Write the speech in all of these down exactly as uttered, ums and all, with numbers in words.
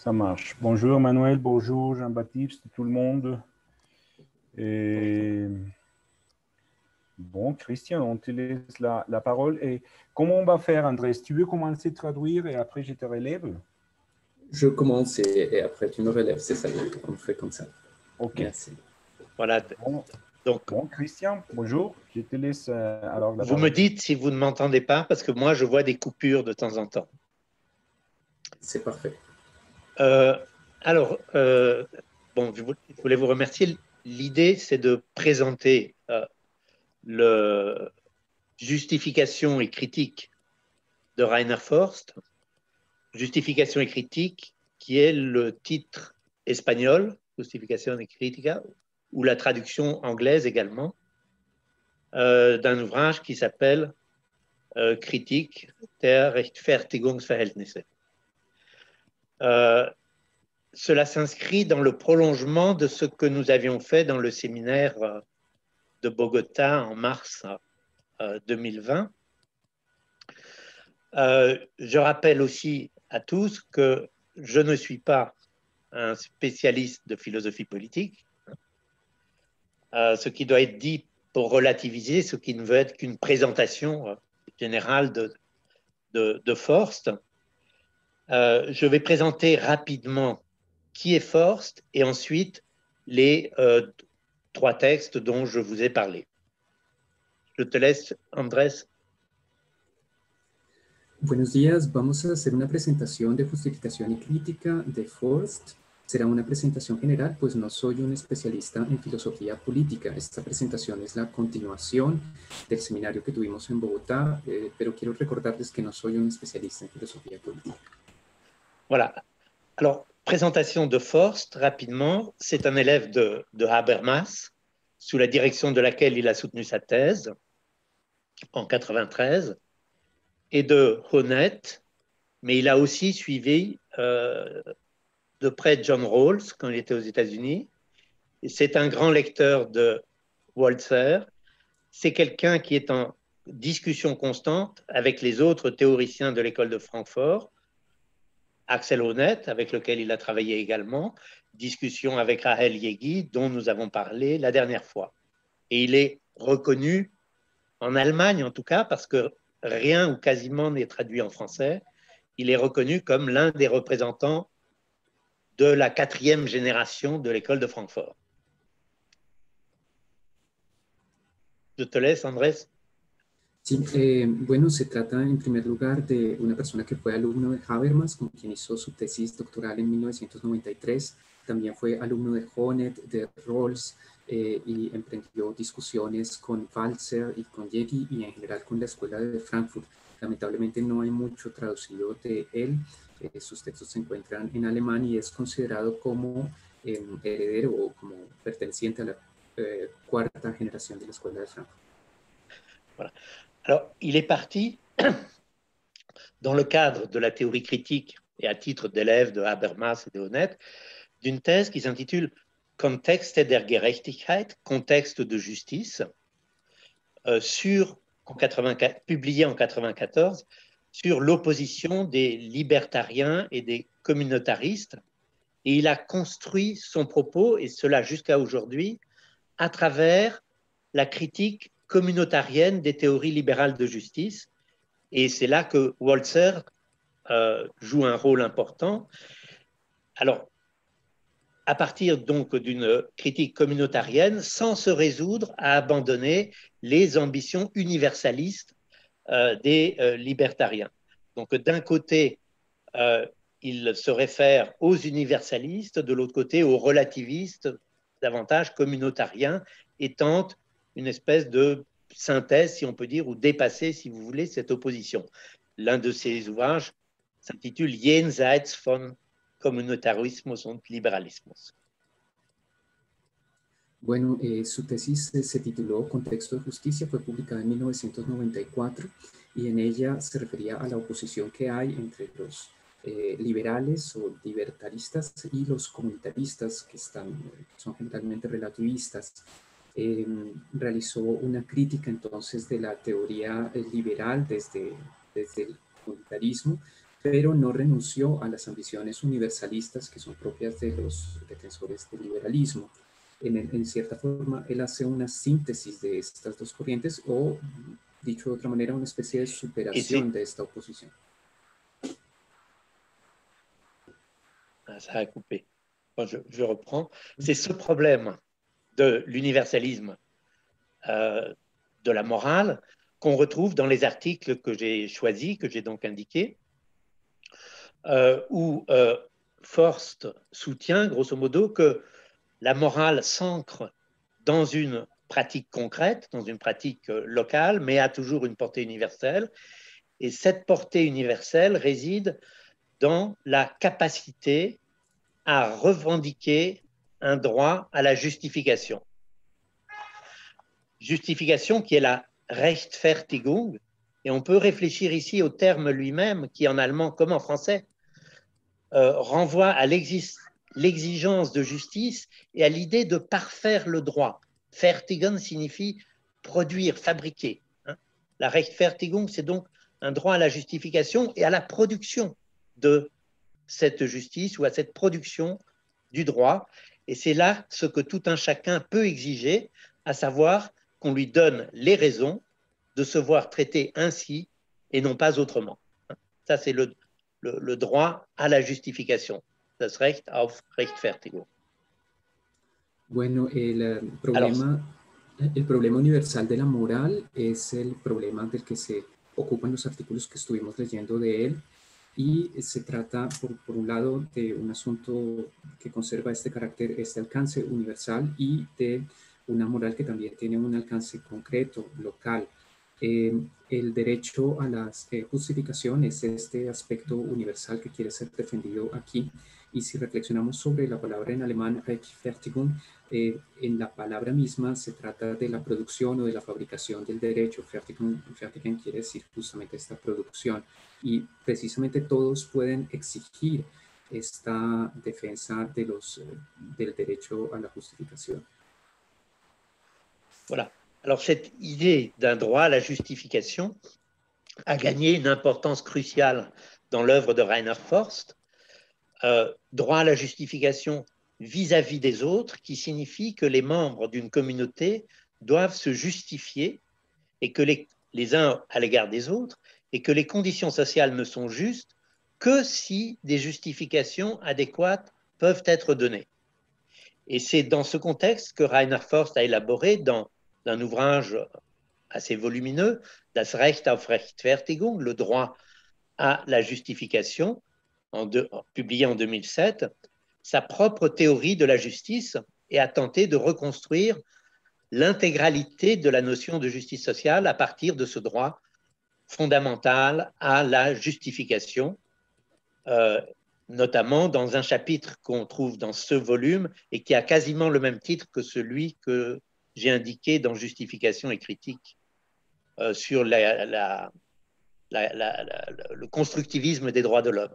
Ça marche. Bonjour Manuel, bonjour Jean-Baptiste, tout le monde. Et bon, Christian, on te laisse la, la parole. Et comment on va faire, Andrés? Tu veux commencer à traduire et après je te relève? Je commence et, et après tu me relèves, c'est ça, on fait comme ça. Ok. Merci. Voilà. Bon, Donc, bon, Christian, bonjour. Je te laisse euh, alors la vous parole. me dites si vous ne m'entendez pas, parce que moi, je vois des coupures de temps en temps. C'est parfait. Euh, alors, euh, bon, je voulais vous remercier. L'idée, c'est de présenter euh, le justification et critique de Rainer Forst, justification et critique, qui est le titre espagnol, justification et critica, ou la traduction anglaise également, euh, d'un ouvrage qui s'appelle euh, Kritik der Rechtfertigungsverhältnisse. Euh, cela s'inscrit dans le prolongement de ce que nous avions fait dans le séminaire de Bogota en mars euh, deux mille vingt. Euh, je rappelle aussi à tous que je ne suis pas un spécialiste de philosophie politique, euh, ce qui doit être dit pour relativiser, ce qui ne veut être qu'une présentation générale de, de, de Forst. Euh, je vais présenter rapidement qui est Forst et ensuite les euh, trois textes dont je vous ai parlé. Je te laisse, Andrés. Buenos días, vamos a hacer una presentación de justificación y crítica de Forst. Será una presentación general, pues no soy un especialista en filosofía política. Esta presentación es la continuación del seminario que tuvimos en Bogotá, eh, pero quiero recordarles que no soy un especialista en filosofía política. Voilà. Alors, présentation de Forst, rapidement. C'est un élève de, de Habermas, sous la direction de laquelle il a soutenu sa thèse en quatre-vingt-treize, et de Honneth, mais il a aussi suivi euh, de près John Rawls quand il était aux États-Unis. C'est un grand lecteur de Walzer. C'est quelqu'un qui est en discussion constante avec les autres théoriciens de l'école de Francfort. Axel Honneth, avec lequel il a travaillé également, discussion avec Rahel Yegi, dont nous avons parlé la dernière fois. Et il est reconnu, en Allemagne en tout cas, parce que rien ou quasiment n'est traduit en français, il est reconnu comme l'un des représentants de la quatrième génération de l'école de Francfort. Je te laisse, Andrés. Sí, eh, bueno, se trata en primer lugar de una persona que fue alumno de Habermas, con quien hizo su tesis doctoral en mil novecientos noventa y tres. También fue alumno de Honneth, de Rawls, eh, y emprendió discusiones con Walzer y con Yegi y en general con la Escuela de Frankfurt. Lamentablemente no hay mucho traducido de él. Eh, sus textos se encuentran en alemán y es considerado como eh, heredero o como perteneciente a la eh, cuarta generación de la Escuela de Frankfurt. Voilà. Alors, il est parti dans le cadre de la théorie critique et à titre d'élève de Habermas et de Honneth, d'une thèse qui s'intitule Kontext der Gerechtigkeit, contexte de justice, euh, sur, en quatre-vingt-quatre, publié en quatre-vingt-quatorze, sur l'opposition des libertariens et des communautaristes. Et il a construit son propos, et cela jusqu'à aujourd'hui, à travers la critique communautarienne des théories libérales de justice. Et c'est là que Walzer euh, joue un rôle important. Alors, à partir donc d'une critique communautarienne, sans se résoudre à abandonner les ambitions universalistes euh, des euh, libertariens. Donc, d'un côté, euh, il se réfère aux universalistes, de l'autre côté, aux relativistes, davantage communautariens, et tente une espèce de synthèse, si on peut dire, ou dépasser, si vous voulez, cette opposition. L'un de ses ouvrages s'intitule Jenseits von Communitarismus und Liberalismus. Bueno, eh, su tesis se, se tituló Contexto de Justicia, fue publicada en mil novecientos noventa y cuatro y en ella se refería a la oposición que hay entre los eh, liberales o libertaristas y los comunitaristas, que, están, que son generalmente relativistas. Eh, realizó una crítica entonces de la teoría liberal desde, desde el comunitarismo pero no renunció a las ambiciones universalistas que son propias de los defensores del liberalismo. En, en cierta forma, él hace una síntesis de estas dos corrientes o, dicho de otra manera, una especie de superación de esta oposición. Ah, ça a coupé. Bon, je, je reprends. C'est ce problème de l'universalisme euh, de la morale qu'on retrouve dans les articles que j'ai choisis, que j'ai donc indiqués, euh, où euh, Forst soutient, grosso modo, que la morale s'ancre dans une pratique concrète, dans une pratique locale, mais a toujours une portée universelle. Et cette portée universelle réside dans la capacité à revendiquer un droit à la justification. Justification qui est la Rechtfertigung, et on peut réfléchir ici au terme lui-même, qui en allemand comme en français, euh, renvoie à l'exigence de justice et à l'idée de parfaire le droit. Fertigen signifie produire, fabriquer. Hein. La Rechtfertigung, c'est donc un droit à la justification et à la production de cette justice ou à cette production du droit. Et c'est là ce que tout un chacun peut exiger, à savoir qu'on lui donne les raisons de se voir traité ainsi et non pas autrement. Ça, c'est le, le, le droit à la justification. Das Recht auf Rechtfertigung. Bueno, el problema, Alors, el problema universal de la moral es el problema del que se ocupan los artículos que estuvimos leyendo de él. Y se trata, por, por un lado, de un asunto que conserva este carácter, este alcance universal y de una moral que también tiene un alcance concreto, local. Eh, el derecho a la eh, justificación es este aspecto universal que quiere ser defendido aquí. Y si reflexionamos sobre la palabra en alemán Rechtfertigung, eh, en la palabra misma se trata de la producción o de la fabricación del derecho. Fertigen, Fertigen quiere decir justamente esta producción. Y precisamente todos pueden exigir esta defensa de los, eh, del derecho a la justificación. Voilà. Alors, cette idée d'un droit à la justification a gagné une importance cruciale dans l'œuvre de Rainer Forst. Euh, droit à la justification vis-à-vis des autres, qui signifie que les membres d'une communauté doivent se justifier et que les, les uns à l'égard des autres, et que les conditions sociales ne sont justes que si des justifications adéquates peuvent être données. Et c'est dans ce contexte que Rainer Forst a élaboré dans un ouvrage assez volumineux, Das Recht auf Rechtfertigung, le droit à la justification, en de, publié en deux mille sept, sa propre théorie de la justice et a tenté de reconstruire l'intégralité de la notion de justice sociale à partir de ce droit fondamental à la justification, euh, notamment dans un chapitre qu'on trouve dans ce volume et qui a quasiment le même titre que celui que j'ai indiqué dans Justification et critique euh, sur la, la, la, la, le constructivisme des droits de l'homme.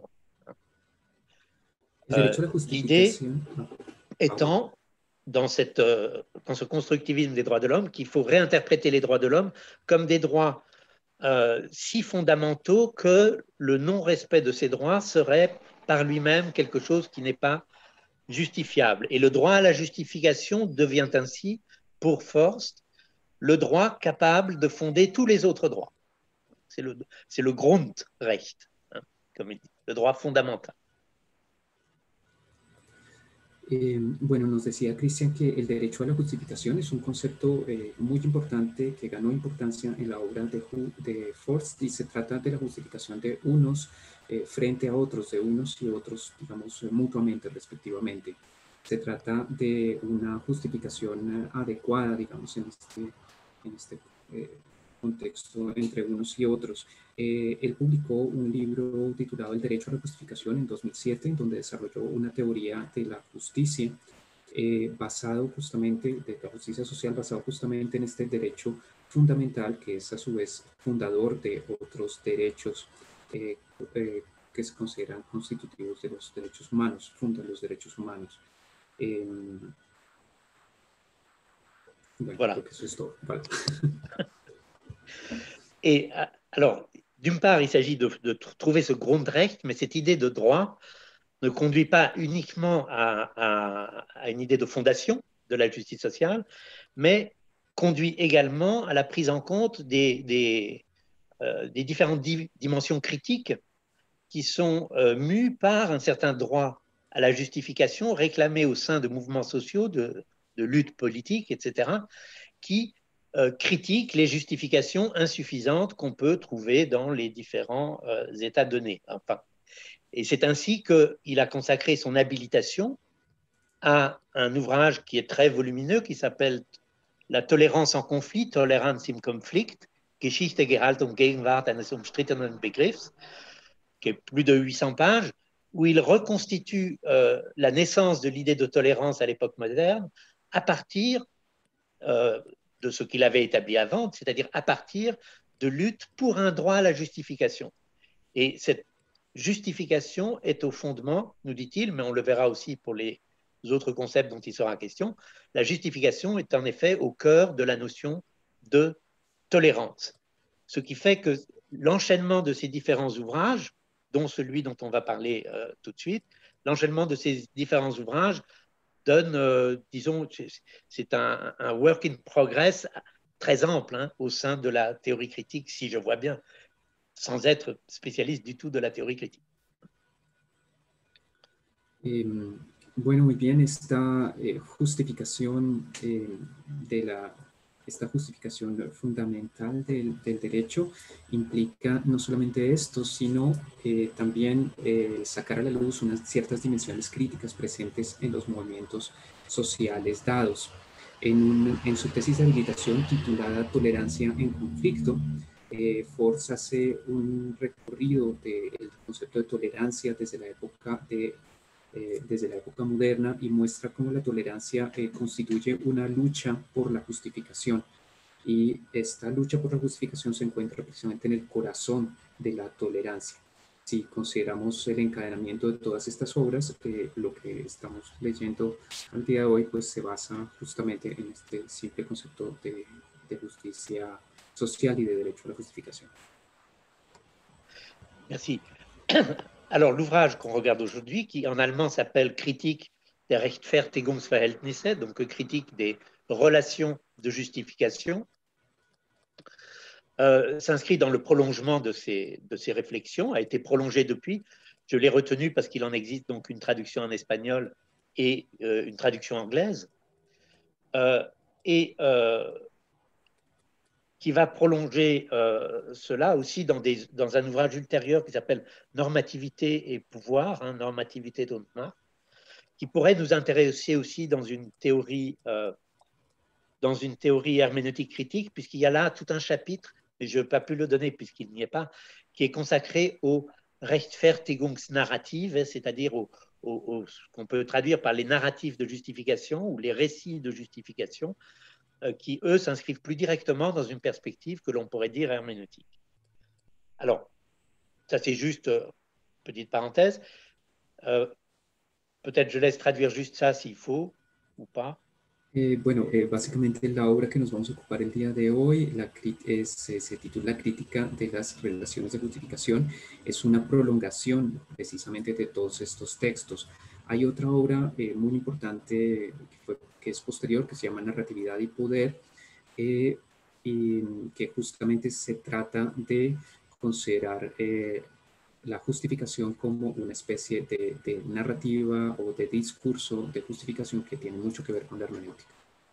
Euh, L'idée étant, dans, cette, euh, dans ce constructivisme des droits de l'homme, qu'il faut réinterpréter les droits de l'homme comme des droits euh, si fondamentaux que le non-respect de ces droits serait par lui-même quelque chose qui n'est pas justifiable. Et le droit à la justification devient ainsi, pour Forst, le droit capable de fonder tous les autres droits. C'est le, c'est le Grundrecht, hein, comme il dit, le droit fondamental. Eh, bueno, nos decía Cristian que el derecho a la justificación es un concepto eh, muy importante que ganó importancia en la obra de, de Forst y se trata de la justificación de unos eh, frente a otros, de unos y otros, digamos, mutuamente, respectivamente. Se trata de una justificación adecuada, digamos, en este, en este eh, contexto entre unos y otros. Eh, él publicó un libro titulado El derecho a la justificación en dos mil siete, en donde desarrolló una teoría de la justicia eh, basado justamente, de la justicia social basado justamente en este derecho fundamental que es a su vez fundador de otros derechos eh, eh, que se consideran constitutivos de los derechos humanos, fundan los derechos humanos. Eh, bueno, voilà. creo que eso es todo. Vale. Et alors, d'une part, il s'agit de, de trouver ce Grundrecht, mais cette idée de droit ne conduit pas uniquement à, à, à une idée de fondation de la justice sociale, mais conduit également à la prise en compte des, des, euh, des différentes di dimensions critiques qui sont euh, mues par un certain droit à la justification réclamé au sein de mouvements sociaux, de, de luttes politiques, et cetera, qui euh, critiquent les justifications insuffisantes qu'on peut trouver dans les différents euh, états donnés. Enfin, et c'est ainsi qu'il a consacré son habilitation à un ouvrage qui est très volumineux, qui s'appelle La tolérance en conflit, Toleranz im Konflikt, Geschichte, Gehalt und Gegenwart eines umstrittenen Begriffs, qui est plus de huit cents pages, où il reconstitue euh, la naissance de l'idée de tolérance à l'époque moderne à partir euh, de ce qu'il avait établi avant, c'est-à-dire à partir de lutte pour un droit à la justification. Et cette justification est au fondement, nous dit-il, mais on le verra aussi pour les autres concepts dont il sera question, la justification est en effet au cœur de la notion de tolérance. Ce qui fait que l'enchaînement de ces différents ouvrages, dont celui dont on va parler euh, tout de suite, l'enchaînement de ces différents ouvrages donne, euh, disons, c'est un, un work in progress très ample hein, au sein de la théorie critique, si je vois bien, sans être spécialiste du tout de la théorie critique. Eh, bueno, muy bien, esta eh, justificación eh, de la, esta justificación fundamental del, del derecho implica no solamente esto, sino eh, también eh, sacar a la luz unas ciertas dimensiones críticas presentes en los movimientos sociales dados. En, un, en su tesis de habilitación titulada Tolerancia en conflicto, eh, Force hace un recorrido del concepto de tolerancia desde la época de Eh, desde la época moderna y muestra cómo la tolerancia eh, constituye una lucha por la justificación. Y esta lucha por la justificación se encuentra precisamente en el corazón de la tolerancia. Si consideramos el encadenamiento de todas estas obras, eh, lo que estamos leyendo al día de hoy pues se basa justamente en este simple concepto de, de justicia social y de derecho a la justificación. Merci. Alors, l'ouvrage qu'on regarde aujourd'hui, qui en allemand s'appelle Kritik der Rechtfertigungsverhältnisse, donc critique des relations de justification, euh, s'inscrit dans le prolongement de ces, de ces réflexions, a été prolongé depuis. Je l'ai retenu parce qu'il en existe donc une traduction en espagnol et euh, une traduction anglaise, euh, et euh, qui va prolonger euh, cela aussi dans, des, dans un ouvrage ultérieur qui s'appelle Normativité et pouvoir, hein, Normativité und Macht, qui pourrait nous intéresser aussi dans une théorie, euh, dans une théorie herméneutique critique, puisqu'il y a là tout un chapitre, mais je n'ai pas pu le donner puisqu'il n'y est pas, qui est consacré au Rechtfertigungsnarrative, c'est-à-dire au, au, au, ce qu'on peut traduire par les narratifs de justification ou les récits de justification, qui, eux, s'inscrivent plus directement dans une perspective que l'on pourrait dire herméneutique. Alors, ça c'est juste, euh, petite parenthèse, euh, peut-être je laisse traduire juste ça s'il faut, ou pas. Eh, bueno, eh, básicamente la obra que nos vamos a ocupar el día de hoy la, es, se titula Crítica de las relaciones de justificación. Es una prolongación precisamente de todos estos textos. Hay otra obra eh, muy importante que, fue, que es posterior, que se llama Narratividad y Poder, eh, y que justamente se trata de considerar eh, la justificación como una especie de, de narrativa o de discurso de justificación que tiene mucho que ver con la hermenéutica.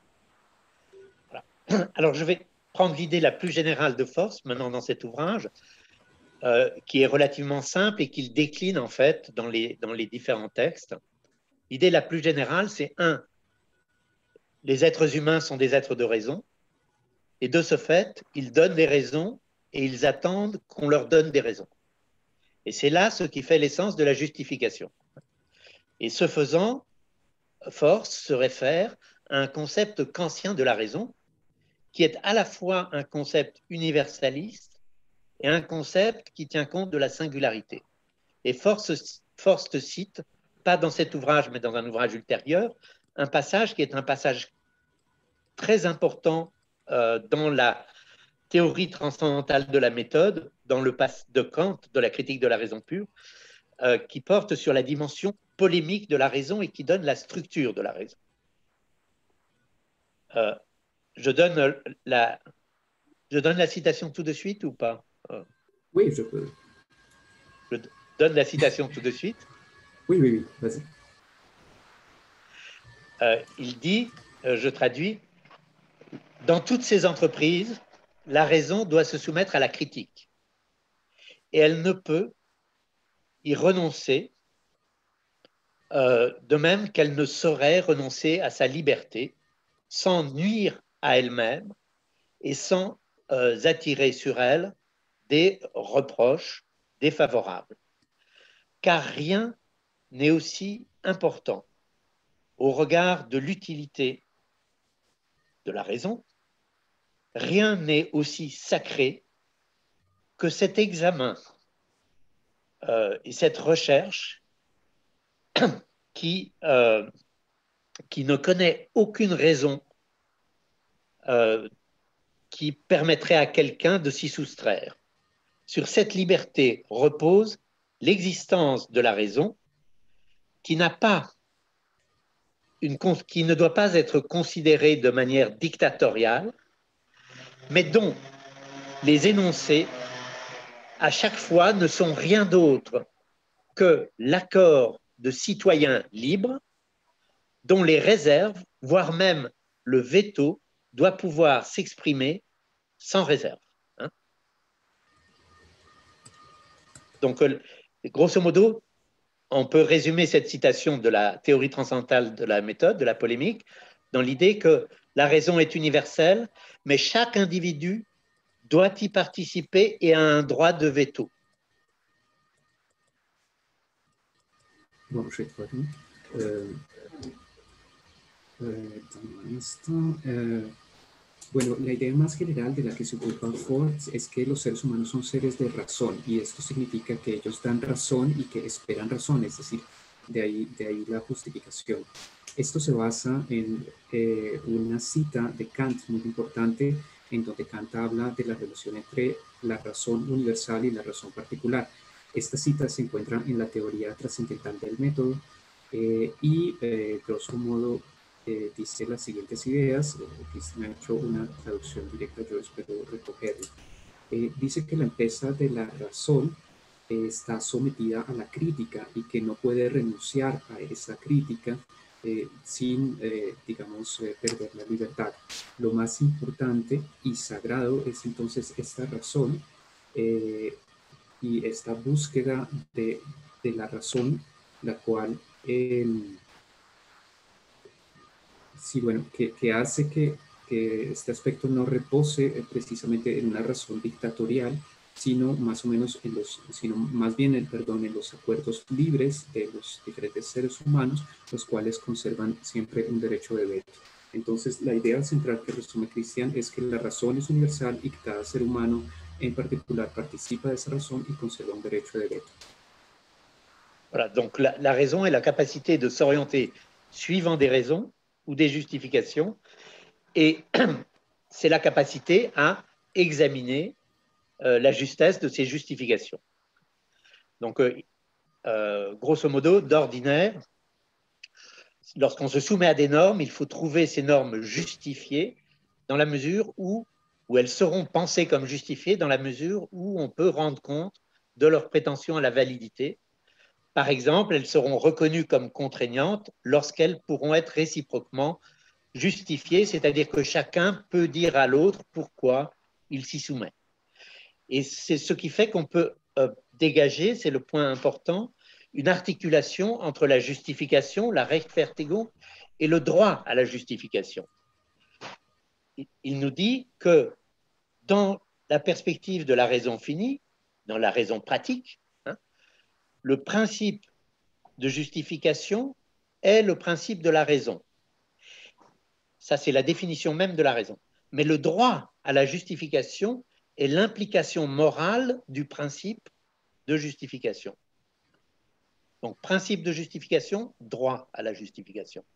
Voilà. Alors, je vais prendre l'idée la plus générale de Force maintenant dans cet ouvrage, euh, qui est relativement simple et qu'il décline en fait dans les, dans les différents textes. L'idée la plus générale, c'est un, les êtres humains sont des êtres de raison, et de ce fait, ils donnent des raisons et ils attendent qu'on leur donne des raisons. Et c'est là ce qui fait l'essence de la justification. Et ce faisant, Force se réfère à un concept kantien de la raison, qui est à la fois un concept universaliste et un concept qui tient compte de la singularité. Et Force, Force cite, pas dans cet ouvrage, mais dans un ouvrage ultérieur, un passage qui est un passage très important euh, dans la théorie transcendantale de la méthode, dans le passé de Kant, de la critique de la raison pure, euh, qui porte sur la dimension polémique de la raison et qui donne la structure de la raison. Euh, je, donne la, je donne la citation tout de suite ou pas? euh, Oui, je peux. Je donne la citation tout de suite. Oui, oui, oui, vas-y. Euh, il dit, euh, je traduis, dans toutes ces entreprises, la raison doit se soumettre à la critique. Et elle ne peut y renoncer, euh, de même qu'elle ne saurait renoncer à sa liberté sans nuire à elle-même et sans euh, attirer sur elle des reproches défavorables. Car rien n'est aussi important au regard de l'utilité de la raison, rien n'est aussi sacré que cet examen euh, et cette recherche qui, euh, qui ne connaît aucune raison euh, qui permettrait à quelqu'un de s'y soustraire. Sur cette liberté repose l'existence de la raison qui n'a pas une, qui ne doit pas être considérée de manière dictatoriale, mais dont les énoncés à chaque fois ne sont rien d'autre que l'accord de citoyens libres dont les réserves, voire même le veto, doit pouvoir s'exprimer sans réserve. Hein. Donc, grosso modo, on peut résumer cette citation de la théorie transcendantale de la méthode, de la polémique, dans l'idée que la raison est universelle, mais chaque individu doit y participer et a un droit de veto. Bon, je traduis. Euh, eh, un instant. Eh, bueno, la idea más general de la que se ocupa Ford es que los seres humanos son seres de razón, y esto significa que ellos dan razón y que esperan razón, es decir, de ahí, de ahí la justificación. Esto se basa en eh, una cita de Kant muy importante, en donde Kant habla de la relación entre la razón universal y la razón particular. Esta cita se encuentra en la teoría trascendental del método eh, y, eh, grosso modo, eh, dice las siguientes ideas. Aquí me ha hecho una traducción directa, yo espero recogerla. Eh, dice que la empresa de la razón eh, está sometida a la crítica y que no puede renunciar a esa crítica eh, sin, eh, digamos, eh, perder la libertad. Lo más importante y sagrado es entonces esta razón eh, y esta búsqueda de, de la razón, la cual, eh, sí, bueno, que, que hace que, que este aspecto no repose eh, precisamente en una razón dictatorial, sino más o menos en los, sino más bien, el, perdón, en los acuerdos libres de los diferentes seres humanos, los cuales conservan siempre un derecho de veto. Entonces, la idea central que resume Christian es que la razón es universal y que cada ser humano en particular participa de esa razón y conserva un derecho de veto. Voilà, donc la, la raison est la capacité de s'orienter suivant des raisons ou des justifications, et c'est la capacité à examiner euh, la justesse de ces justifications. Donc, euh, euh, grosso modo, d'ordinaire, lorsqu'on se soumet à des normes, il faut trouver ces normes justifiées dans la mesure où, où elles seront pensées comme justifiées dans la mesure où on peut rendre compte de leur prétention à la validité. Par exemple, elles seront reconnues comme contraignantes lorsqu'elles pourront être réciproquement justifiées, c'est-à-dire que chacun peut dire à l'autre pourquoi il s'y soumet. Et c'est ce qui fait qu'on peut euh, dégager, c'est le point important, une articulation entre la justification, la Rechtfertigung, et le droit à la justification. Il nous dit que dans la perspective de la raison finie, dans la raison pratique, hein, le principe de justification est le principe de la raison. Ça, c'est la définition même de la raison. Mais le droit à la justification est l'implication morale du principe de justification. Donc, principe de justification, droit à la justification.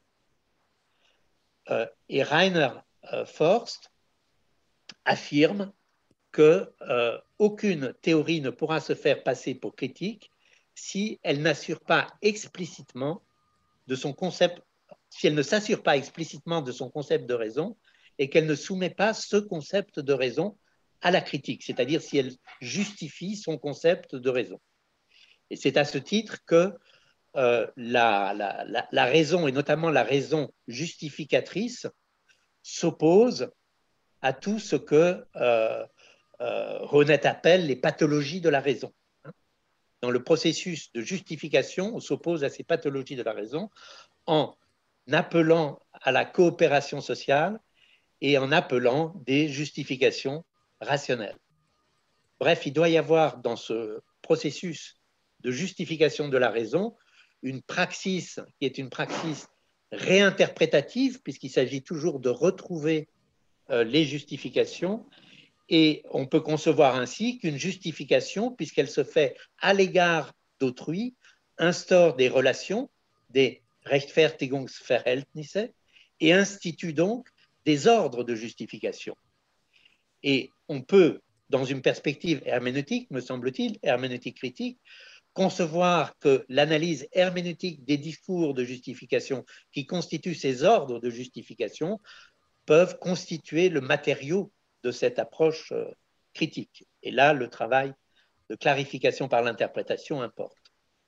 Euh, et Rainer euh, Forst affirme qu'aucune euh, théorie ne pourra se faire passer pour critique si elle n'assure pas explicitement de son concept, si elle ne s'assure pas explicitement de son concept de raison et qu'elle ne soumet pas ce concept de raison à la critique, c'est-à-dire si elle justifie son concept de raison. Et c'est à ce titre que euh, la, la, la, la raison, et notamment la raison justificatrice, s'oppose à tout ce que euh, euh, Honneth appelle les pathologies de la raison. Dans le processus de justification, on s'oppose à ces pathologies de la raison en appelant à la coopération sociale et en appelant des justifications rationnelles. Bref, il doit y avoir dans ce processus de justification de la raison une praxis qui est une praxis réinterprétative, puisqu'il s'agit toujours de retrouver euh, les justifications, et on peut concevoir ainsi qu'une justification, puisqu'elle se fait à l'égard d'autrui, instaure des relations, des Rechtfertigungsverhältnisse, et institue donc des ordres de justification. Et on peut, dans une perspective herméneutique, me semble-t-il, herméneutique critique, concevoir que l'analyse herméneutique des discours de justification qui constituent ces ordres de justification peuvent constituer le matériau de cette approche euh, critique. Et là, le travail de clarification par l'interprétation importe.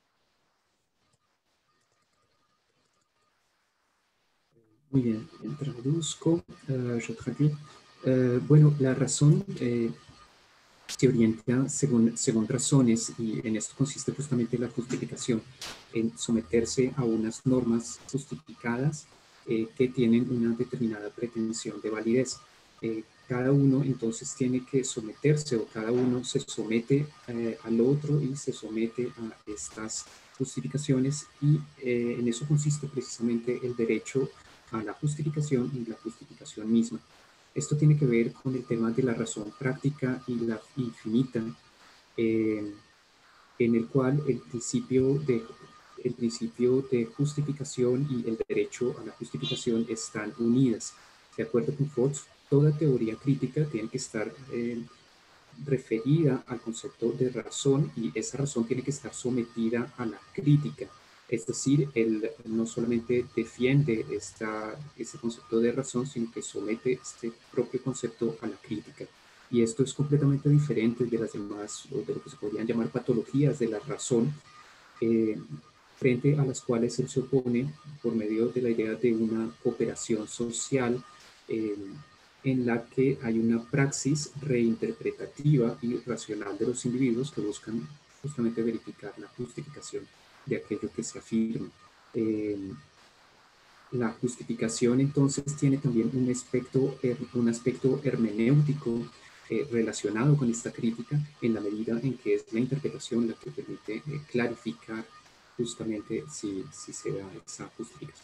Muy bien, traduzco, uh, je traduis. Uh, bueno, la razón eh, se orienta según, según razones y en esto consiste justamente la justificación, en someterse a unas normas justificadas eh, que tienen una determinada pretensión de validez. Eh, cada uno entonces tiene que someterse o cada uno se somete eh, al otro y se somete a estas justificaciones y eh, en eso consiste precisamente el derecho a la justificación y la justificación misma. Esto tiene que ver con el tema de la razón práctica y la infinita, eh, en el cual el principio, de, el principio de justificación y el derecho a la justificación están unidas. De acuerdo con Fox, toda teoría crítica tiene que estar eh, referida al concepto de razón y esa razón tiene que estar sometida a la crítica. Es decir, él no solamente defiende esta, este concepto de razón, sino que somete este propio concepto a la crítica. Y esto es completamente diferente de las demás, o de lo que se podrían llamar patologías de la razón, eh, frente a las cuales él se opone por medio de la idea de una cooperación social, eh, en la que hay una praxis reinterpretativa y racional de los individuos que buscan justamente verificar la justificación de aquello que se afirma. Eh, la justificación entonces tiene también un aspecto, un aspecto hermenéutico eh, relacionado con esta crítica en la medida en que es la interpretación la que permite eh, clarificar justamente si, si se da esa justificación.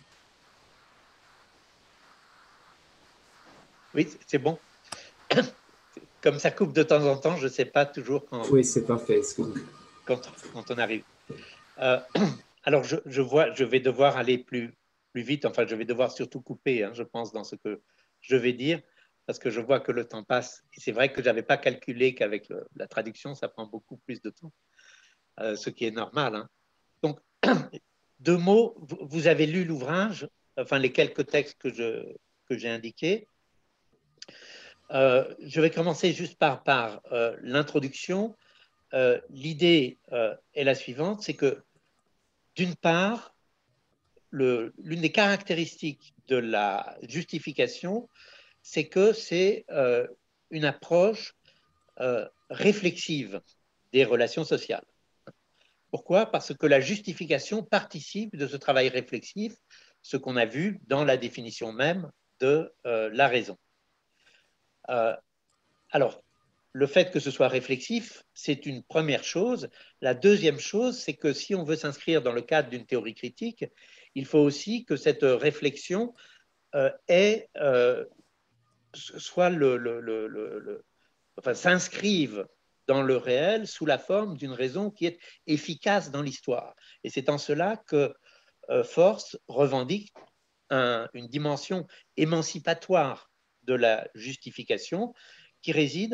Oui, c'est bon. Comme ça coupe de temps en temps, je ne sais pas toujours quand, oui, c'est parfait. Quand, quand on arrive. Euh, alors, je, je, vois, je vais devoir aller plus, plus vite, enfin, je vais devoir surtout couper, hein, je pense, dans ce que je vais dire, parce que je vois que le temps passe. Et c'est vrai que je n'avais pas calculé qu'avec le, la traduction, ça prend beaucoup plus de temps, euh, ce qui est normal. Hein. Donc, deux mots, vous, vous avez lu l'ouvrage, enfin, les quelques textes que, je, que j'ai indiqués. Euh, je vais commencer juste par, par euh, l'introduction. Euh, l'idée euh, est la suivante, c'est que d'une part, l'une des caractéristiques de la justification, c'est que c'est euh, une approche euh, réflexive des relations sociales. Pourquoi? Parce que la justification participe de ce travail réflexif, ce qu'on a vu dans la définition même de euh, la raison. Euh, alors, le fait que ce soit réflexif, c'est une première chose. La deuxième chose, c'est que si on veut s'inscrire dans le cadre d'une théorie critique, il faut aussi que cette réflexion euh, ait, euh, soit le, le, le, le, enfin, s'inscrive dans le réel sous la forme d'une raison qui est efficace dans l'histoire. Et c'est en cela que euh, Force revendique un, une dimension émancipatoire de la justification qui réside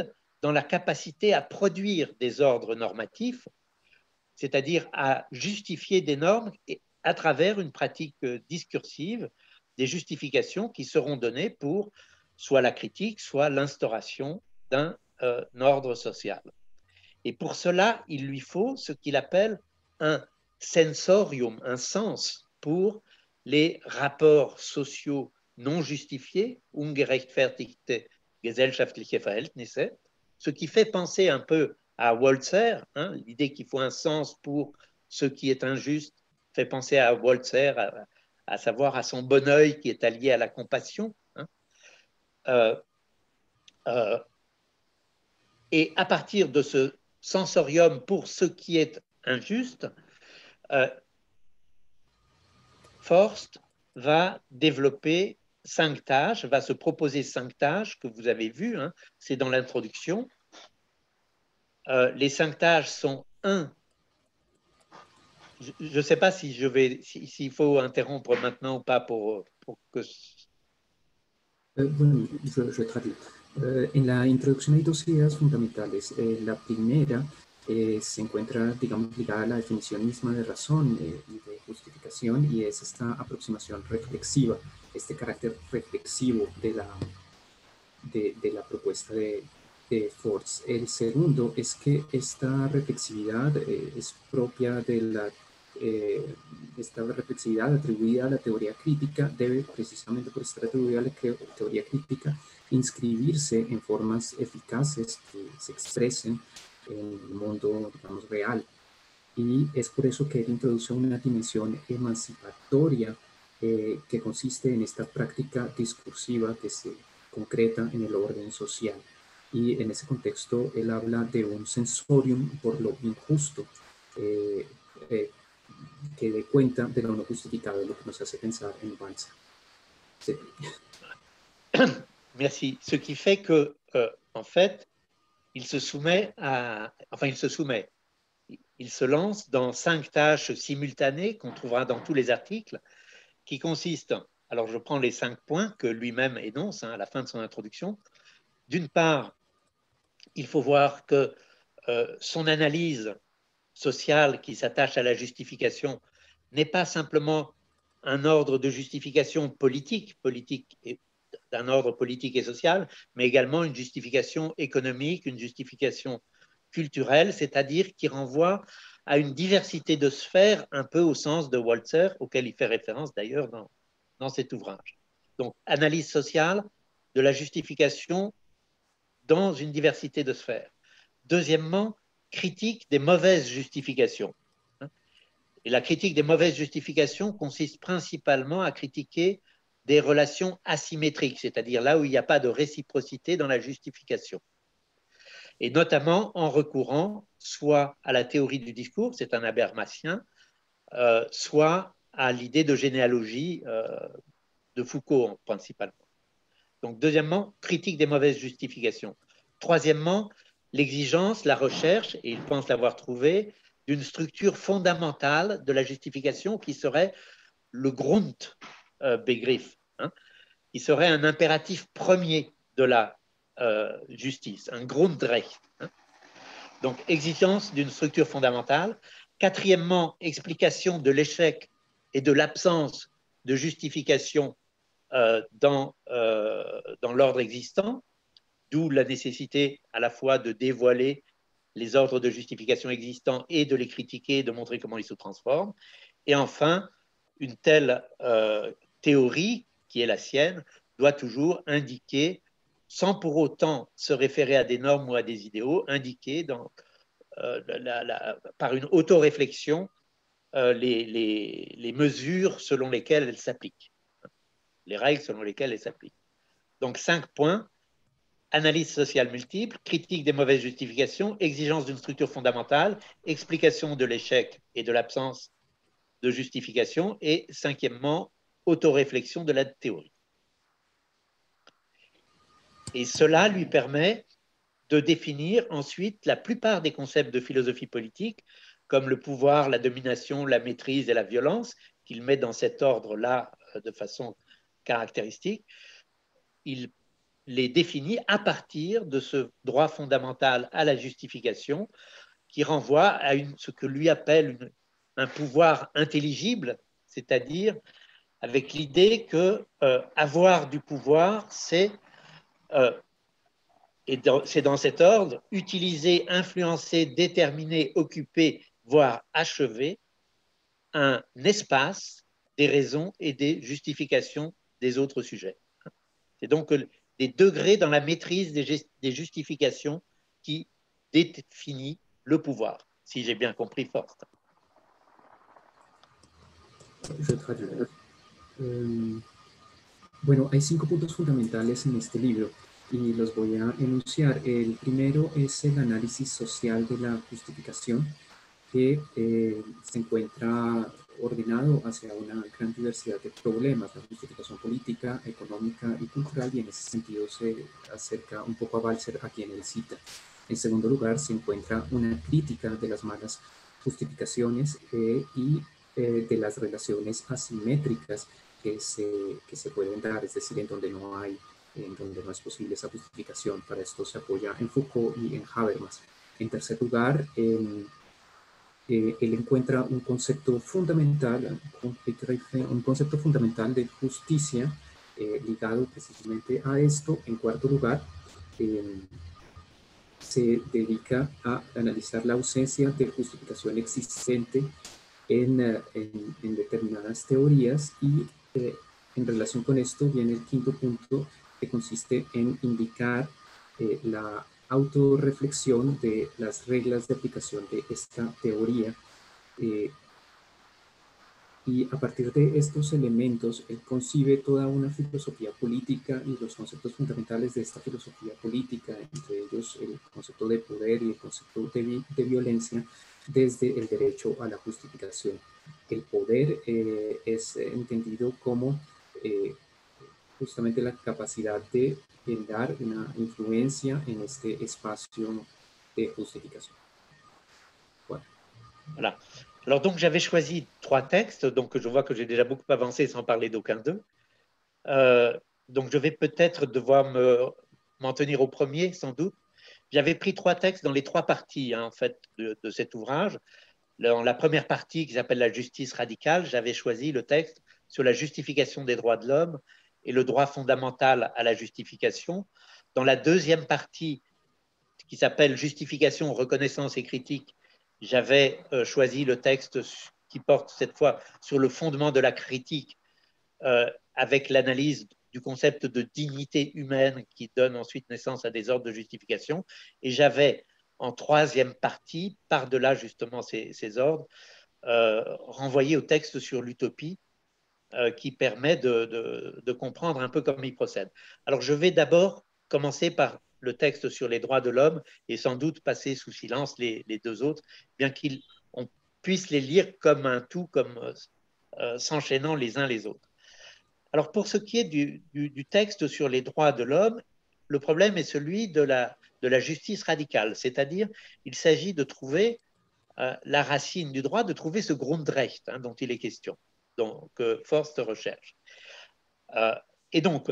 dans la capacité à produire des ordres normatifs, c'est-à-dire à justifier des normes à travers une pratique discursive, des justifications qui seront données pour soit la critique, soit l'instauration d'un euh, ordre social. Et pour cela, il lui faut ce qu'il appelle un sensorium, un sens pour les rapports sociaux non justifiés, ungerechtfertigte gesellschaftliche Verhältnisse, ce qui fait penser un peu à Walzer, hein, l'idée qu'il faut un sens pour ce qui est injuste, fait penser à Walzer, à, à savoir à son bon œil qui est allié à la compassion. Hein. Euh, euh, et à partir de ce sensorium pour ce qui est injuste, euh, Forst va développer cinq tâches, va se proposer cinq tâches que vous avez vues, hein, c'est dans l'introduction. Euh, les cinq tâches sont un. Je ne sais pas si je vais, s'il si faut interrompre maintenant ou pas pour, pour que. Eh, bueno, yo, yo traduco. Eh, en la introducción hay dos ideas fundamentales. Eh, la primera eh, se encuentra, digamos, ligada a la definición misma de razón eh, y de justificación, y es esta aproximación reflexiva, este carácter reflexivo de la, de, de la propuesta de, de Forst. El segundo es que esta reflexividad eh, es propia de la Eh, esta reflexividad atribuida a la teoría crítica debe, precisamente por estar atribuida a la teoría crítica, inscribirse en formas eficaces que se expresen en el mundo, digamos, real. Y es por eso que él introduce una dimensión emancipatoria eh, que consiste en esta práctica discursiva que se concreta en el orden social. Y en ese contexto él habla de un sensorium por lo injusto, eh, eh, que dé cuenta de lo no justificado, de lo que nos hace pensar en Walzer. Sí. Merci. Ce qui fait que, euh, en fait, il se soumet à, enfin, il se soumet, il se lance dans cinq tâches simultanées qu'on trouvera dans tous les articles, qui consistent, alors je prends les cinq points que lui-même énonce hein, à la fin de son introduction. D'une part, il faut voir que euh, son analyse sociale qui s'attache à la justification n'est pas simplement un ordre de justification politique, politique et d'un ordre politique et social, mais également une justification économique, une justification culturelle, c'est-à-dire qui renvoie à une diversité de sphères, un peu au sens de Walzer, auquel il fait référence d'ailleurs dans, dans cet ouvrage. Donc, analyse sociale de la justification dans une diversité de sphères. Deuxièmement, critique des mauvaises justifications. Et la critique des mauvaises justifications consiste principalement à critiquer des relations asymétriques, c'est-à-dire là où il n'y a pas de réciprocité dans la justification. Et notamment en recourant soit à la théorie du discours, c'est un habermasien, euh, soit à l'idée de généalogie euh, de Foucault principalement. Donc deuxièmement, critique des mauvaises justifications. Troisièmement, l'exigence, la recherche, et il pense l'avoir trouvé, d'une structure fondamentale de la justification qui serait le Grundbegriff, hein, qui serait un impératif premier de la euh, justice, un Grundrecht. Hein. Donc, exigence d'une structure fondamentale. Quatrièmement, explication de l'échec et de l'absence de justification euh, dans, euh, dans l'ordre existant, d'où la nécessité à la fois de dévoiler les ordres de justification existants et de les critiquer, de montrer comment ils se transforment. Et enfin, une telle euh, théorie, qui est la sienne, doit toujours indiquer, sans pour autant se référer à des normes ou à des idéaux, indiquer dans, euh, la, la, par une autoréflexion euh, les, les, les mesures selon lesquelles elle s'applique, les règles selon lesquelles elle s'applique. Donc, cinq points. Analyse sociale multiple, critique des mauvaises justifications, exigence d'une structure fondamentale, explication de l'échec et de l'absence de justification, et cinquièmement, autoréflexion de la théorie. Et cela lui permet de définir ensuite la plupart des concepts de philosophie politique, comme le pouvoir, la domination, la maîtrise et la violence, qu'il met dans cet ordre-là de façon caractéristique. Il les définit à partir de ce droit fondamental à la justification qui renvoie à une, ce que lui appelle une, un pouvoir intelligible, c'est-à-dire avec l'idée que euh, avoir du pouvoir, c'est, euh, et c'est dans cet ordre, utiliser, influencer, déterminer, occuper, voire achever un espace des raisons et des justifications des autres sujets. C'est donc des degrés dans la maîtrise des justifications qui définit le pouvoir, si j'ai bien compris Forst. Je traduiré. Eh, bueno, hay cinco puntos fundamentales en este libro y los voy a enunciar. El primero es el análisis social de la justificación, que eh, se encuentra ordenado hacia una gran diversidad de problemas, la justificación política, económica y cultural, y en ese sentido se acerca un poco a Balzer, a quien él cita. En segundo lugar, se encuentra una crítica de las malas justificaciones eh, y eh, de las relaciones asimétricas que se, que se pueden dar, es decir, en donde no hay, en donde no es posible esa justificación. Para esto se apoya en Foucault y en Habermas. En tercer lugar, eh, eh, él encuentra un concepto fundamental, un concepto fundamental de justicia eh, ligado precisamente a esto. En cuarto lugar, eh, se dedica a analizar la ausencia de justificación existente en, en, en determinadas teorías y eh, en relación con esto viene el quinto punto, que consiste en indicar eh, la autorreflexión de las reglas de aplicación de esta teoría. Eh, y a partir de estos elementos, él concibe toda una filosofía política y los conceptos fundamentales de esta filosofía política, entre ellos el concepto de poder y el concepto de, de violencia, desde el derecho a la justificación. El poder eh, es entendido como eh, justamente la capacidad de generar una influencia en este espacio de justificación. Bueno. Voilà. Alors donc j'avais choisi trois textes, donc je vois que j'ai déjà beaucoup avancé sans parler d'aucun d'eux. Euh, donc je vais peut-être devoir me, m'en tenir au premier, sans doute. J'avais pris trois textes dans les trois parties hein, en fait de, de cet ouvrage. Dans la première partie qui s'appelle la justice radicale, j'avais choisi le texte sur la justification des droits de l'homme et le droit fondamental à la justification. Dans la deuxième partie qui s'appelle justification, reconnaissance et critique, j'avais euh, choisi le texte qui porte cette fois sur le fondement de la critique euh, avec l'analyse du concept de dignité humaine qui donne ensuite naissance à des ordres de justification. Et j'avais en troisième partie, par-delà justement ces, ces ordres, euh, renvoyé au texte sur l'utopie euh, qui permet de, de, de comprendre un peu comment il procède. Alors je vais d'abord commencer par le texte sur les droits de l'homme et sans doute passer sous silence les, les deux autres, bien qu'on puisse les lire comme un tout, comme euh, s'enchaînant les uns les autres. Alors pour ce qui est du, du, du texte sur les droits de l'homme, le problème est celui de la, de la justice radicale, c'est-à-dire il s'agit de trouver euh, la racine du droit, de trouver ce Grundrecht hein, dont il est question, donc, que Forst recherche. Euh, et donc,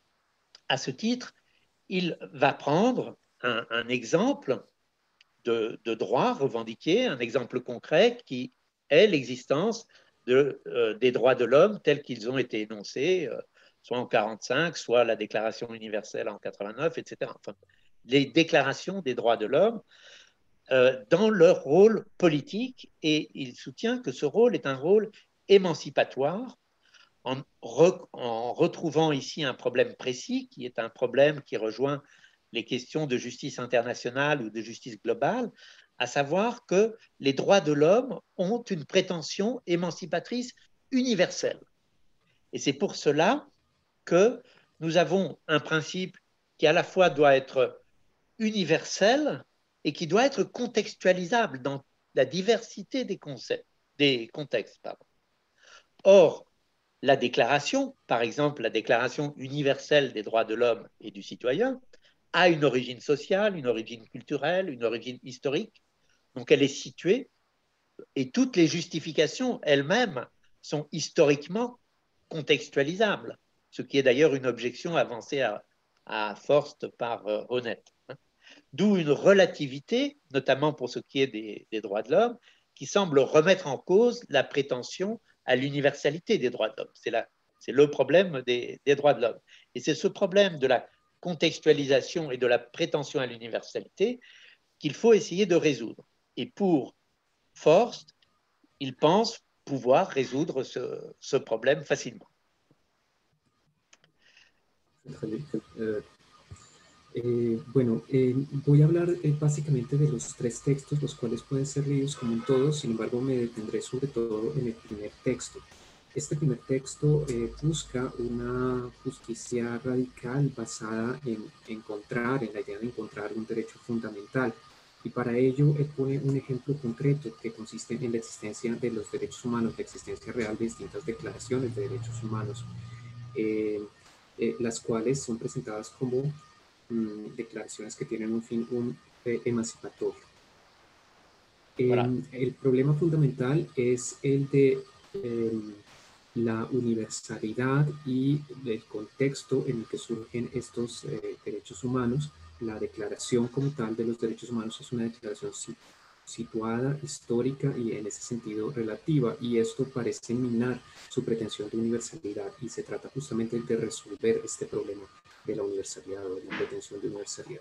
à ce titre, il va prendre un, un exemple de, de droit revendiqué, un exemple concret qui est l'existence de, euh, des droits de l'homme tels qu'ils ont été énoncés, euh, soit en quarante-cinq, soit la Déclaration universelle en quatre-vingt-neuf, et cetera. Enfin, les déclarations des droits de l'homme euh, dans leur rôle politique, et il soutient que ce rôle est un rôle émancipatoire, En, re, en, retrouvant ici un problème précis, qui est un problème qui rejoint les questions de justice internationale ou de justice globale, à savoir que les droits de l'homme ont une prétention émancipatrice universelle. Et c'est pour cela que nous avons un principe qui à la fois doit être universel et qui doit être contextualisable dans la diversité des concepts, des contextes. Pardon. Or, la déclaration, par exemple la Déclaration universelle des droits de l'homme et du citoyen, a une origine sociale, une origine culturelle, une origine historique. Donc elle est située et toutes les justifications elles-mêmes sont historiquement contextualisables, ce qui est d'ailleurs une objection avancée à, à Forst par euh, Honneth. Hein. D'où une relativité, notamment pour ce qui est des, des droits de l'homme, qui semble remettre en cause la prétention à l'universalité des droits de l'homme. C'est la C'est le problème des, des droits de l'homme. Et c'est ce problème de la contextualisation et de la prétention à l'universalité qu'il faut essayer de résoudre. Et pour Forst, il pense pouvoir résoudre ce, ce problème facilement. Eh, eh, bueno, eh, voy a hablar eh, básicamente de los tres textos, los cuales pueden ser leídos como un todo, sin embargo me detendré sobre todo en el primer texto. Este primer texto eh, busca una justicia radical basada en encontrar, en la idea de encontrar un derecho fundamental. Y para ello él pone un ejemplo concreto que consiste en la existencia de los derechos humanos, la existencia real de distintas declaraciones de derechos humanos, eh, eh, las cuales son presentadas como mmm, declaraciones que tienen un fin un, eh, emancipatorio. Voilà. Eh, el problema fundamental es el de eh, la universalidad y el contexto en el que surgen estos eh, derechos humanos. La declaración como tal de los derechos humanos es una declaración situada, histórica y en ese sentido relativa, y esto parece minar su pretensión de universalidad, y se trata justamente de resolver este problema de la universalidad o de la pretensión de universalidad.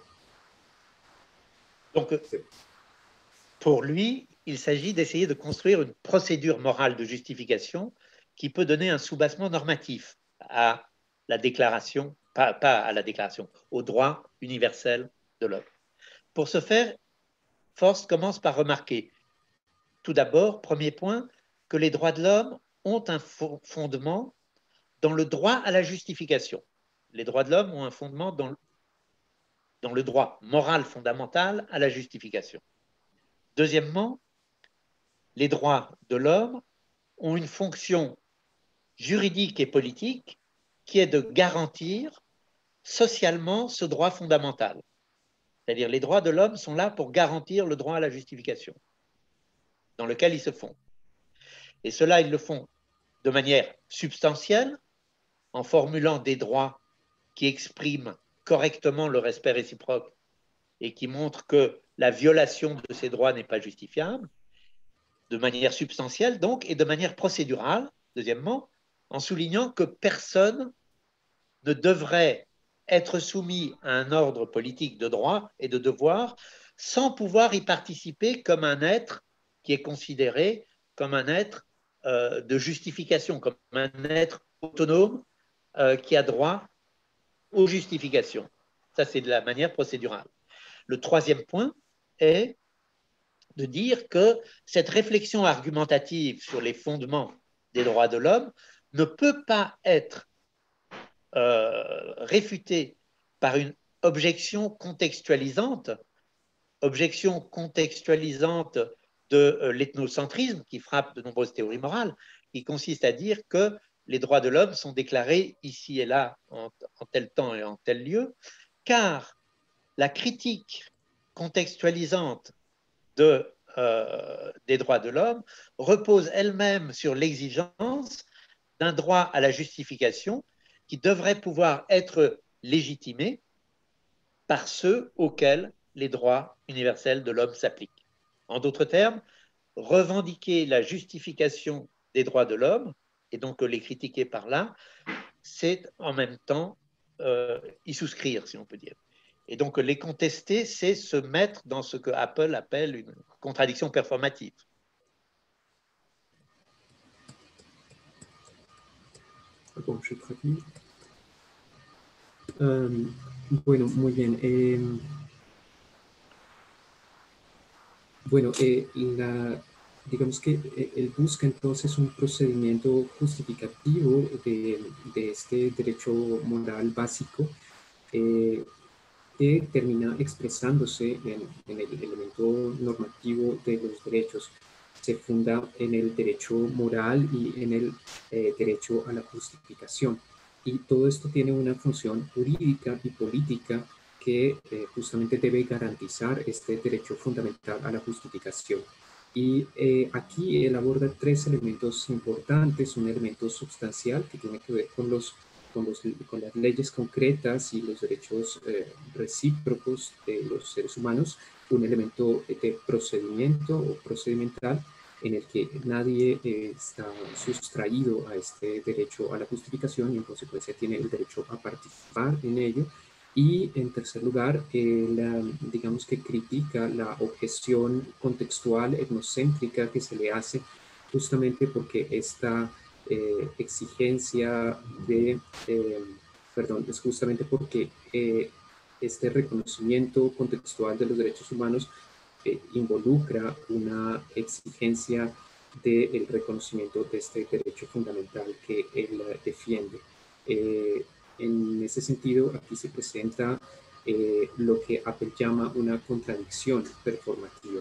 Donc, sí. Pour lui, il s'agit d'essayer de construire une procédure morale de justification qui peut donner un soubassement normatif à la déclaration, pas, pas à la déclaration, au droit universel de l'homme. Pour ce faire, Forst commence par remarquer, tout d'abord, premier point, que les droits de l'homme ont un fondement dans le droit à la justification. Les droits de l'homme ont un fondement dans le, dans le droit moral fondamental à la justification. Deuxièmement, les droits de l'homme ont une fonction juridique et politique qui est de garantir socialement ce droit fondamental. C'est-à-dire les droits de l'homme sont là pour garantir le droit à la justification dans lequel ils se font. Et cela, ils le font de manière substantielle, en formulant des droits qui expriment correctement le respect réciproque et qui montrent que la violation de ces droits n'est pas justifiable, de manière substantielle donc, et de manière procédurale, deuxièmement, en soulignant que personne ne devrait être soumis à un ordre politique de droit et de devoir sans pouvoir y participer comme un être qui est considéré comme un être euh, de justification, comme un être autonome euh, qui a droit aux justifications. Ça, c'est de la manière procédurale. Le troisième point est de dire que cette réflexion argumentative sur les fondements des droits de l'homme ne peut pas être euh, réfutée par une objection contextualisante, objection contextualisante de euh, l'ethnocentrisme qui frappe de nombreuses théories morales, qui consiste à dire que les droits de l'homme sont déclarés ici et là, en, en tel temps et en tel lieu, car la critique contextualisante de, euh, des droits de l'homme repose elle-même sur l'exigence d'un droit à la justification qui devrait pouvoir être légitimé par ceux auxquels les droits universels de l'homme s'appliquent. En d'autres termes, revendiquer la justification des droits de l'homme, et donc les critiquer par là, c'est en même temps euh, y souscrire, si on peut dire. Et donc les contester, c'est se mettre dans ce que Apple appelle une contradiction performative. Bon, je traduis. Um, bueno, muy bien. Eh, bueno, eh, la, digamos que eh, él busca entonces un procedimiento justificativo de, de este derecho moral básico eh, que termina expresándose en, en el elemento normativo de los derechos. Se funda en el derecho moral y en el eh, derecho a la justificación. Y todo esto tiene una función jurídica y política que eh, justamente debe garantizar este derecho fundamental a la justificación. Y eh, aquí él aborda tres elementos importantes. Un elemento sustancial que tiene que ver con los con, los, con las leyes concretas y los derechos eh, recíprocos de los seres humanos, un elemento de procedimiento o procedimental en el que nadie eh, está sustraído a este derecho a la justificación y en consecuencia tiene el derecho a participar en ello. Y en tercer lugar, eh, la, digamos que critica la objeción contextual etnocéntrica que se le hace justamente porque esta eh, exigencia de, eh, perdón, es justamente porque eh, este reconocimiento contextual de los derechos humanos eh, involucra una exigencia del reconocimiento de este derecho fundamental que él defiende. Eh, en ese sentido, aquí se presenta eh, lo que Apple llama una contradicción performativa.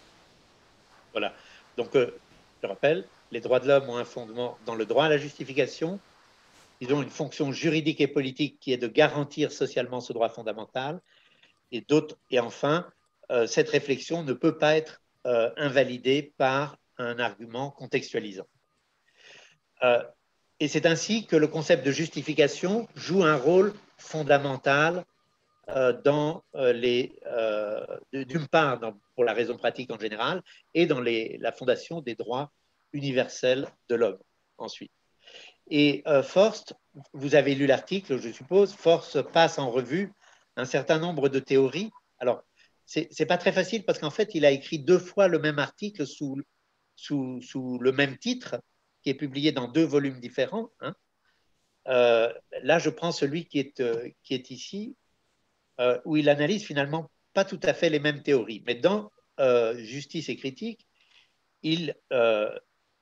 Voilà. Donc, euh, je rappelle, les droits de l'homme ont un fondement dans le droit à la justification. Ils ont une fonction juridique et politique qui est de garantir socialement ce droit fondamental. Et, d'autres, et enfin, euh, cette réflexion ne peut pas être euh, invalidée par un argument contextualisant. Euh, et c'est ainsi que le concept de justification joue un rôle fondamental euh, dans euh, les, euh, d'une part dans, pour la raison pratique en général et dans les, la fondation des droits universels de l'homme ensuite. Et euh, Forst, vous avez lu l'article, je suppose, Forst passe en revue un certain nombre de théories. Alors, c'est n'est pas très facile parce qu'en fait, il a écrit deux fois le même article sous, sous, sous le même titre, qui est publié dans deux volumes différents. Hein. Euh, là, je prends celui qui est, euh, qui est ici, euh, où il analyse finalement pas tout à fait les mêmes théories. Mais dans euh, Justice et critique, il euh,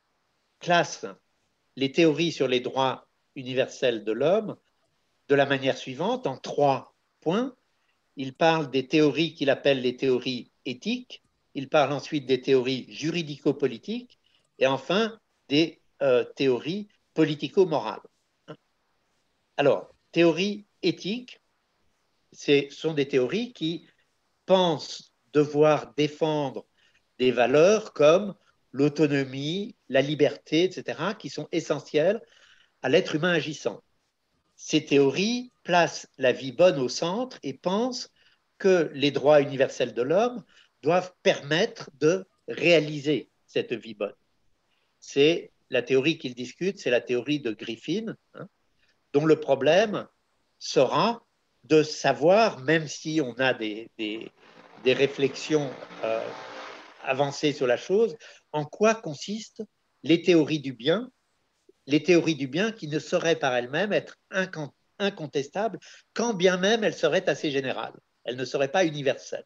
classe les théories sur les droits universels de l'homme de la manière suivante, en trois points. Il parle des théories qu'il appelle les théories éthiques, il parle ensuite des théories juridico-politiques et enfin des euh, théories politico-morales. Alors, théories éthiques, ce sont des théories qui pensent devoir défendre des valeurs comme l'autonomie, la liberté, et cetera, qui sont essentielles à l'être humain agissant. Ces théories placent la vie bonne au centre et pensent que les droits universels de l'homme doivent permettre de réaliser cette vie bonne. C'est la théorie qu'ils discutent, c'est la théorie de Griffin, hein, dont le problème sera de savoir, même si on a des, des, des réflexions euh, avancées sur la chose, en quoi consistent les théories du bien, les théories du bien qui ne sauraient par elles-mêmes être incontestables, quand bien même elles seraient assez générales. Elles ne seraient pas universelles.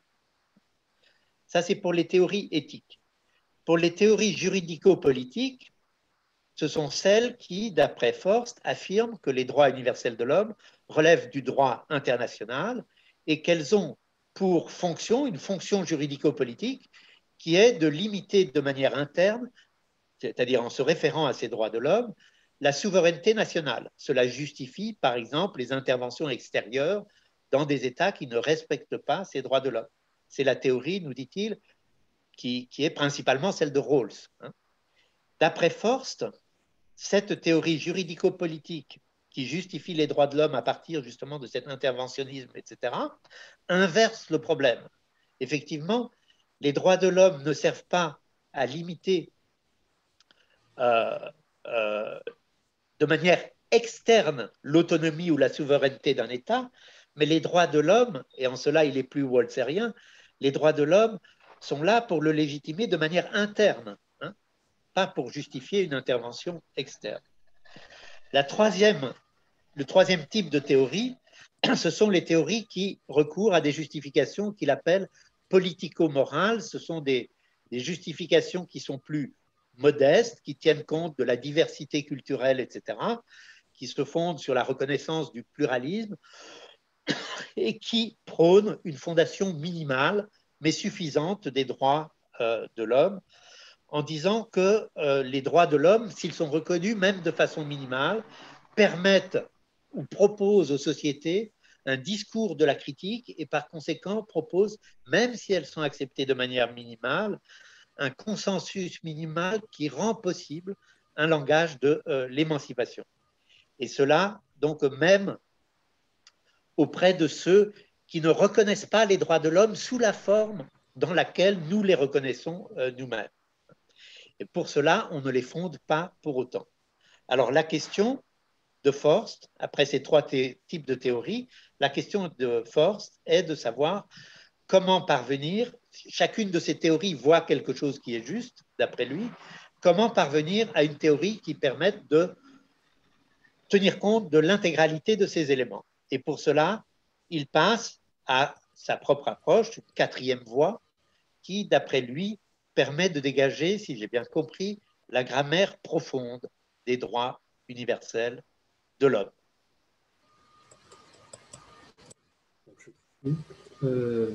Ça, c'est pour les théories éthiques. Pour les théories juridico-politiques, ce sont celles qui, d'après Forst, affirment que les droits universels de l'homme relèvent du droit international et qu'elles ont pour fonction, une fonction juridico-politique, qui est de limiter de manière interne, c'est-à-dire en se référant à ces droits de l'homme, la souveraineté nationale. Cela justifie, par exemple, les interventions extérieures dans des États qui ne respectent pas ces droits de l'homme. C'est la théorie, nous dit-il, qui, qui est principalement celle de Rawls. Hein. D'après Forst, cette théorie juridico-politique qui justifie les droits de l'homme à partir justement de cet interventionnisme, et cetera, inverse le problème. Effectivement, les droits de l'homme ne servent pas à limiter euh, euh, de manière externe l'autonomie ou la souveraineté d'un État, mais les droits de l'homme, et en cela il est plus waltzérien, les droits de l'homme sont là pour le légitimer de manière interne, hein, pas pour justifier une intervention externe. La troisième, le troisième type de théorie, ce sont les théories qui recourent à des justifications qu'il appelle politico-morales. Ce sont des, des justifications qui sont plus modestes, qui tiennent compte de la diversité culturelle, et cetera, qui se fondent sur la reconnaissance du pluralisme et qui prônent une fondation minimale, mais suffisante des droits euh, de l'homme, en disant que euh, les droits de l'homme, s'ils sont reconnus même de façon minimale, permettent ou proposent aux sociétés un discours de la critique et par conséquent proposent, même si elles sont acceptées de manière minimale, un consensus minimal qui rend possible un langage de euh, l'émancipation. Et cela donc même auprès de ceux qui ne reconnaissent pas les droits de l'homme sous la forme dans laquelle nous les reconnaissons euh, nous-mêmes. Et pour cela, on ne les fonde pas pour autant. Alors la question de Forst, après ces trois types de théories, la question de Forst est de savoir comment parvenir, chacune de ces théories voit quelque chose qui est juste, d'après lui, comment parvenir à une théorie qui permette de tenir compte de l'intégralité de ces éléments. Et pour cela, il passe à sa propre approche, une quatrième voie, qui, d'après lui, permet de dégager, si j'ai bien compris, la grammaire profonde des droits universels de l'homme. Uh,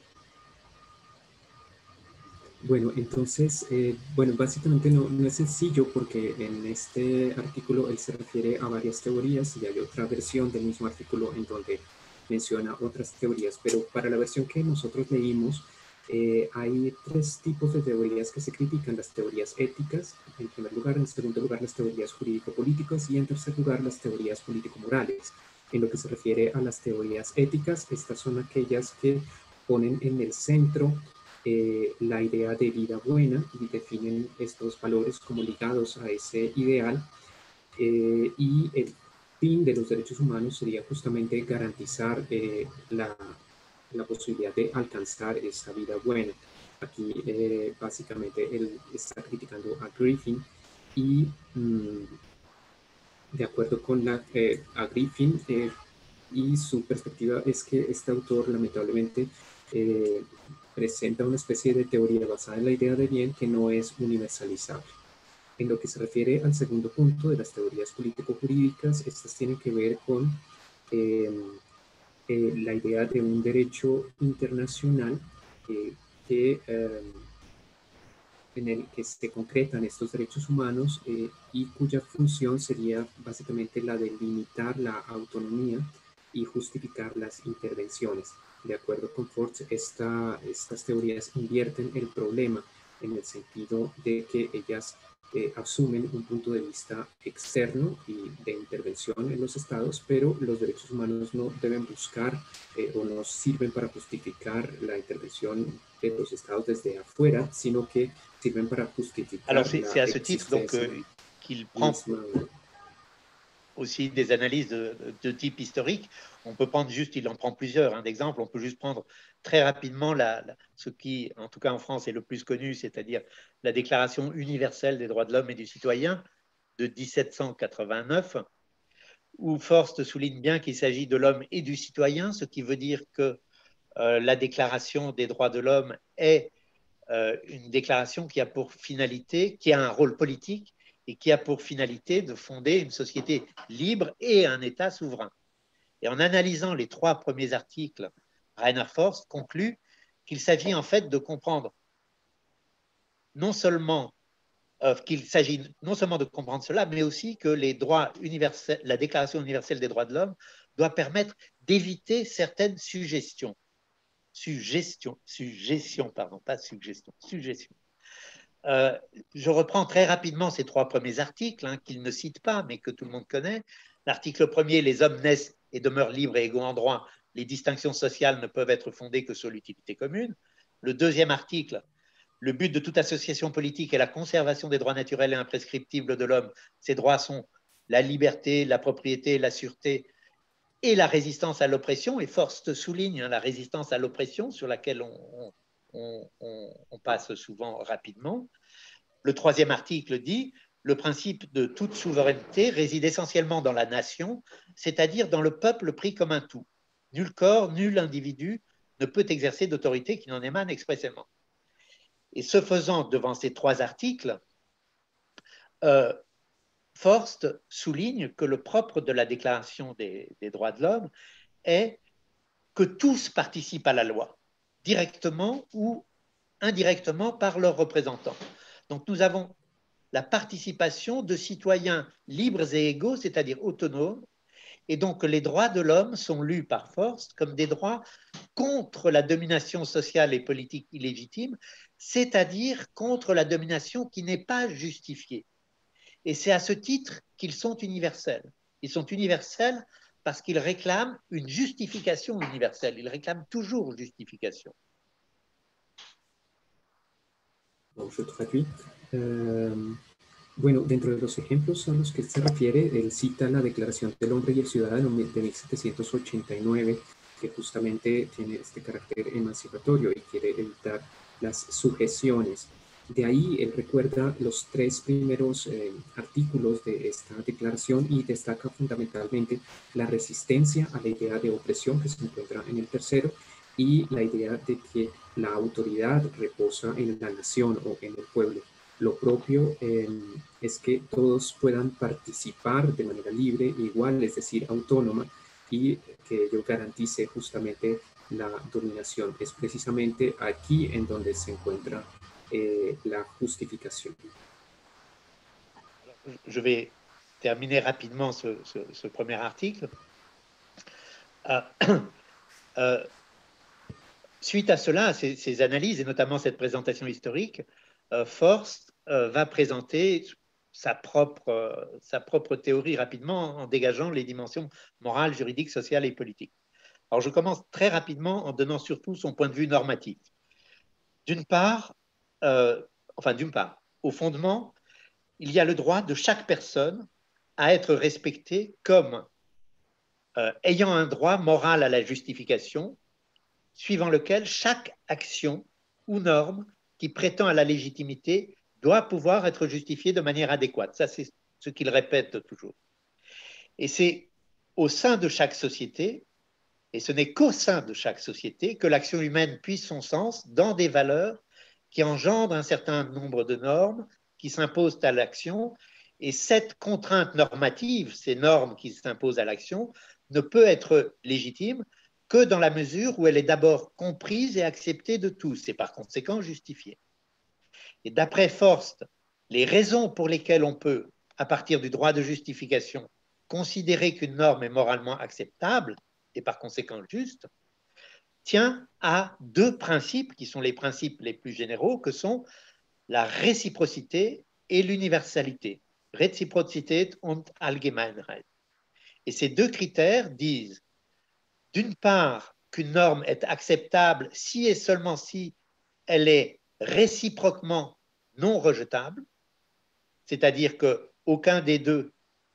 bueno, entonces, eh, bueno, básicamente no, no es sencillo porque en este artículo él se refiere a varias teorías y hay otra versión del mismo artículo en donde menciona otras teorías, pero para la versión que nosotros leímos, eh, hay tres tipos de teorías que se critican: las teorías éticas, en primer lugar; en segundo lugar, las teorías jurídico-políticas; y en tercer lugar, las teorías político-morales. En lo que se refiere a las teorías éticas, estas son aquellas que ponen en el centro eh, la idea de vida buena y definen estos valores como ligados a ese ideal, eh, y el fin de los derechos humanos sería justamente garantizar eh, la, la posibilidad de alcanzar esa vida buena. Aquí eh, básicamente él está criticando a Griffin y mmm, de acuerdo con la, eh, a Griffin eh, y su perspectiva es que este autor lamentablemente eh, presenta una especie de teoría basada en la idea de bien que no es universalizable. En lo que se refiere al segundo punto de las teorías político-jurídicas, estas tienen que ver con eh, eh, la idea de un derecho internacional eh, que, eh, en el que se concretan estos derechos humanos eh, y cuya función sería básicamente la de limitar la autonomía y justificar las intervenciones. De acuerdo con Forst, esta, estas teorías invierten el problema en el sentido de que ellas eh, asumen un punto de vista externo y de intervención en los estados, pero los derechos humanos no deben buscar eh, o no sirven para justificar la intervención de los estados desde afuera, sino que sirven para justificar. Alors c'est à ce titre donc euh, qu'il prend misma. aussi des analyses de, de type historique. On peut prendre juste, il en prend plusieurs hein, d'exemples. On peut juste prendre très rapidement la, la, ce qui, en tout cas en France, est le plus connu, c'est-à-dire la Déclaration universelle des droits de l'homme et du citoyen de mille sept cent quatre-vingt-neuf, où Forst souligne bien qu'il s'agit de l'homme et du citoyen, ce qui veut dire que euh, la Déclaration des droits de l'homme est euh, une déclaration qui a pour finalité, qui a un rôle politique, et qui a pour finalité de fonder une société libre et un État souverain. Et en analysant les trois premiers articles, Rainer Forst conclut qu'il s'agit en fait de comprendre non seulement euh, qu'il s'agit non seulement de comprendre cela, mais aussi que les droits universels, la Déclaration universelle des droits de l'homme doit permettre d'éviter certaines suggestions. Suggestion, suggestion, pardon, pas suggestion, suggestion. Euh, je reprends très rapidement ces trois premiers articles hein, qu'il ne cite pas, mais que tout le monde connaît. L'article premier, les hommes naissent et demeurent libres et égaux en droit. Les distinctions sociales ne peuvent être fondées que sur l'utilité commune. Le deuxième article, le but de toute association politique est la conservation des droits naturels et imprescriptibles de l'homme. Ces droits sont la liberté, la propriété, la sûreté et la résistance à l'oppression. Et Forst souligne hein, la résistance à l'oppression sur laquelle on, on On, on, on passe souvent rapidement. Le troisième article dit « Le principe de toute souveraineté réside essentiellement dans la nation, c'est-à-dire dans le peuple pris comme un tout. Nul corps, nul individu ne peut exercer d'autorité qui n'en émane expressément. » Et ce faisant, devant ces trois articles, euh, Forst souligne que le propre de la Déclaration des, des droits de l'homme est que tous participent à la loi, directement ou indirectement par leurs représentants. Donc nous avons la participation de citoyens libres et égaux, c'est-à-dire autonomes, et donc les droits de l'homme sont lus par Forst comme des droits contre la domination sociale et politique illégitime, c'est-à-dire contre la domination qui n'est pas justifiée. Et c'est à ce titre qu'ils sont universels. Ils sont universels parce qu'ils réclament une justification universelle. Ils réclament toujours justification. Bon, je traduis. Euh, bueno, dentro de los ejemplos a los que se refiere, él cita la Declaración del Hombre y el Ciudadano de mil setecientos ochenta y nueve, que justamente tiene este carácter emancipatorio y quiere evitar las sujeciones. De ahí él recuerda los tres primeros eh, artículos de esta declaración y destaca fundamentalmente la resistencia a la idea de opresión que se encuentra en el tercero y la idea de que la autoridad reposa en la nación o en el pueblo. Lo propio eh, es que todos puedan participar de manera libre, igual, es decir, autónoma, y que ello garantice justamente la dominación. Es precisamente aquí en donde se encuentra eh, la justificación. Je vais terminer rapidement ce, ce, ce premier article. Euh, euh, suite à cela, à ces, ces analyses, et notamment cette présentation historique, euh, Forst euh, va présenter sa propre, euh, sa propre théorie rapidement en dégageant les dimensions morales, juridiques, sociales et politiques. Alors, je commence très rapidement en donnant surtout son point de vue normatif. D'une part, euh, enfin d'une part, au fondement, il y a le droit de chaque personne à être respectée comme euh, ayant un droit moral à la justification, suivant lequel chaque action ou norme qui prétend à la légitimité doit pouvoir être justifiée de manière adéquate. Ça, c'est ce qu'il répète toujours. Et c'est au sein de chaque société, et ce n'est qu'au sein de chaque société, que l'action humaine puise son sens dans des valeurs qui engendrent un certain nombre de normes qui s'imposent à l'action. Et cette contrainte normative, ces normes qui s'imposent à l'action, ne peut être légitime que dans la mesure où elle est d'abord comprise et acceptée de tous, et par conséquent justifiée. Et d'après Forst, les raisons pour lesquelles on peut, à partir du droit de justification, considérer qu'une norme est moralement acceptable, et par conséquent juste, tient à deux principes qui sont les principes les plus généraux, que sont la réciprocité et l'universalité. Reziprozität und Allgemeinheit. Et ces deux critères disent, d'une part, qu'une norme est acceptable si et seulement si elle est réciproquement non rejetable, c'est-à-dire qu'aucun des deux,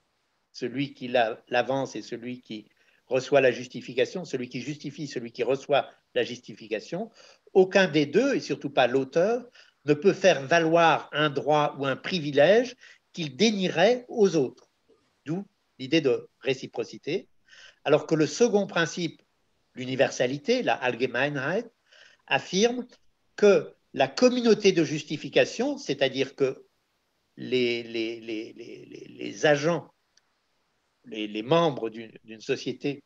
celui qui l'avance et celui qui reçoit la justification, celui qui justifie, celui qui reçoit la justification, aucun des deux, et surtout pas l'auteur, ne peut faire valoir un droit ou un privilège qu'il dénierait aux autres. D'où l'idée de réciprocité. Alors que le second principe, l'universalité, la Allgemeinheit, affirme que la communauté de justification, c'est-à-dire que les, les, les, les, les agents, les, les membres d'une société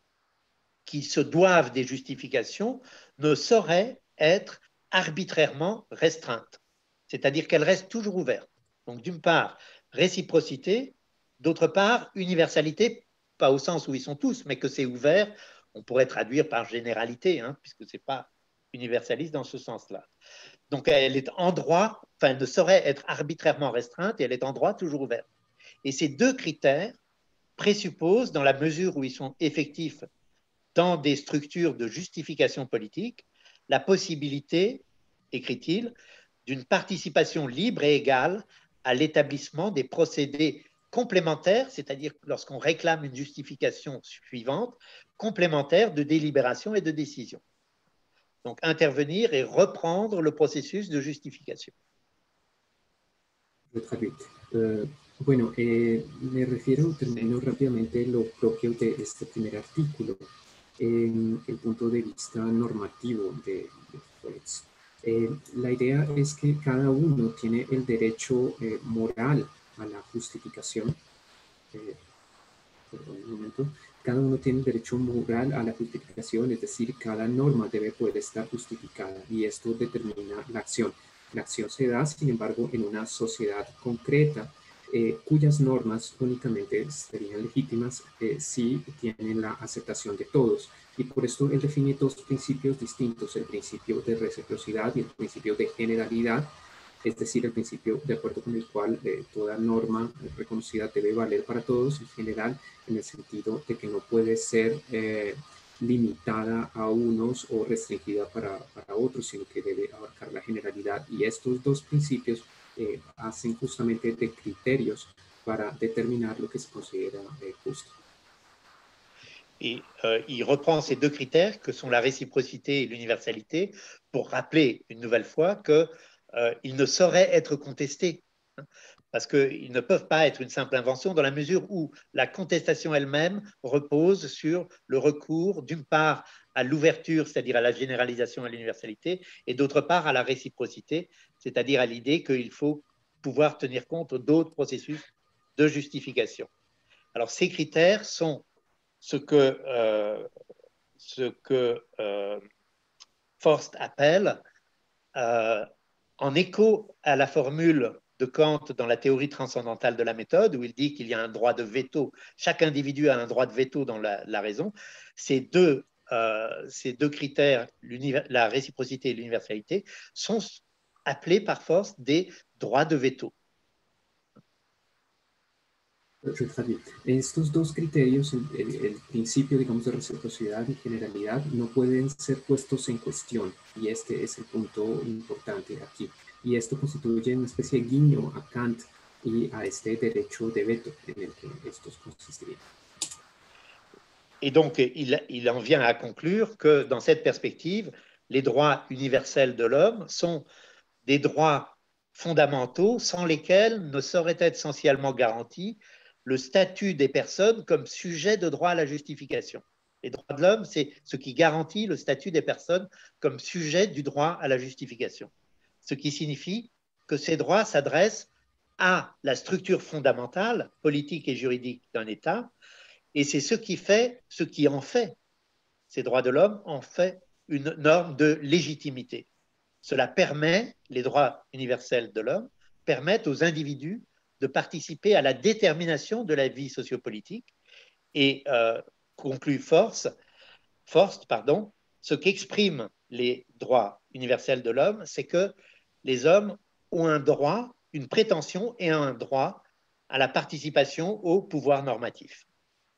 qui se doivent des justifications, ne sauraient être arbitrairement restreintes. C'est-à-dire qu'elles restent toujours ouvertes. Donc, d'une part, réciprocité, d'autre part, universalité, pas au sens où ils sont tous, mais que c'est ouvert, on pourrait traduire par généralité, hein, puisque ce n'est pas universaliste dans ce sens-là. Donc, elle est en droit, enfin, elle ne saurait être arbitrairement restreinte et elle est en droit toujours ouverte. Et ces deux critères présupposent, dans la mesure où ils sont effectifs dans des structures de justification politique, la possibilité, écrit-il, d'une participation libre et égale à l'établissement des procédés complémentaires, c'est-à-dire lorsqu'on réclame une justification suivante, complémentaire de délibération et de décision. Donc, intervenir et reprendre le processus de justification. Lo traduí. Uh, bueno, eh, me refiero, termino rápidamente lo propio de este primer artículo, en el punto de vista normativo de, de Forst. Eh, la idea es que cada uno tiene el derecho eh, moral a la justificación. Eh, perdón, un momento. Cada uno tiene el derecho moral a la justificación, es decir, cada norma debe poder estar justificada y esto determina la acción. La acción se da, sin embargo, en una sociedad concreta, eh, cuyas normas únicamente serían legítimas eh, si tienen la aceptación de todos. Y por esto él define dos principios distintos, el principio de reciprocidad y el principio de generalidad, es decir, el principio de acuerdo con el cual eh, toda norma reconocida debe valer para todos en general, en el sentido de que no puede ser eh, limitada a unos o restringida para, para otros, sino que debe abarcar la generalidad. Y estos dos principios eh, hacen justamente de criterios para determinar lo que se considera eh, justo. Et euh, il reprend ces deux critères que sont la réciprocité et l'universalité pour rappeler une nouvelle fois qu'ils euh, ne sauraient être contestés, hein, parce qu'ils ne peuvent pas être une simple invention dans la mesure où la contestation elle-même repose sur le recours d'une part à l'ouverture, c'est-à-dire à la généralisation et à l'universalité, et d'autre part à la réciprocité, c'est-à-dire à l'idée qu'il faut pouvoir tenir compte d'autres processus de justification. Alors ces critères sont ce que, euh, ce que euh, Forst appelle, euh, en écho à la formule de Kant dans la théorie transcendantale de la méthode, où il dit qu'il y a un droit de veto, chaque individu a un droit de veto dans la, la raison, ces deux, euh, ces deux critères, la réciprocité et l'universalité, sont appelés par Forst des droits de veto. Je traduis. Estos dos criterios, el, el, el principio, digamos, de reciprocidad y generalidad, no pueden ser puestos en cuestión, y este es el punto importante aquí. Y esto constituye una especie de guiño a Kant y a este derecho de veto en el que estos consistirían. Et donc, il, il en vient à conclure que dans cette perspective, les droits universels de l'homme sont des droits fondamentaux sans lesquels ne saurait être essentiellement garanti le statut des personnes comme sujet de droit à la justification. Les droits de l'homme, c'est ce qui garantit le statut des personnes comme sujet du droit à la justification. Ce qui signifie que ces droits s'adressent à la structure fondamentale, politique et juridique d'un État, et c'est ce qui fait, ce qui en fait, ces droits de l'homme en fait une norme de légitimité. Cela permet, les droits universels de l'homme permettent aux individus de participer à la détermination de la vie sociopolitique et euh, conclut Forst, Forst pardon, ce qu'expriment les droits universels de l'homme, c'est que les hommes ont un droit, une prétention et un droit à la participation au pouvoir normatif.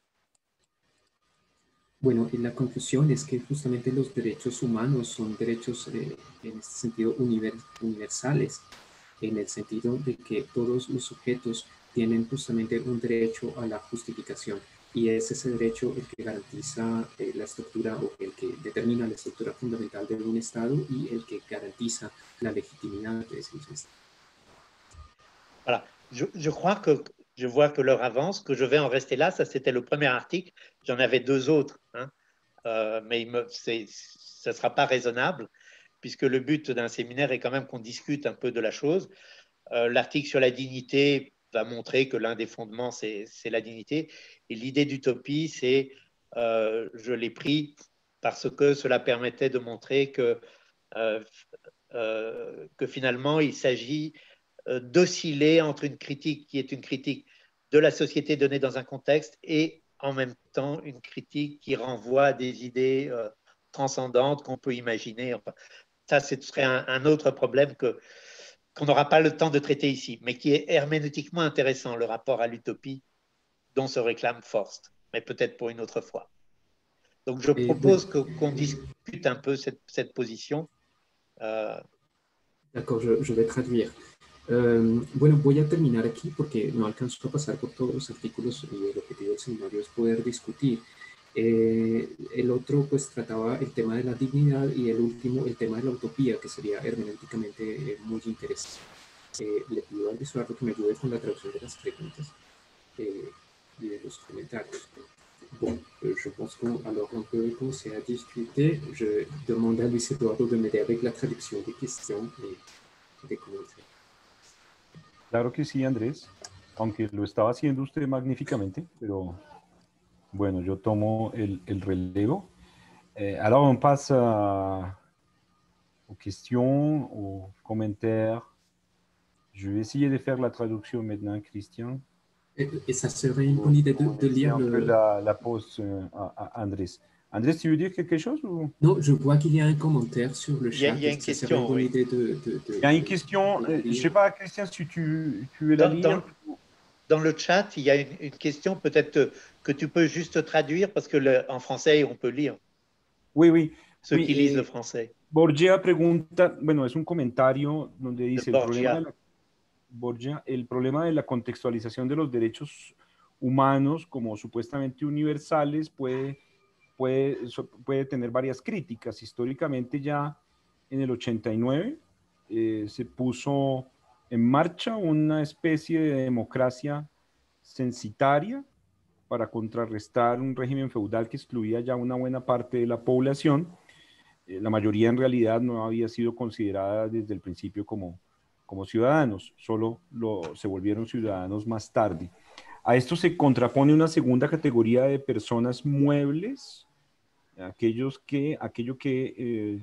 Bueno, y la conclusión es que justamente los derechos humanos son derechos eh, en este sentido universales, en el sentido de que todos los sujetos tienen justamente un derecho a la justificación, y es ese derecho el que garantiza eh, la estructura o el que determina la estructura fundamental de un Estado y el que garantiza la legitimidad de ese Estado. Voilà, je, je crois que je vois que l'heure avance, que je vais en rester là. Ça, c'était le premier article. J'en avais deux autres, hein. euh, mais il me, c'est, ça ne sera pas raisonnable, puisque le but d'un séminaire est quand même qu'on discute un peu de la chose. Euh, l'article sur la dignité va montrer que l'un des fondements, c'est, c'est la dignité. Et l'idée d'utopie, c'est, euh, je l'ai pris parce que cela permettait de montrer que, euh, euh, que finalement, il s'agit d'osciller entre une critique qui est une critique de la société donnée dans un contexte et en même temps une critique qui renvoie à des idées euh, transcendantes qu'on peut imaginer. Enfin, ça, ce serait un, un autre problème que, qu'on n'aura pas le temps de traiter ici, mais qui est herméneutiquement intéressant, le rapport à l'utopie dont se réclame Forst, mais peut-être pour une autre fois. Donc, je propose que, qu'on discute un peu cette, cette position. Euh... D'accord, je, je vais traduire. Um, bueno, voy a terminar aquí porque no alcanzo a pasar por todos los artículos y el objetivo del seminario es poder discutir. Eh, el otro pues trataba el tema de la dignidad y el último el tema de la utopía, que sería hermenéuticamente eh, muy interesante. Eh, le pido al Eduardo que me ayude con la traducción de las preguntas eh, y de los comentarios. Bon, euh, je pense qu'alors on peut commencer à discuter. Je demande à Luis Eduardo de m'aider avec la traduction des questions et des commentaires. Claro que sí, Andrés, aunque lo estaba haciendo usted magníficamente, pero bueno, yo tomo el, el relevo. Eh, alors, on passe à, aux questions, aux commentaires. Je vais essayer de faire la traduction maintenant, Christian. Et, et ça serait une bonne idée de, de lire un le... peu la, la pause à, à Andrés. Andrés, tu veux dire quelque chose ou... Non, je vois qu'il y a un commentaire sur le Il y a, chat. il y a une Ça serait question, une bonne oui. idée de, de, de, Il y a une de- question, de la euh, je ne lire. sais pas, Christian, si tu, tu veux la Dans, lire. dans, dans le chat, il y a une, une question peut-être que tu peux juste traduire parce que le, en français, on peut lire, Oui, oui, ceux oui. qui lisent le Eh, français. Borgia pregunta, bueno, es un comentario donde De dice el problema de Borgia. la, Borgia, el problema de la contextualización de los derechos humanos como supuestamente universales puede, puede, so- puede tener varias críticas. Históricamente ya en el ochenta y nueve eh, se puso en marcha una especie de democracia censitaria para contrarrestar un régimen feudal que excluía ya una buena parte de la población. Eh, la mayoría en realidad no había sido considerada desde el principio como, como ciudadanos, solo lo, se volvieron ciudadanos más tarde. A esto se contrapone una segunda categoría de personas muebles, aquellos que, aquello que, eh,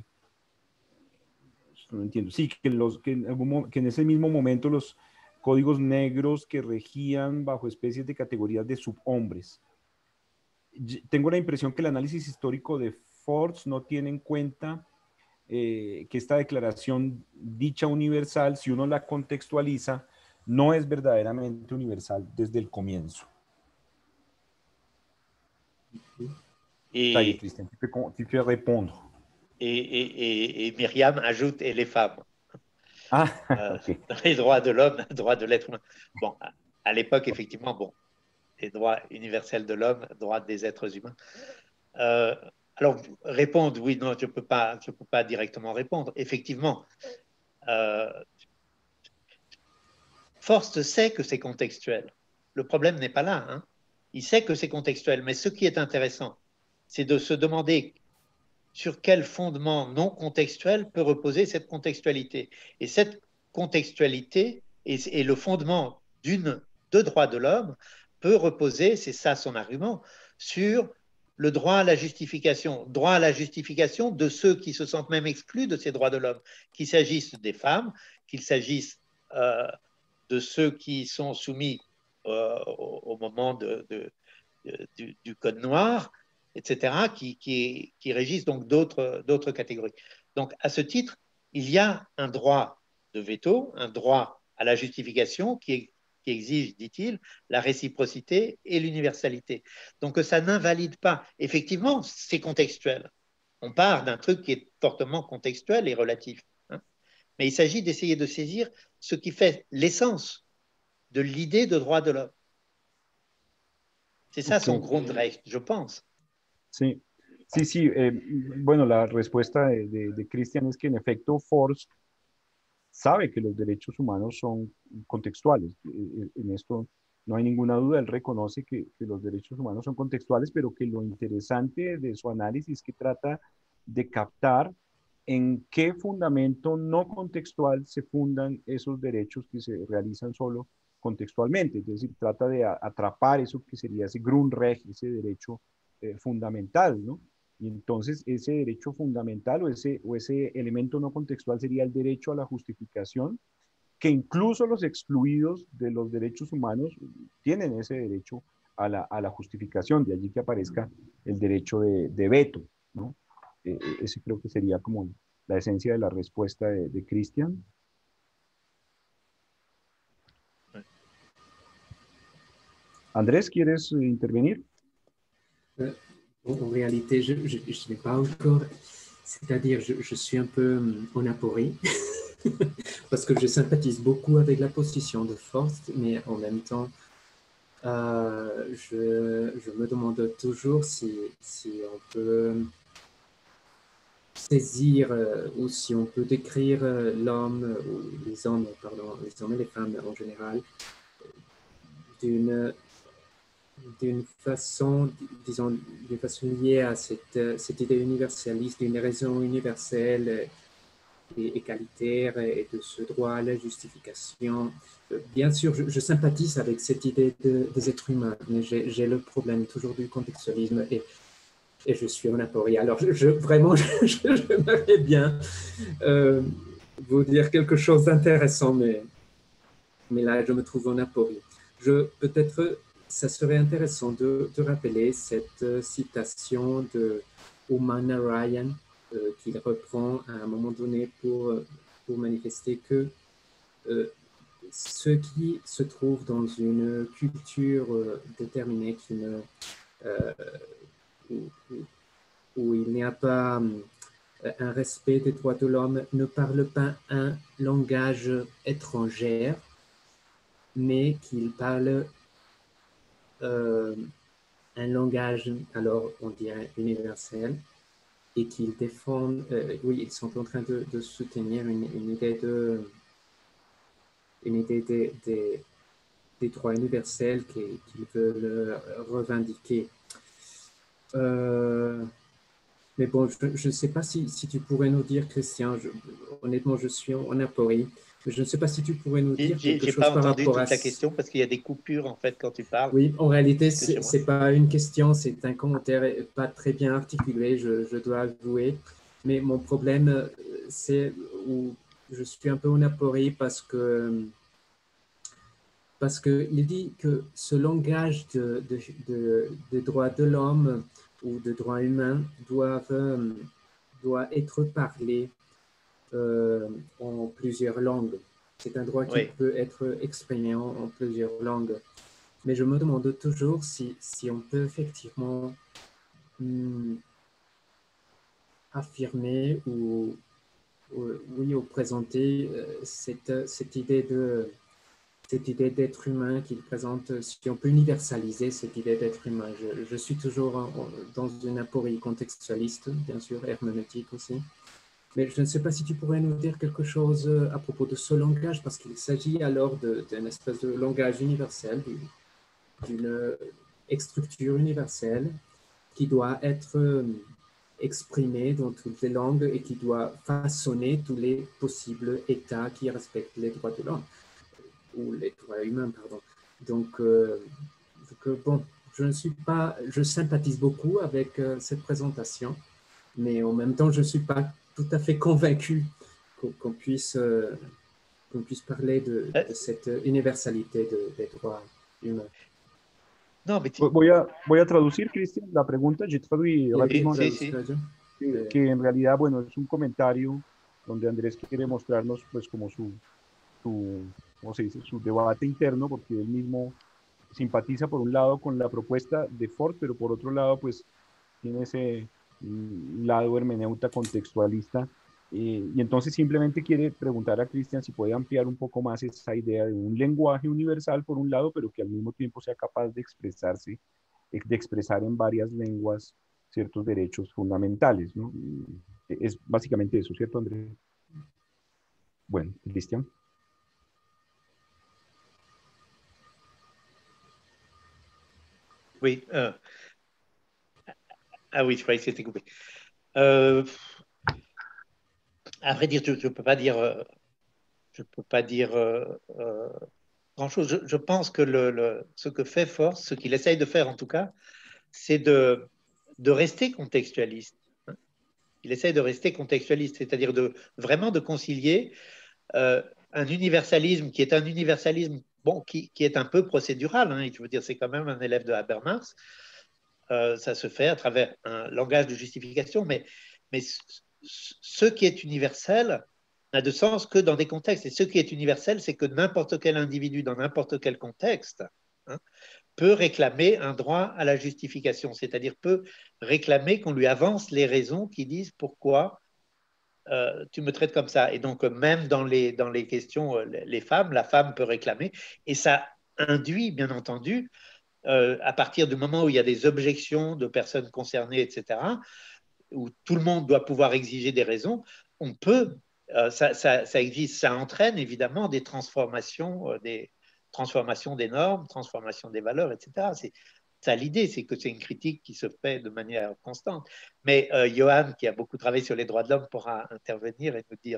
no entiendo, sí, que, los, que, en algún, que en ese mismo momento los códigos negros que regían bajo especies de categorías de subhombres. Tengo la impresión que el análisis histórico de Forbes no tiene en cuenta eh, que esta declaración dicha universal, si uno la contextualiza, no es verdaderamente universal desde el comienzo. Ça y est, Et, Christian, tu peux, tu peux répondre. et, et, et Myriam ajoute « et les femmes Ah, ». Euh, ok. dans les droits de l'homme, droits de l'être humain. Bon, à, à l'époque, effectivement, bon, les droits universels de l'homme, droits des êtres humains. Euh, alors, répondre, oui, non, je ne peux, peux pas directement répondre. Effectivement, euh, Forst sait que c'est contextuel. Le problème n'est pas là. Hein. Il sait que c'est contextuel, mais ce qui est intéressant, c'est de se demander sur quel fondement non contextuel peut reposer cette contextualité. Et cette contextualité et, et le fondement d'une de droits de l'homme peut reposer, c'est ça son argument, sur le droit à la justification, droit à la justification de ceux qui se sentent même exclus de ces droits de l'homme, qu'il s'agisse des femmes, qu'il s'agisse euh, de ceux qui sont soumis euh, au, au moment de, de, de, du, du Code noir, et cetera, qui, qui, qui régissent donc d'autres catégories. Donc, à ce titre, il y a un droit de veto, un droit à la justification qui, qui exige, dit-il, la réciprocité et l'universalité. Donc, ça n'invalide pas. Effectivement, c'est contextuel. On part d'un truc qui est fortement contextuel et relatif. Hein. Mais il s'agit d'essayer de saisir ce qui fait l'essence de l'idée de droit de l'homme. C'est ça okay. Son Grundrecht, je pense. Sí, sí, sí. Eh, bueno, la respuesta de, de, de Christian es que en efecto Forst sabe que los derechos humanos son contextuales. En esto no hay ninguna duda. Él reconoce que, que los derechos humanos son contextuales, pero que lo interesante de su análisis es que trata de captar en qué fundamento no contextual se fundan esos derechos que se realizan solo contextualmente. Es decir, trata de atrapar eso que sería ese Grundrecht, ese derecho eh, fundamental, ¿no? Y entonces ese derecho fundamental o ese, o ese elemento no contextual sería el derecho a la justificación, que incluso los excluidos de los derechos humanos tienen ese derecho a la, a la justificación, de allí que aparezca el derecho de, de veto, ¿no? Eh, ese creo que sería como la esencia de la respuesta de, de Christian. Andrés, ¿quieres intervenir? Euh, en réalité, je ne l'ai pas encore, c'est-à-dire je, je suis un peu en aporie, parce que je sympathise beaucoup avec la position de Forst, mais en même temps, euh, je, je me demande toujours si, si on peut saisir euh, ou si on peut décrire euh, l'homme, ou les hommes, pardon, les hommes et les femmes en général, d'une d'une façon, disons, d'une façon liée à cette, cette idée universaliste, d'une raison universelle et égalitaire et de ce droit à la justification. Bien sûr, je, je sympathise avec cette idée de, des êtres humains, mais j'ai le problème toujours du contextualisme et, et je suis en aporie. Alors, je, je, vraiment, je, je, j'aimerais bien euh, vous dire quelque chose d'intéressant, mais, mais là, je me trouve en aporie. Je peut-être ça serait intéressant de, de rappeler cette citation de Ouman Ryan euh, qu'il reprend à un moment donné pour, pour manifester que euh, ceux qui se trouvent dans une culture euh, déterminée qui ne, euh, où, où il n'y a pas euh, un respect des droits de l'homme ne parlent pas un langage étranger, mais qu'ils parlent euh, un langage, alors on dirait universel, et qu'ils défendent, euh, oui, ils sont en train de, de soutenir une, une idée de une idée des, des, des droits universels qu'ils qu'ils veulent revendiquer. Euh, mais bon, je ne sais pas si, si tu pourrais nous dire, Christian, je, honnêtement, je suis en, en aporie, je ne sais pas si tu pourrais nous dire quelque J'ai chose pas par entendu rapport toute à... la question parce qu'il y a des coupures en fait quand tu parles. Oui, en réalité, Excuse-moi. ce n'est pas une question, c'est un commentaire pas très bien articulé, je, je dois avouer. Mais mon problème, c'est où je suis un peu en aporie parce que parce qu'il dit que ce langage de, de, de, de droits de l'homme ou de droits humains doivent, doit être parlé euh, en plusieurs langues. C'est un droit qui Oui. peut être exprimé en, en plusieurs langues. Mais je me demande toujours si, si on peut effectivement hum, affirmer ou, ou, oui, ou présenter euh, cette, cette idée de cette idée d'être humain qu'il présente, si on peut universaliser cette idée d'être humain. Je, je suis toujours en, dans une aporie contextualiste, bien sûr, herméneutique aussi. Mais je ne sais pas si tu pourrais nous dire quelque chose à propos de ce langage, parce qu'il s'agit alors d'une espèce de langage universel, d'une structure universelle qui doit être exprimée dans toutes les langues et qui doit façonner tous les possibles États qui respectent les droits de l'homme, ou les droits humains, pardon. Donc, euh, donc, bon, je ne suis pas, je sympathise beaucoup avec euh, cette présentation, mais en même temps, je ne suis pas tout à fait convaincu qu'on qu'on puisse, euh, qu'on puisse parler de, de cette universalité de, des droits humains. Non, mais tu... Voy a, voy a traducir, Cristian, la pregunta. Yo traduí Sí, rapidísimo. sí, sí. Que, que en realidad, bueno, es un comentario donde Andrés quiere mostrarnos, pues, como su, su, ¿cómo se dice? Su debate interno, porque él mismo simpatiza por un lado con la propuesta de Ford, pero por otro lado, pues, tiene ese mm, lado hermeneuta contextualista. Eh, y entonces simplemente quiere preguntar a Cristian si puede ampliar un poco más esa idea de un lenguaje universal por un lado, pero que al mismo tiempo sea capaz de expresarse, eh, de expresar en varias lenguas ciertos derechos fundamentales, ¿no? Es básicamente eso, ¿cierto, Andrés? Bueno, Cristian. Oui. Euh... Ah oui, je croyais que c'était coupé. Euh... À vrai dire, je ne peux pas dire, euh, je peux pas dire euh, euh, grand-chose. Je, je pense que le, le, ce que fait Force, ce qu'il essaye de faire en tout cas, c'est de, de rester contextualiste. Il essaye de rester contextualiste, c'est-à-dire de vraiment de concilier euh, un universalisme qui est un universalisme bon, qui, qui est un peu procédural. Hein, je veux dire, c'est quand même un élève de Habermas. Euh, ça se fait à travers un langage de justification, mais, mais ce qui est universel n'a de sens que dans des contextes. Et ce qui est universel, c'est que n'importe quel individu, dans n'importe quel contexte, hein, peut réclamer un droit à la justification, c'est-à-dire peut réclamer qu'on lui avance les raisons qui disent pourquoi euh, tu me traites comme ça. Et donc, même dans les, dans les questions, les femmes, la femme peut réclamer. Et ça induit, bien entendu, euh, à partir du moment où il y a des objections de personnes concernées, et cetera, où tout le monde doit pouvoir exiger des raisons, on peut, euh, ça, ça, ça existe, ça entraîne évidemment des transformations, euh, des transformations des normes, transformations des valeurs, et cetera. C'est ça l'idée, c'est que c'est une critique qui se fait de manière constante. Mais euh, Johan, qui a beaucoup travaillé sur les droits de l'homme, pourra intervenir et nous dire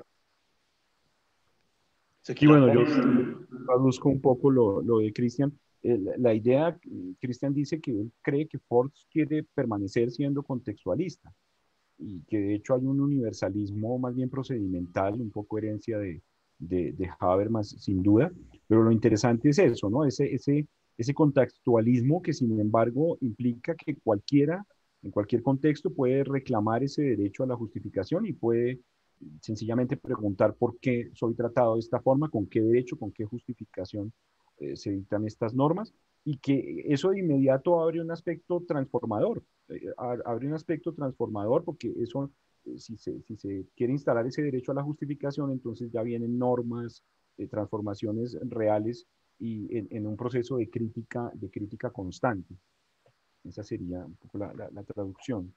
ce Y qu'il en bueno, yo pense. traduzco un poco lo, lo de Cristian. Eh, la idea, Cristian dice que él cree que Ford quiere permanecer siendo contextualista y que de hecho hay un universalismo más bien procedimental, un poco herencia de, de, de Habermas sin duda, pero lo interesante es eso, ¿no? Ese, ese, ese contextualismo que sin embargo implica que cualquiera, en cualquier contexto, puede reclamar ese derecho a la justificación y puede sencillamente preguntar por qué soy tratado de esta forma, con qué derecho, con qué justificación eh, se dictan estas normas, y que eso de inmediato abre un aspecto transformador, eh, abre un aspecto transformador porque eso, eh, si, se, si se quiere instalar ese derecho a la justificación, entonces ya vienen normas, eh, transformaciones reales y en, en, un proceso de crítica, de crítica constante. Esa sería un poco la, la, la traducción.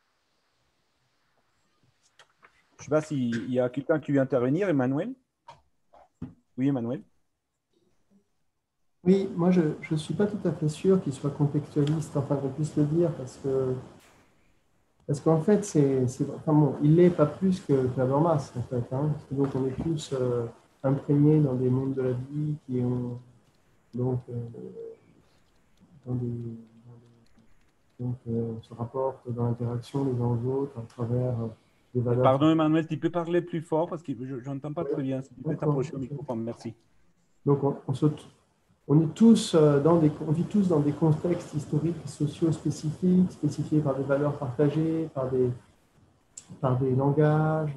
Je ne sais pas s'il y a quelqu'un qui veut intervenir. Emmanuel? Oui, Emmanuel? Oui, moi je ne suis pas tout à fait sûr qu'il soit contextualiste, enfin qu'on puisse le dire, parce que parce qu'en fait, c'est, enfin bon, il l'est pas plus que, que Habermas, en fait. Hein, parce que donc on est tous euh, imprégnés dans des mondes de la vie qui ont donc euh, dans des, dans des donc euh, se rapportent dans l'interaction les uns aux autres à travers euh, des valeurs. Pardon, Emmanuel, tu peux parler plus fort parce que je n'entends pas ouais. très bien. Si tu peux t'approcher au microphone, merci. Donc on, on se On est tous dans des, on vit tous dans des contextes historiques et sociaux spécifiques, spécifiés par des valeurs partagées, par des, par des langages.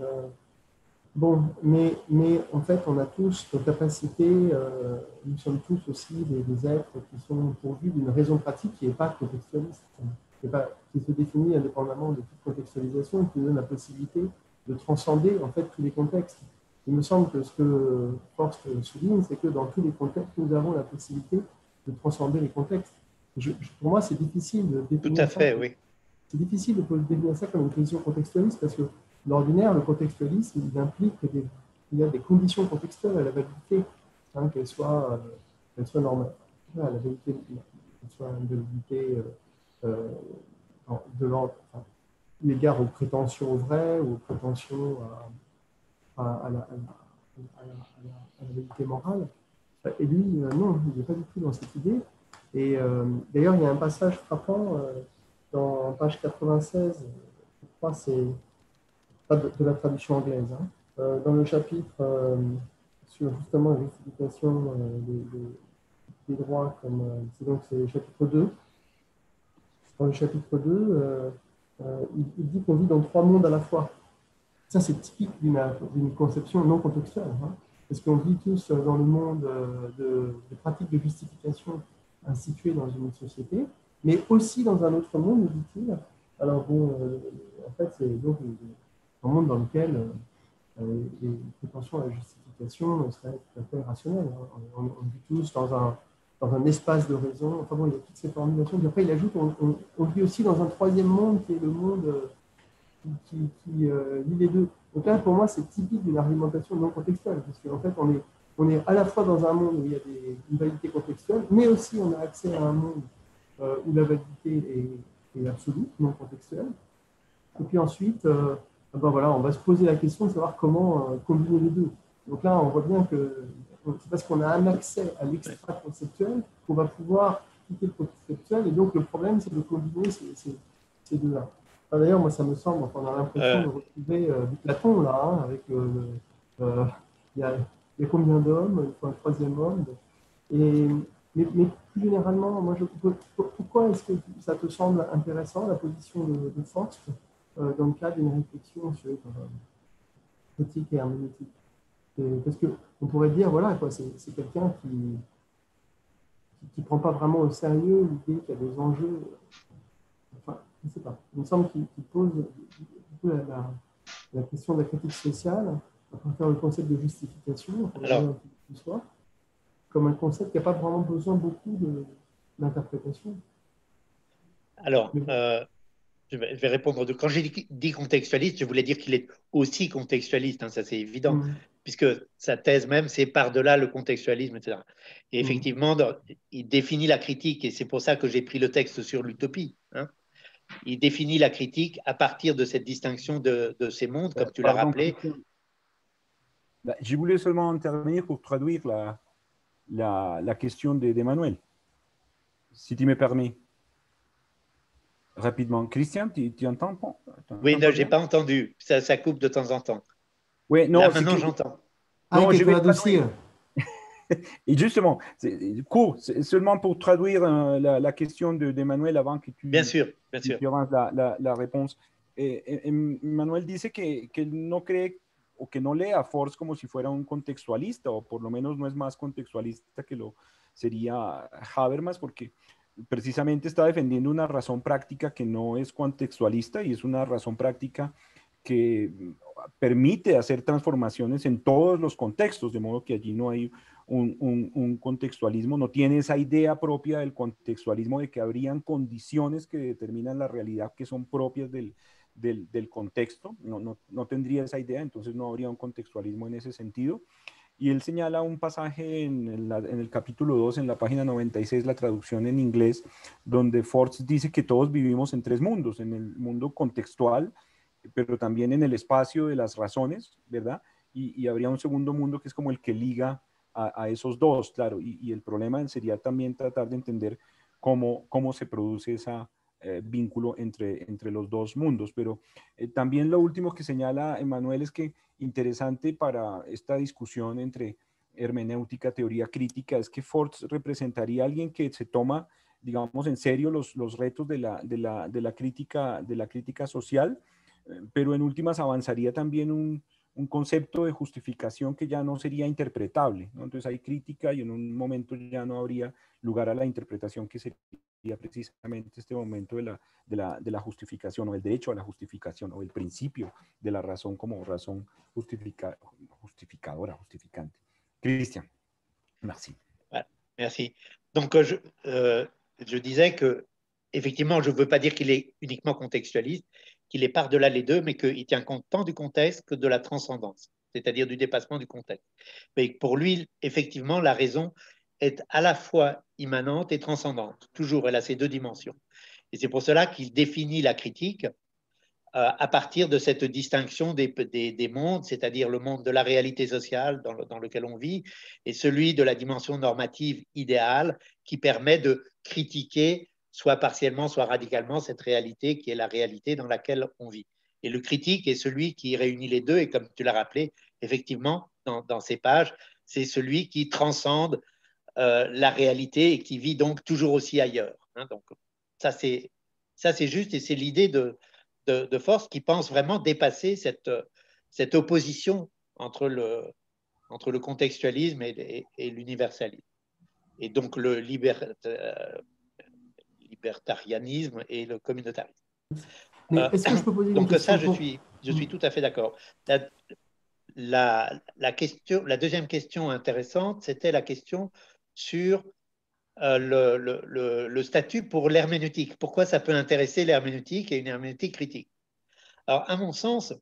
Bon, mais, mais en fait, on a tous nos capacités, euh, nous sommes tous aussi des, des êtres qui sont pourvus d'une raison pratique qui n'est pas contextualiste, qui, est pas, qui se définit indépendamment de toute contextualisation et qui nous donne la possibilité de transcender en fait tous les contextes. Il me semble que ce que Forst souligne, c'est que dans tous les contextes, nous avons la possibilité de transcender les contextes. Je, je, pour moi, c'est difficile de définir Tout à fait, ça. oui. C'est difficile de définir ça comme une position contextualiste parce que l'ordinaire, le contextualisme, il implique qu'il y a des conditions contextuelles à la validité, hein, qu'elles soient, euh, qu'elles soient normales, à la validité, qu'elles soient une validité euh, euh, de l'ordre, enfin, eu égard aux prétentions au vrai ou aux prétentions à À, à, la, à, la, à, la, à la vérité morale. Et lui, euh, non, il n'est pas du tout dans cette idée. Et euh, d'ailleurs, il y a un passage frappant euh, dans page quatre-vingt-seize, je crois, c'est pas de, de la traduction anglaise, hein, euh, dans le chapitre euh, sur justement la justification euh, des, des, des droits, comme euh, c'est donc c'est le chapitre deux. Dans le chapitre deux, euh, euh, il, il dit qu'on vit dans trois mondes à la fois. Ça, c'est typique d'une conception non contextuelle, hein, parce qu'on vit tous dans le monde de, de pratiques de justification instituées dans une société, mais aussi dans un autre monde, nous dit-il. Alors bon, euh, en fait, c'est donc un monde dans lequel euh, les prétentions à la justification seraient tout à fait rationnelles. Hein. On, on vit tous dans un, dans un espace de raison. Enfin bon, il y a toutes ces formulations. Puis après, il ajoute, on, on, on vit aussi dans un troisième monde qui est le monde qui, qui euh, lie les deux. Donc là, pour moi, c'est typique d'une argumentation non contextuelle, parce qu'en fait, on est, on est à la fois dans un monde où il y a des, une validité contextuelle, mais aussi on a accès à un monde euh, où la validité est, est absolue, non contextuelle. Et puis ensuite, euh, ben voilà, on va se poser la question de savoir comment euh, combiner les deux. Donc là, on voit bien que c'est parce qu'on a un accès à l'extra-conceptuel qu'on va pouvoir quitter le conceptuel, et donc le problème, c'est de combiner ces, ces, ces deux-là. D'ailleurs, moi, ça me semble, enfin, on a l'impression euh... de retrouver euh, du Platon, là, hein, avec euh, le, euh, il, y a, il y a combien d'hommes, il faut un troisième homme. Et, mais, mais plus généralement, moi, je, pourquoi est-ce que ça te semble intéressant, la position de, de Forst, euh, dans le cadre d'une réflexion sur euh, éthique et herméneutique? Et parce qu'on pourrait dire, voilà, quoi, c'est quelqu'un qui ne prend pas vraiment au sérieux l'idée qu'il y a des enjeux. Enfin, je ne sais pas. Il me semble qu'il pose la, la, la question de la critique sociale à travers le concept de justification, alors, soir, comme un concept qui n'a pas vraiment besoin beaucoup d'interprétation. Alors, Mais, euh, je, vais, je vais répondre. De, quand j'ai dit, dit contextualiste, je voulais dire qu'il est aussi contextualiste, hein, ça c'est évident, mmh. puisque sa thèse même, c'est par-delà le contextualisme, et cetera. Et effectivement, mmh. dans, il définit la critique, et c'est pour ça que j'ai pris le texte sur l'utopie. Hein. Il définit la critique à partir de cette distinction de, de ces mondes, comme tu l'as rappelé. Bah, je voulais seulement intervenir pour traduire la, la, la question d'Emmanuel, si tu me permets. Rapidement. Christian, tu, tu entends pas? Oui, non, je n'ai pas entendu. Ça, ça coupe de temps en temps. Oui, non, Là, maintenant, que... j'entends. Ah, je vais traduire. Et justement, c'est court, c'est seulement pour traduire euh, la, la question d'Emmanuel avant que tu, bien sûr, bien sûr. tu avances la, la, la réponse. Eh, Emmanuel dice que, que no cree o que no lee a Force como si fuera un contextualista, o por lo menos no es más contextualista que lo sería Habermas, porque precisamente está defendiendo una razón práctica que no es contextualista y es una razón práctica que permite hacer transformaciones en todos los contextos, de modo que allí no hay un, un, un contextualismo, no tiene esa idea propia del contextualismo de que habrían condiciones que determinan la realidad que son propias del, del, del contexto, no, no, no tendría esa idea, entonces no habría un contextualismo en ese sentido. Y él señala un pasaje en el, en el capítulo dos, en la página noventa y seis, la traducción en inglés, donde Force dice que todos vivimos en tres mundos, en el mundo contextual, pero también en el espacio de las razones, ¿verdad? Y, y habría un segundo mundo que es como el que liga a, a esos dos, claro, y, y el problema sería también tratar de entender cómo, cómo se produce ese eh, vínculo entre, entre los dos mundos. Pero eh, también lo último que señala Emmanuel es que interesante para esta discusión entre hermenéutica, teoría crítica, es que Force representaría a alguien que se toma, digamos, en serio los, los retos de la, de, la, de, la crítica, de la crítica social, pero en últimas avanzaría también un, un, concepto de justificación que ya no sería interpretable, ¿no? Entonces hay crítica y en un momento ya no habría lugar a la interpretación, que sería precisamente este momento de la, de la, de la justificación, o el derecho a la justificación, o el principio de la razón como razón justifica, justificadora, justificante. Christian, merci. Voilà, merci. Donc, je, euh, je disais que, effectivement, je ne veux pas dire qu'il est uniquement contextualiste, qu'il est par-delà les deux, mais qu'il tient compte tant du contexte que de la transcendance, c'est-à-dire du dépassement du contexte. Mais pour lui, effectivement, la raison est à la fois immanente et transcendante. Toujours, elle a ces deux dimensions. Et c'est pour cela qu'il définit la critique euh, à partir de cette distinction des, des, des mondes, c'est-à-dire le monde de la réalité sociale dans, le, dans lequel on vit, et celui de la dimension normative idéale qui permet de critiquer soit partiellement, soit radicalement, cette réalité qui est la réalité dans laquelle on vit. Et le critique est celui qui réunit les deux, et comme tu l'as rappelé, effectivement, dans, dans ces pages, c'est celui qui transcende euh, la réalité et qui vit donc toujours aussi ailleurs. Hein, donc, ça, c'est, ça, c'est juste, et c'est l'idée de, de, de Force qui pense vraiment dépasser cette, cette opposition entre le, entre le contextualisme et, et, et l'universalisme. Et donc, le libér, euh, libertarianisme et le communautarisme. Mais est-ce que je peux poser une donc question ça, je suis, je suis tout à fait d'accord. La, la, la, question, la deuxième question intéressante, c'était la question sur euh, le, le, le, le statut pour l'herméneutique. Pourquoi ça peut intéresser l'herméneutique et une herméneutique critique? Alors, à mon sens,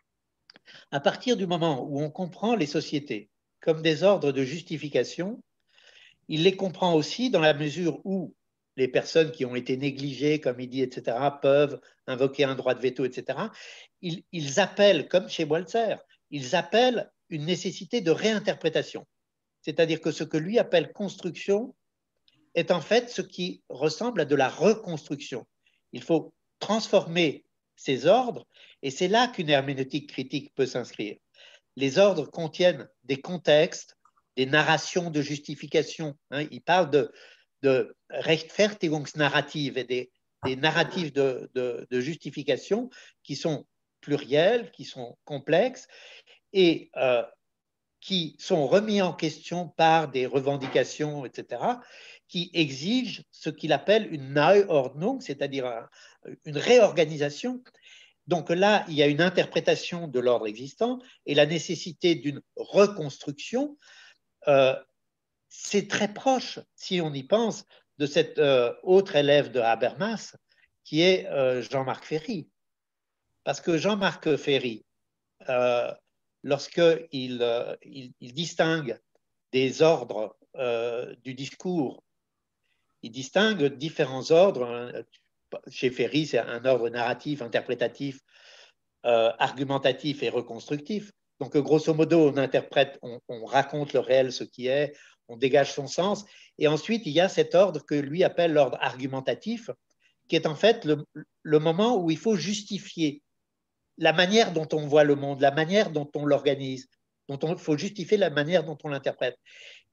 à partir du moment où on comprend les sociétés comme des ordres de justification, il les comprend aussi dans la mesure où les personnes qui ont été négligées, comme il dit, et cetera, peuvent invoquer un droit de veto, et cetera. Ils, ils appellent, comme chez Walzer, ils appellent une nécessité de réinterprétation. C'est-à-dire que ce que lui appelle construction est en fait ce qui ressemble à de la reconstruction. Il faut transformer ces ordres, et c'est là qu'une herméneutique critique peut s'inscrire. Les ordres contiennent des contextes, des narrations de justification. Hein, il parle de, de Rechtfertigungsnarrative et des, des narratives de, de, de justification qui sont pluriels, qui sont complexes et euh, qui sont remis en question par des revendications, et cetera, qui exigent ce qu'il appelle une Neuordnung, c'est-à-dire un, une réorganisation. Donc là, il y a une interprétation de l'ordre existant et la nécessité d'une reconstruction. Euh, c'est très proche, si on y pense, de cet euh, autre élève de Habermas, qui est euh, Jean-Marc Ferry. Parce que Jean-Marc Ferry, euh, lorsqu'il euh, il, il distingue des ordres euh, du discours, il distingue différents ordres. Chez Ferry, c'est un ordre narratif, interprétatif, euh, argumentatif et reconstructif. Donc, grosso modo, on interprète, on, on raconte le réel, ce qui est, on dégage son sens. Et ensuite, il y a cet ordre que lui appelle l'ordre argumentatif, qui est en fait le, le moment où il faut justifier la manière dont on voit le monde, la manière dont on l'organise, dont il faut justifier la manière dont on l'interprète.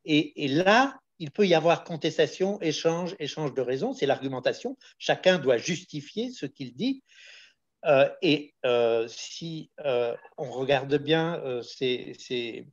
Et, et là, il peut y avoir contestation, échange, échange de raisons, c'est l'argumentation. Chacun doit justifier ce qu'il dit. Euh, et euh, si euh, on regarde bien, euh, c'est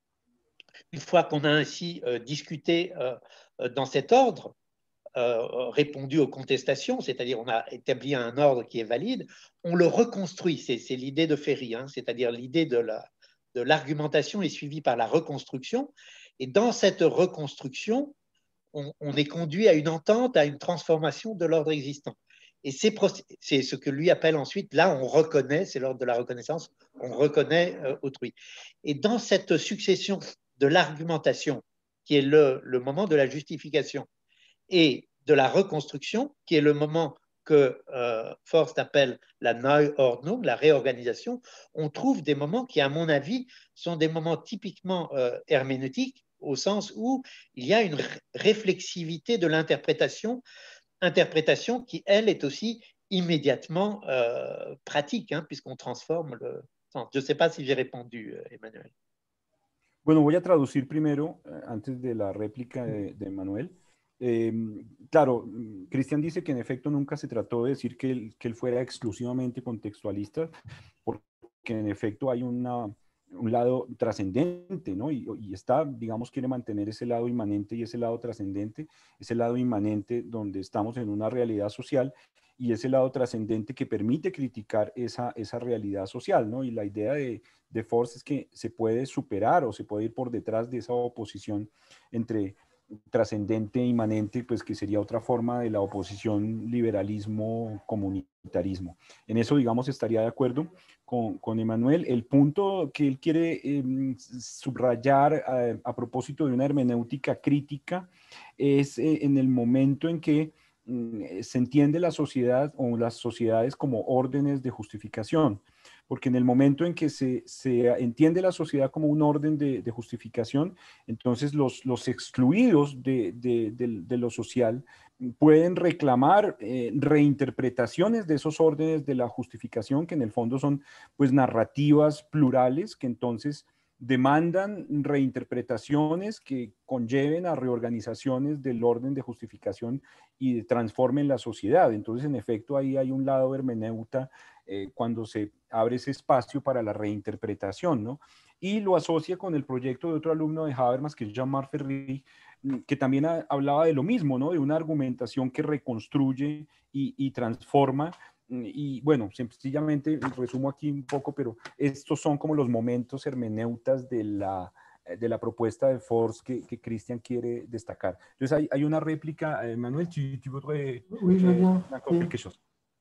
une fois qu'on a ainsi euh, discuté euh, dans cet ordre, euh, répondu aux contestations, c'est-à-dire on a établi un ordre qui est valide, on le reconstruit. C'est l'idée de Ferry, hein, c'est-à-dire l'idée de la, de l'argumentation est suivie par la reconstruction. Et dans cette reconstruction, on, on est conduit à une entente, à une transformation de l'ordre existant. Et c'est ce que lui appelle ensuite, là on reconnaît, c'est l'ordre de la reconnaissance, on reconnaît euh, autrui. Et dans cette succession de l'argumentation, qui est le, le moment de la justification, et de la reconstruction, qui est le moment que euh, Forst appelle la Neuordnung, la réorganisation, on trouve des moments qui, à mon avis, sont des moments typiquement euh, herméneutiques, au sens où il y a une réflexivité de l'interprétation, interprétation qui, elle, est aussi immédiatement euh, pratique, hein, puisqu'on transforme le sens. Je ne sais pas si j'ai répondu, Emmanuel. Bueno, voy a traducir primero, eh, antes de la réplica de, de Manuel. Eh, claro, Cristian dice que en efecto nunca se trató de decir que él, que él fuera exclusivamente contextualista, porque en efecto hay una, un lado trascendente, ¿no? Y, y está, digamos, quiere mantener ese lado inmanente y ese lado trascendente, ese lado inmanente donde estamos en una realidad social y ese lado trascendente que permite criticar esa, esa realidad social, ¿no? Y la idea de, de Forst es que se puede superar o se puede ir por detrás de esa oposición entre trascendente e inmanente, pues que sería otra forma de la oposición liberalismo-comunitarismo. En eso, digamos, estaría de acuerdo con, con Emmanuel. El punto que él quiere eh, subrayar eh, a propósito de una hermenéutica crítica es eh, en el momento en que mm, se entiende la sociedad o las sociedades como órdenes de justificación. Porque en el momento en que se, se entiende la sociedad como un orden de, de justificación, entonces los, los excluidos de, de, de, de lo social pueden reclamar eh, reinterpretaciones de esos órdenes de la justificación, que en el fondo son pues narrativas plurales, que entonces demandan reinterpretaciones que conlleven a reorganizaciones del orden de justificación y transformen la sociedad. Entonces, en efecto, ahí hay un lado hermeneuta eh, cuando se abre ese espacio para la reinterpretación, ¿no? Y lo asocia con el proyecto de otro alumno de Habermas, que es Jean-Marc Ferry, que también ha, hablaba de lo mismo, ¿no? De una argumentación que reconstruye y, y transforma. Y bueno, sencillamente resumo aquí un poco, pero estos son como los momentos hermeneutas de la, de la propuesta de Forst que, que Christian quiere destacar. Entonces hay, hay una réplica. Eh, Manuel, tu, tu voudrais oui, je veux bien. encore quelque chose?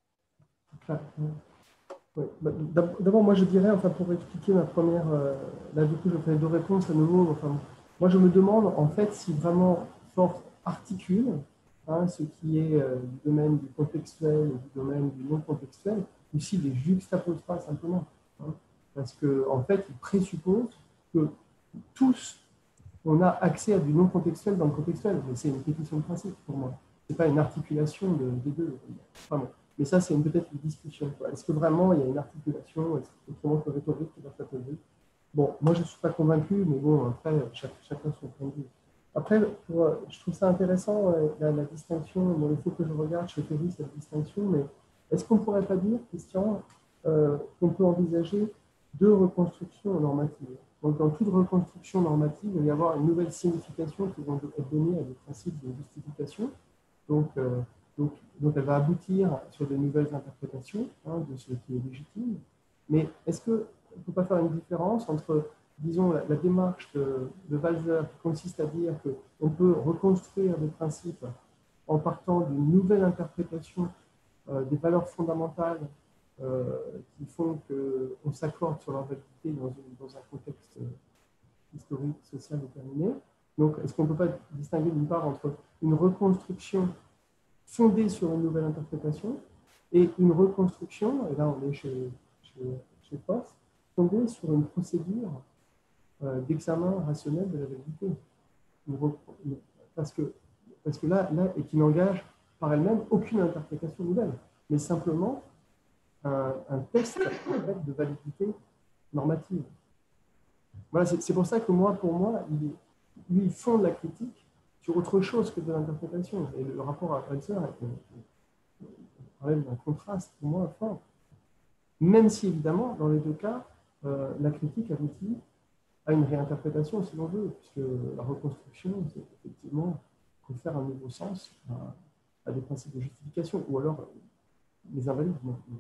Oui. D'abord, moi je dirais, enfin, pour expliquer ma première, euh, là du coup je fais deux réponses à nouveau. Enfin, moi je me demande en fait si vraiment Forst articule hein, ce qui est euh, du domaine du contextuel et du domaine du non contextuel, ou s'il les juxtapose pas simplement. Hein, parce qu'en en fait, il présuppose que tous on a accès à du non contextuel dans le contextuel, mais c'est une question de principe pour moi. C'est pas une articulation de, des deux. Vraiment. Mais ça, c'est peut-être une discussion. Est-ce que vraiment il y a une articulation? Est-ce que c'est autrement que rhétorique qui va s'appeler? Bon, moi je ne suis pas convaincu, mais bon, après, chaque, chacun son point de vue. Après, pour, je trouve ça intéressant, la, la distinction. Bon, il faut que je regarde chez Ferry cette distinction, mais est-ce qu'on ne pourrait pas dire, Christian, euh, qu'on peut envisager deux reconstructions normatives? Donc, dans toute reconstruction normative, il va y avoir une nouvelle signification qui va être donnée à des principes de justification. Donc, euh, Donc, donc, elle va aboutir sur de nouvelles interprétations hein, de ce qui est légitime. Mais est-ce qu'on ne peut pas faire une différence entre, disons, la, la démarche de, de Walser qui consiste à dire qu'on peut reconstruire des principes en partant d'une nouvelle interprétation euh, des valeurs fondamentales euh, qui font qu'on s'accorde sur leur validité dans, une, dans un contexte historique, social déterminé. Donc, est-ce qu'on ne peut pas distinguer d'une part entre une reconstruction fondée sur une nouvelle interprétation et une reconstruction, et là on est chez, chez, chez Forst, fondée sur une procédure euh, d'examen rationnel de la validité. Parce que, parce que là, là, et qui n'engage par elle-même aucune interprétation nouvelle, mais simplement un, un test en fait, de validité normative. Voilà, c'est pour ça que moi, pour moi, il est, lui, fonde la critique sur autre chose que de l'interprétation. Et le rapport à Husserl relève d'un contraste pour moi fort. Même si, évidemment, dans les deux cas, euh, la critique aboutit à une réinterprétation, si l'on veut, puisque la reconstruction, c'est effectivement confère un nouveau sens à, à des principes de justification, ou alors les invalides.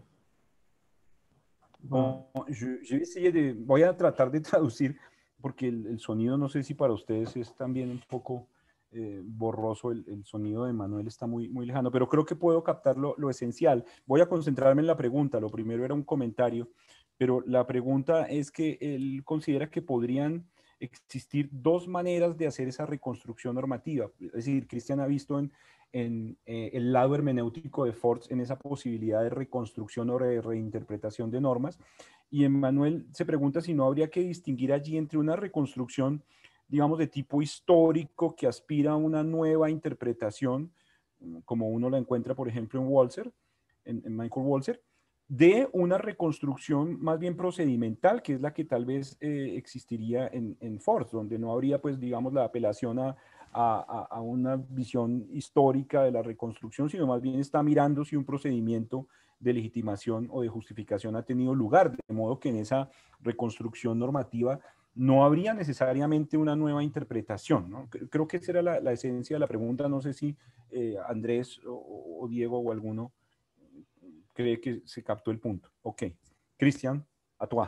Bueno, yo, yo essayé de, voy a tratar de traducir, porque el, el sonido, no sé si para ustedes es también un poco eh, borroso, el, el, sonido de Manuel está muy, muy lejano, pero creo que puedo captar lo, lo esencial. Voy a concentrarme en la pregunta, lo primero era un comentario, pero la pregunta es que él considera que podrían existir dos maneras de hacer esa reconstrucción normativa. Es decir, Cristian ha visto en, en eh, el lado hermenéutico de Fortz en esa posibilidad de reconstrucción o de reinterpretación de normas. Y Emmanuel se pregunta si no habría que distinguir allí entre una reconstrucción, digamos, de tipo histórico que aspira a una nueva interpretación, como uno la encuentra, por ejemplo, en Walzer, en, en Michael Walzer, de una reconstrucción más bien procedimental, que es la que tal vez eh, existiría en, en Fortz, donde no habría, pues, digamos, la apelación a, a, a una visión histórica de la reconstrucción, sino más bien está mirando si un procedimiento de legitimación o de justificación ha tenido lugar, de modo que en esa reconstrucción normativa no habría necesariamente una nueva interpretación, ¿no? Creo que esa era la, la esencia de la pregunta. No sé si eh, Andrés o, o Diego o alguno cree que se captó el punto. Ok. Christian, à toi.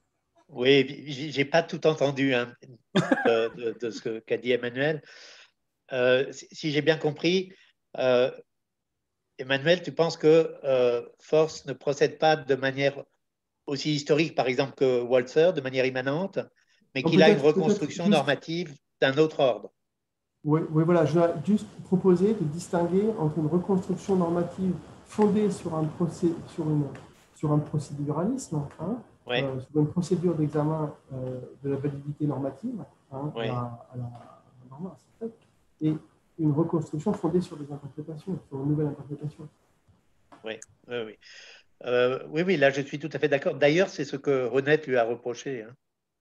Oui, j'ai pas tout entendu hein, de, de, de ce qu'a dit Emmanuel. Euh, si si j'ai bien compris, euh, Emmanuel, tu penses que euh, Force ne procède pas de manière aussi historique, par exemple, que Walzer, de manière immanente, mais qu'il a une reconstruction juste... normative d'un autre ordre. Oui, oui, voilà, je vais juste proposer de distinguer entre une reconstruction normative fondée sur un, procé sur une, sur un procéduralisme, hein, ouais. euh, sur une procédure d'examen euh, de la validité normative, hein, ouais. à la, à la norme, et une reconstruction fondée sur des interprétations, sur une nouvelle interprétation. Oui, oui, oui. Euh, oui, oui, là je suis tout à fait d'accord. D'ailleurs, c'est ce que Renette lui a reproché. Hein.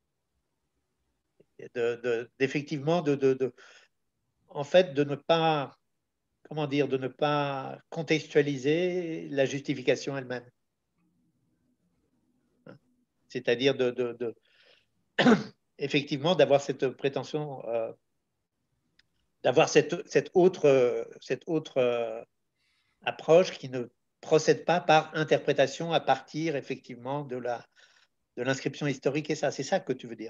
De, de, d'effectivement, de, de, de, en fait, de ne pas, comment dire, de ne pas contextualiser la justification elle-même. C'est-à-dire de, de, de effectivement, d'avoir cette prétention, euh, d'avoir cette, cette autre, cette autre euh, approche qui ne procède pas par interprétation à partir, effectivement, de la de l'inscription historique. Et ça, c'est ça que tu veux dire.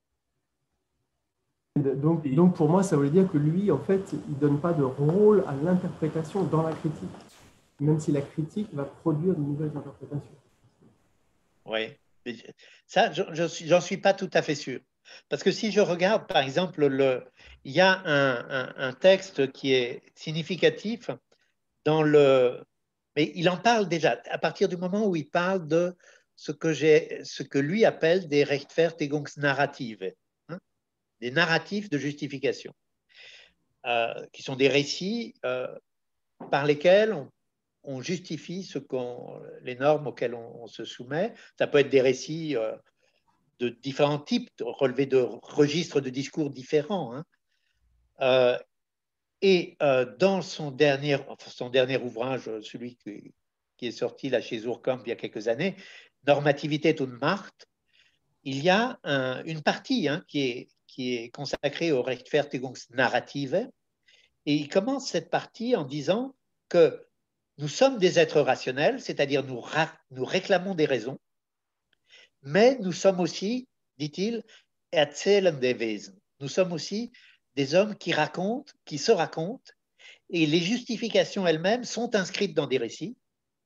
Donc, donc, pour moi, ça veut dire que lui, en fait, il ne donne pas de rôle à l'interprétation dans la critique, même si la critique va produire de nouvelles interprétations. Oui, ça, j'en suis, j'en suis pas tout à fait sûr. Parce que si je regarde, par exemple, le, il y a un, un, un texte qui est significatif dans le... Mais il en parle déjà, à partir du moment où il parle de ce que, j'ai, ce que lui appelle des Rechtfertigungsnarrative, hein, des narratifs de justification, euh, qui sont des récits euh, par lesquels on, on justifie ce qu'on, les normes auxquelles on, on se soumet. Ça peut être des récits euh, de différents types, relevés de registres de discours différents. Hein. Euh, et euh, dans son dernier, enfin, son dernier ouvrage, celui qui, qui est sorti là chez Urkamp il y a quelques années, Normativität und Macht, il y a un, une partie hein, qui, est, qui est consacrée au Rechtfertigungsnarrative, et il commence cette partie en disant que nous sommes des êtres rationnels, c'est-à-dire nous, nous réclamons des raisons, mais nous sommes aussi, dit-il, erzählende Wesen. Nous sommes aussi des hommes qui racontent, qui se racontent, et les justifications elles-mêmes sont inscrites dans des récits,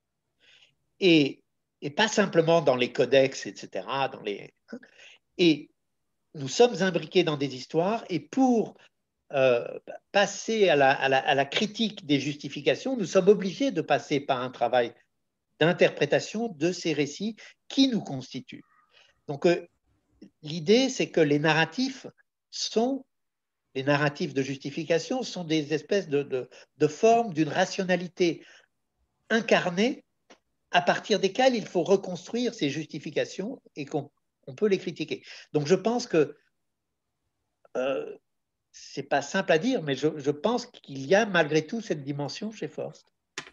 et, et pas simplement dans les codex, et cetera. Dans les... Et nous sommes imbriqués dans des histoires, et pour euh, passer à la, à, la, à la critique des justifications, nous sommes obligés de passer par un travail d'interprétation de ces récits qui nous constituent. Donc, euh, l'idée, c'est que les narratifs sont, les narratifs de justification sont des espèces de, de, de formes d'une rationalité incarnée à partir desquelles il faut reconstruire ces justifications et qu'on on peut les critiquer. Donc, je pense que euh, c'est pas simple à dire, mais je, je pense qu'il y a malgré tout cette dimension chez Forst.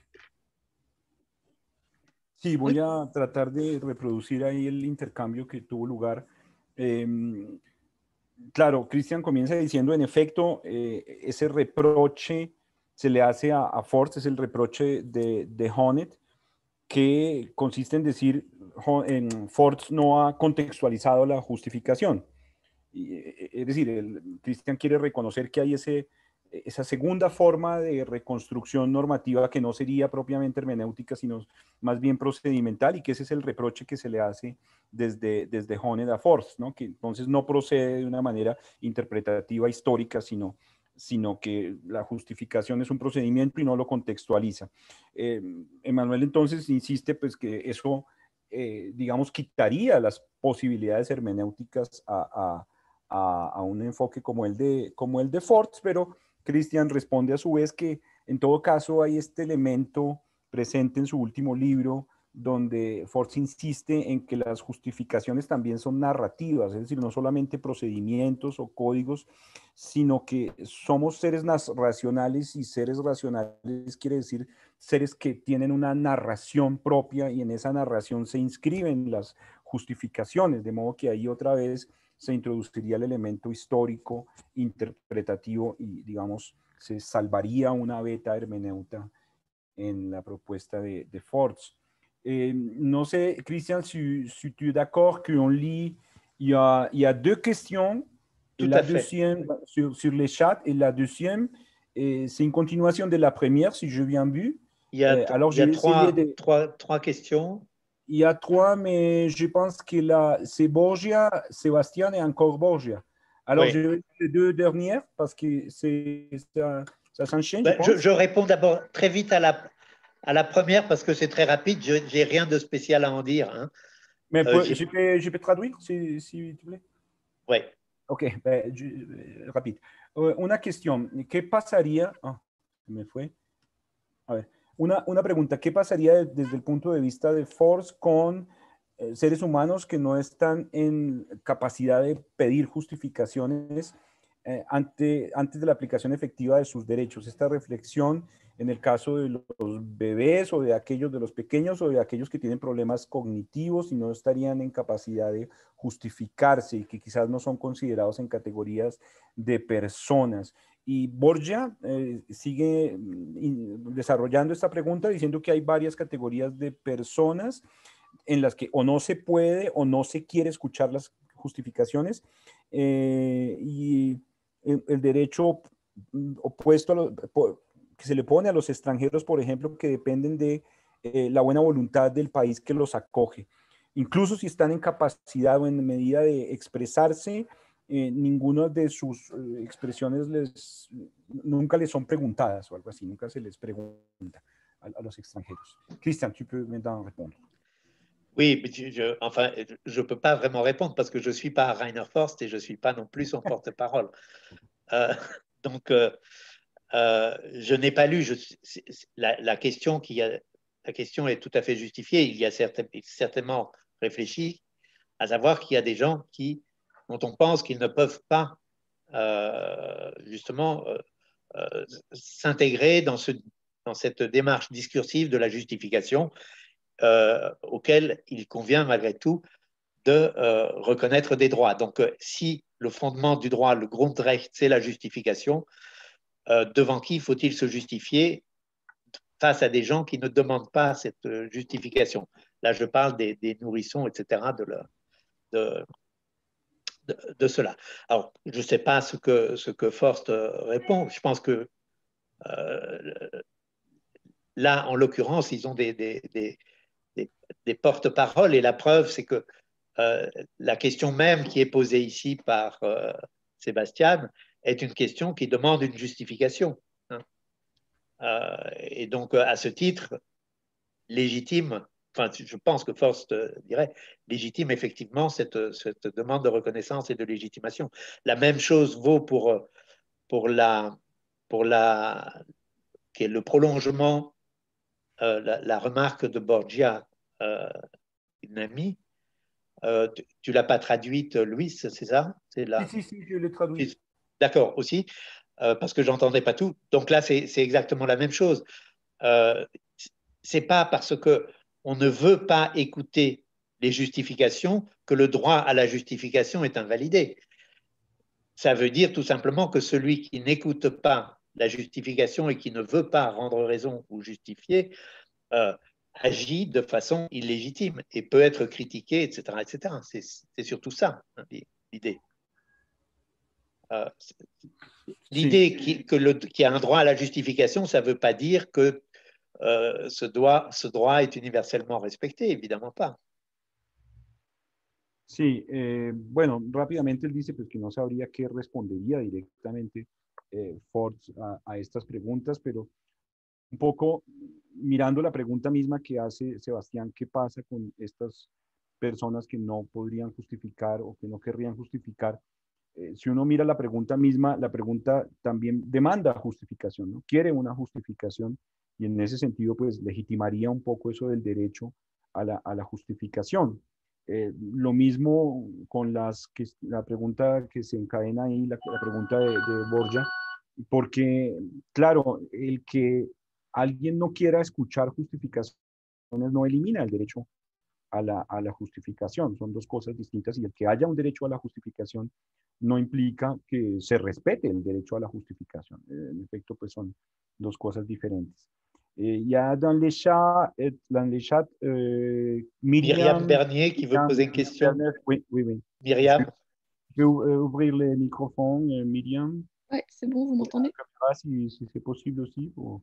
Sí, voy a tratar de reproducir ahí el intercambio que tuvo lugar. Eh, claro, Christian comienza diciendo, en efecto, eh, ese reproche se le hace a, a Forst, es el reproche de, de Honneth, que consiste en decir, en Forst no ha contextualizado la justificación. Y, es decir, el, Christian quiere reconocer que hay ese, esa segunda forma de reconstrucción normativa que no sería propiamente hermenéutica, sino más bien procedimental, y que ese es el reproche que se le hace desde, desde Honneth a Forst, ¿no? Que entonces no procede de una manera interpretativa histórica, sino, sino que la justificación es un procedimiento y no lo contextualiza. Eh, Emmanuel entonces insiste pues que eso, eh, digamos, quitaría las posibilidades hermenéuticas a, a A, a un enfoque como el de, como el de Forst, pero Christian responde a su vez que en todo caso hay este elemento presente en su último libro donde Forst insiste en que las justificaciones también son narrativas, es decir, no solamente procedimientos o códigos, sino que somos seres racionales, y seres racionales quiere decir seres que tienen una narración propia, y en esa narración se inscriben las justificaciones, de modo que ahí otra vez se introduciría el elemento histórico, interpretativo, y, digamos, se salvaría una beta hermeneuta en la propuesta de, de Forst. Eh, no sé, Christian, si, si tu es d'accord qu'on lit, il y a, il y a deux questions, et Tout la à fait. deuxième sur, sur les chats, et la deuxième, c'est une continuation de la première, si je bien vu. Il y a, Euh, alors, il y a j'ai trois, essayé de... trois, trois questions. Il y a trois, mais je pense que là, c'est Borgia, Sébastien et encore Borgia. Alors, Oui. je vais les deux dernières parce que c'est, ça, ça s'enchaîne, Ben, je pense. Je, je réponds d'abord très vite à la, à la première parce que c'est très rapide. Je n'ai rien de spécial à en dire. Hein. Mais Euh, je, peux, je peux traduire, si, si tu veux. Oui. Ok, ben, je, rapide. Uh, una cuestión, ¿qué pasaría? Oh, me fue. A ver, una, una pregunta, ¿qué pasaría desde el punto de vista de Forst con eh, seres humanos que no están en capacidad de pedir justificaciones eh, ante, antes de la aplicación efectiva de sus derechos? Esta reflexión en el caso de los bebés, o de aquellos de los pequeños, o de aquellos que tienen problemas cognitivos y no estarían en capacidad de justificarse, y que quizás no son considerados en categorías de personas. Y Borgia eh, sigue desarrollando esta pregunta diciendo que hay varias categorías de personas en las que o no se puede o no se quiere escuchar las justificaciones, eh, y el, el derecho opuesto a lo, que se le pone a los extranjeros, por ejemplo, que dependen de eh, la buena voluntad del país que los acoge. Incluso si están en capacidad o en medida de expresarse, eh, ninguna de sus eh, expresiones les, nunca les son preguntadas o algo así, nunca se les pregunta a, a los extranjeros. Christian, tu peux maintenant répondre. Oui, mais je, je, enfin, je ne peux pas vraiment répondre parce que je ne suis pas Rainer Forst et je ne suis pas non plus son porte-parole. Euh, donc, euh, euh, je n'ai pas lu. Je, la, la, question qui a, la question est tout à fait justifiée. Il y a certain, certainement réfléchi, à savoir qu'il y a des gens qui, dont on pense qu'ils ne peuvent pas euh, justement euh, euh, s'intégrer dans, ce, dans cette démarche discursive de la justification euh, auquel il convient malgré tout de euh, reconnaître des droits. Donc, euh, si le fondement du droit, le Grundrecht, c'est la justification, euh, devant qui faut-il se justifier face à des gens qui ne demandent pas cette euh, justification? Là, je parle des, des nourrissons, et cetera, de, le, de, de, de cela. Alors, je ne sais pas ce que, ce que Forst répond. Je pense que euh, là, en l'occurrence, ils ont des, des, des, des, des porte-paroles, et la preuve, c'est que euh, la question même qui est posée ici par euh, Sébastien est une question qui demande une justification. Hein. Euh, et donc, à ce titre, légitime, enfin, je pense que Forst dirait, légitime effectivement cette, cette demande de reconnaissance et de légitimation. La même chose vaut pour, pour, la, pour la, qui est le prolongement, euh, la, la remarque de Borgia, euh, Nami. Euh, tu ne l'as pas traduite, Louis, c'est ça? Si, si, si, je l'ai traduit. d'accord, aussi, euh, parce que j'entendais pas tout. Donc là, c'est exactement la même chose. Euh, c'est pas parce que on ne veut pas écouter les justifications que le droit à la justification est invalidé. Ça veut dire tout simplement que celui qui n'écoute pas la justification et qui ne veut pas rendre raison ou justifier euh, agit de façon illégitime et peut être critiqué, et cetera, et cetera. C'est surtout ça, hein, l'idée. Euh, l'idée qu'il qu y a un droit à la justification, ça ne veut pas dire que euh, ce, droit, ce droit est universellement respecté, évidemment pas. Sí, eh, bueno, rápidamente él dice pues, que no sabría qué respondería directamente eh, Ford a, a estas preguntas, pero un poco mirando la pregunta misma que hace Sebastián, ¿qué pasa con estas personas que no podrían justificar o que no querrían justificar? Eh, si uno mira la pregunta misma, la pregunta también demanda justificación, ¿no? Quiere una justificación y en ese sentido pues legitimaría un poco eso del derecho a la, a la justificación. Eh, lo mismo con las que, la pregunta que se encadena ahí, la, la pregunta de, de Borja, porque claro, el que alguien no quiera escuchar justificaciones no elimina el derecho a la, a la justificación. Son dos cosas distintas y el que haya un derecho a la justificación no implica que se respete el derecho a la justificación. Eh, en efecto, pues son dos cosas diferentes. Et il y a dans les chats, dans les chats euh, Myriam, Myriam Bernier qui veut poser une question. Bernier, oui, oui, oui. Myriam. Je vais ouvrir les microphones, Myriam. Oui, c'est bon, vous m'entendez? Si, si c'est possible aussi. Pour...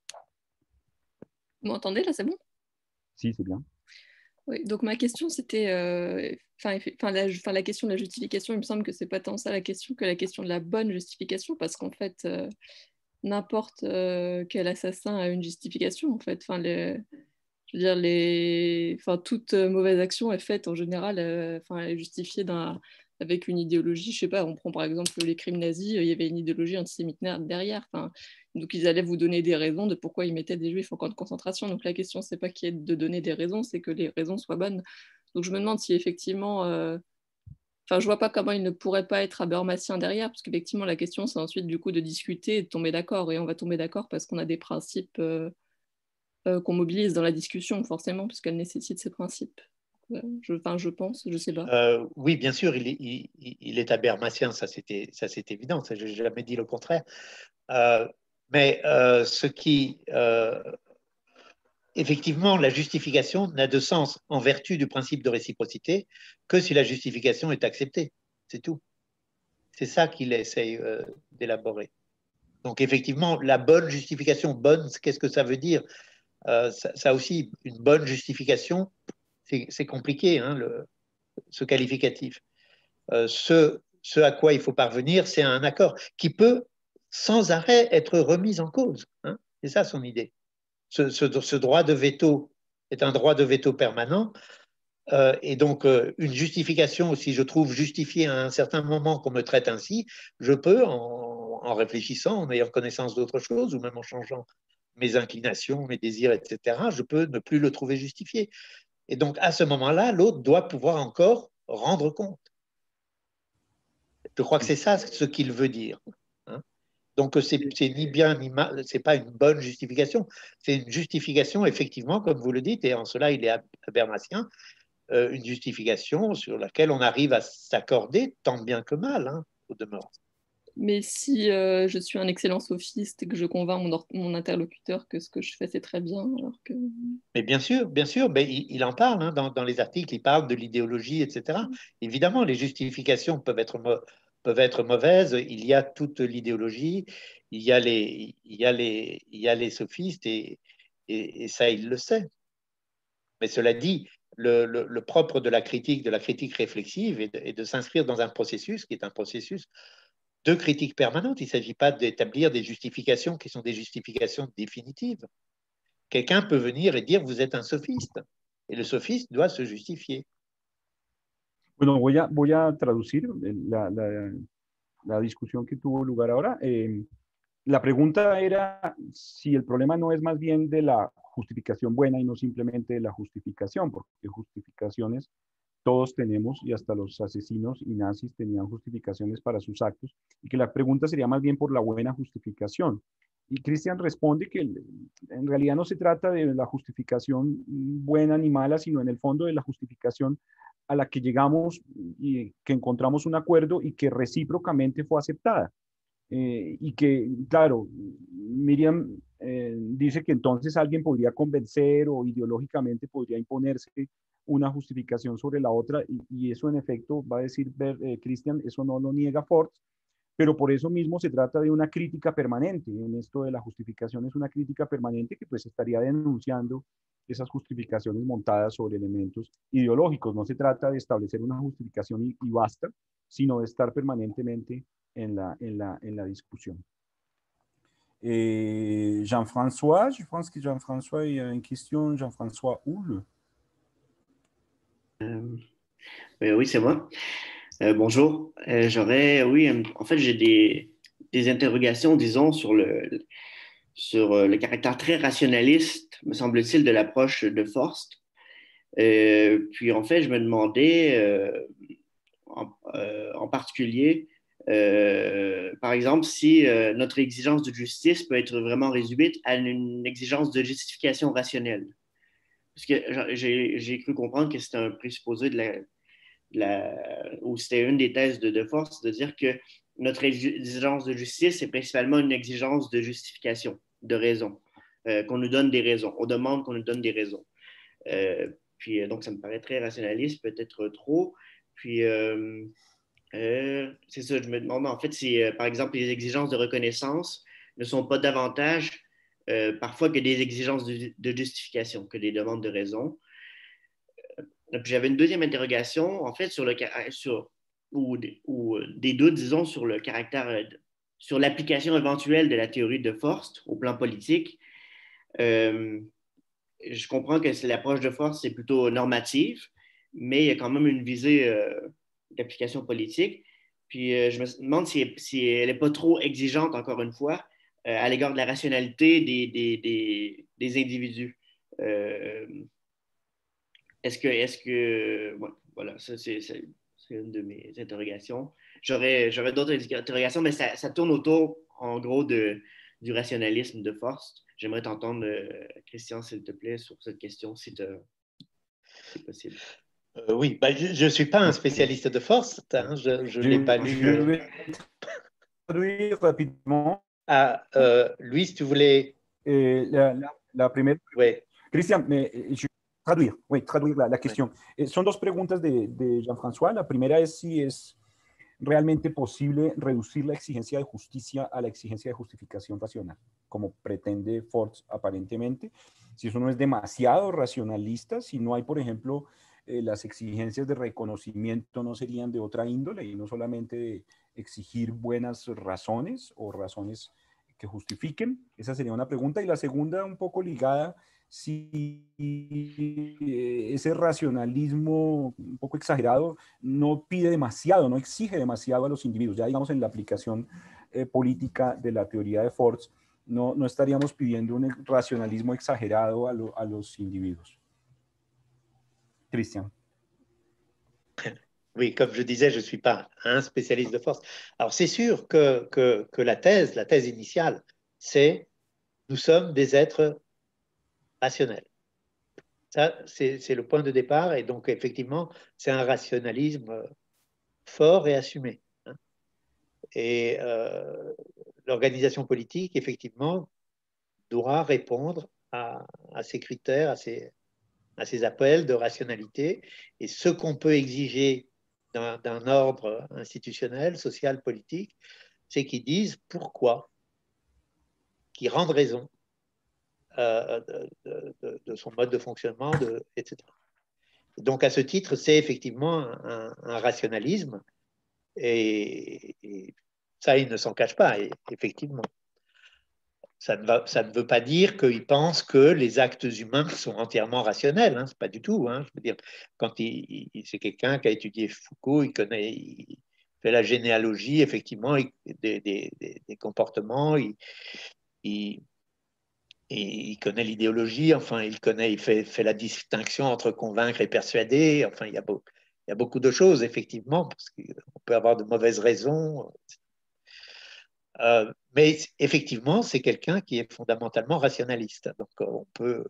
Vous m'entendez là, c'est bon? Si, c'est bien. Oui, donc ma question c'était, enfin euh, la, la question de la justification, il me semble que c'est pas tant ça la question que la question de la bonne justification, parce qu'en fait, euh, n'importe euh, quel assassin a une justification, en fait. Enfin, les, je veux dire, les, enfin, toute mauvaise action est faite en général, euh, enfin, elle est justifiée d'un, avec une idéologie, je sais pas, on prend par exemple les crimes nazis, il y avait une idéologie antisémite derrière, enfin, donc ils allaient vous donner des raisons de pourquoi ils mettaient des juifs en camp de concentration, donc la question c'est pas qu'il y ait de donner des raisons, c'est que les raisons soient bonnes. Donc je me demande si effectivement, euh... enfin je vois pas comment il ne pourrait pas être habermasien derrière, parce qu'effectivement la question c'est ensuite du coup de discuter et de tomber d'accord, et on va tomber d'accord parce qu'on a des principes euh, euh, qu'on mobilise dans la discussion forcément, puisqu'elle nécessite ces principes. Je, enfin, je pense, je sais pas. Euh, oui, bien sûr, il est, il, il est habermasien, ça c'est évident, ça je n'ai jamais dit le contraire. Euh, mais euh, ce qui, euh, effectivement, la justification n'a de sens en vertu du principe de réciprocité que si la justification est acceptée, c'est tout. C'est ça qu'il essaye euh, d'élaborer. Donc effectivement, la bonne justification, bonne, qu'est-ce que ça veut dire? euh, ça, ça aussi, une bonne justification, c'est compliqué, hein, le, ce qualificatif. Euh, ce, ce à quoi il faut parvenir, c'est un accord qui peut sans arrêt être remis en cause. Hein, c'est ça son idée. Ce, ce, ce droit de veto est un droit de veto permanent. Euh, et donc, euh, une justification, si je trouve justifié à un certain moment qu'on me traite ainsi, je peux, en, en réfléchissant, en ayant connaissance d'autre chose, ou même en changeant mes inclinations, mes désirs, et cetera, je peux ne plus le trouver justifié. Et donc, à ce moment-là, l'autre doit pouvoir encore rendre compte. Je crois que c'est ça ce qu'il veut dire. Hein. Donc, c'est ni bien ni mal, c'est pas une bonne justification, c'est une justification, effectivement, comme vous le dites, et en cela, il est habermasien, euh, une justification sur laquelle on arrive à s'accorder tant bien que mal, hein, au demeurant. Mais si euh, je suis un excellent sophiste et que je convainc mon, mon interlocuteur que ce que je fais c'est très bien, alors que... Mais bien sûr, bien sûr, mais il, il en parle hein, dans, dans les articles, il parle de l'idéologie, et cetera. Mmh. Évidemment, les justifications peuvent être, peuvent être mauvaises, il y a toute l'idéologie, il y a les, il y a les, il y a les sophistes, et, et, et ça, il le sait. Mais cela dit, le, le, le propre de la critique, de la critique réflexive, est de, est de s'inscrire dans un processus qui est un processus de critique permanente. Il ne s'agit pas d'établir des justifications qui sont des justifications définitives. Quelqu'un peut venir et dire vous êtes un sophiste, et le sophiste doit se justifier. Bueno, voy a, voy a traducir la, la, la discusión que tuvo lugar ahora. Eh, la pregunta era si el problema no es más bien de la justificación buena y no simplemente de la justificación, porque justificaciones todos tenemos, y hasta los asesinos y nazis tenían justificaciones para sus actos, y que la pregunta sería más bien por la buena justificación. Y Christian responde que en realidad no se trata de la justificación buena ni mala, sino en el fondo de la justificación a la que llegamos y que encontramos un acuerdo y que recíprocamente fue aceptada. Eh, y que, claro, Miriam eh, dice que entonces alguien podría convencer o ideológicamente podría imponerse una justificación sobre la otra, y, y eso en efecto va a decir eh, Christian, eso no lo niega Ford, pero por eso mismo se trata de una crítica permanente. En esto de la justificación es una crítica permanente que pues estaría denunciando esas justificaciones montadas sobre elementos ideológicos. No se trata de establecer una justificación y, y basta, sino de estar permanentemente en la, en la, en la discussion. Et Jean-François, je pense que Jean-François, il y a une question, Jean-François Houle. Euh, oui, c'est moi. Euh, bonjour. Euh, j'aurais, oui, en fait, j'ai des, des interrogations, disons, sur le, sur le caractère très rationaliste, me semble-t-il, de l'approche de Forst. Euh, puis, en fait, je me demandais, euh, en, euh, en particulier, euh, par exemple, si euh, notre exigence de justice peut être vraiment résumée à une exigence de justification rationnelle. Parce que j'ai, j'ai cru comprendre que c'était un présupposé de la, de la, ou c'était une des thèses de, de Forst, de dire que notre exigence de justice est principalement une exigence de justification, de raison, euh, qu'on nous donne des raisons. On demande qu'on nous donne des raisons. Euh, puis donc, ça me paraît très rationaliste, peut-être trop. Puis, euh, euh, c'est ça, je me demande en fait si, euh, par exemple, les exigences de reconnaissance ne sont pas davantage euh, parfois que des exigences de, de justification, que des demandes de raison. Euh, puis j'avais une deuxième interrogation, en fait, sur le sur ou, ou des doutes, disons, sur le caractère, sur l'application éventuelle de la théorie de Forst au plan politique. Euh, je comprends que l'approche de Forst, c'est plutôt normative, mais il y a quand même une visée euh, d'application politique. Puis euh, je me demande si, si elle n'est pas trop exigeante, encore une fois, euh, à l'égard de la rationalité des, des, des, des individus. Euh, est-ce que, est-ce que, ouais, voilà, ça c'est, c'est, c'est une de mes interrogations. J'aurais, j'aurais d'autres interrogations, mais ça, ça tourne autour, en gros, de, du rationalisme de Forst. J'aimerais t'entendre, euh, Christian, s'il te plaît, sur cette question, si c'est possible. Euh, oui, bah, je ne suis pas un spécialiste de Forst, hein, je ne l'ai pas lu. Je vais traduire rapidement. Ah, euh, Luis, tu voulais... Eh, la, la, la primera... Oui. Cristian, me, je... traduire, oui, traduire la, la cuestión. Sí. Eh, son dos preguntas de, de Jean-François. La primera es si es realmente posible reducir la exigencia de justicia a la exigencia de justificación racional, como pretende Forst aparentemente. Si eso no es demasiado racionalista, si no hay, por ejemplo, eh, las exigencias de reconocimiento no serían de otra índole y no solamente de exigir buenas razones o razones que justifiquen. Esa sería una pregunta. Y la segunda, un poco ligada, si ese racionalismo un poco exagerado no pide demasiado, no exige demasiado a los individuos. Ya digamos en la aplicación eh, política de la teoría de Forst, no, no estaríamos pidiendo un racionalismo exagerado a, lo, a los individuos. Christian. Oui, comme je disais, je ne suis pas un spécialiste de Forst. Alors c'est sûr que, que, que la thèse, la thèse initiale, c'est nous sommes des êtres rationnel. Ça, c'est le point de départ, et donc effectivement, c'est un rationalisme fort et assumé. Hein. Et euh, l'organisation politique, effectivement, doit répondre à, à ces critères, à ces, à ces appels de rationalité, et ce qu'on peut exiger d'un ordre institutionnel, social, politique, c'est qu'ils disent pourquoi, qu'ils rendent raison. Euh, de, de, de son mode de fonctionnement, de, et cetera. Donc, à ce titre, c'est effectivement un, un rationalisme, et, et ça, il ne s'en cache pas, et, effectivement. Ça ne, va, ça ne veut pas dire qu'il pense que les actes humains sont entièrement rationnels, hein, c'est pas du tout. Hein, je veux dire, quand il, il c'est quelqu'un qui a étudié Foucault, il connaît, il fait la généalogie, effectivement, il, des, des, des, des comportements, il, il Et il connaît l'idéologie, enfin, il connaît, il fait, fait la distinction entre convaincre et persuader. Enfin, il y a, beau, il y a beaucoup de choses, effectivement, parce qu'on peut avoir de mauvaises raisons. Euh, mais effectivement, c'est quelqu'un qui est fondamentalement rationaliste. Donc, on peut,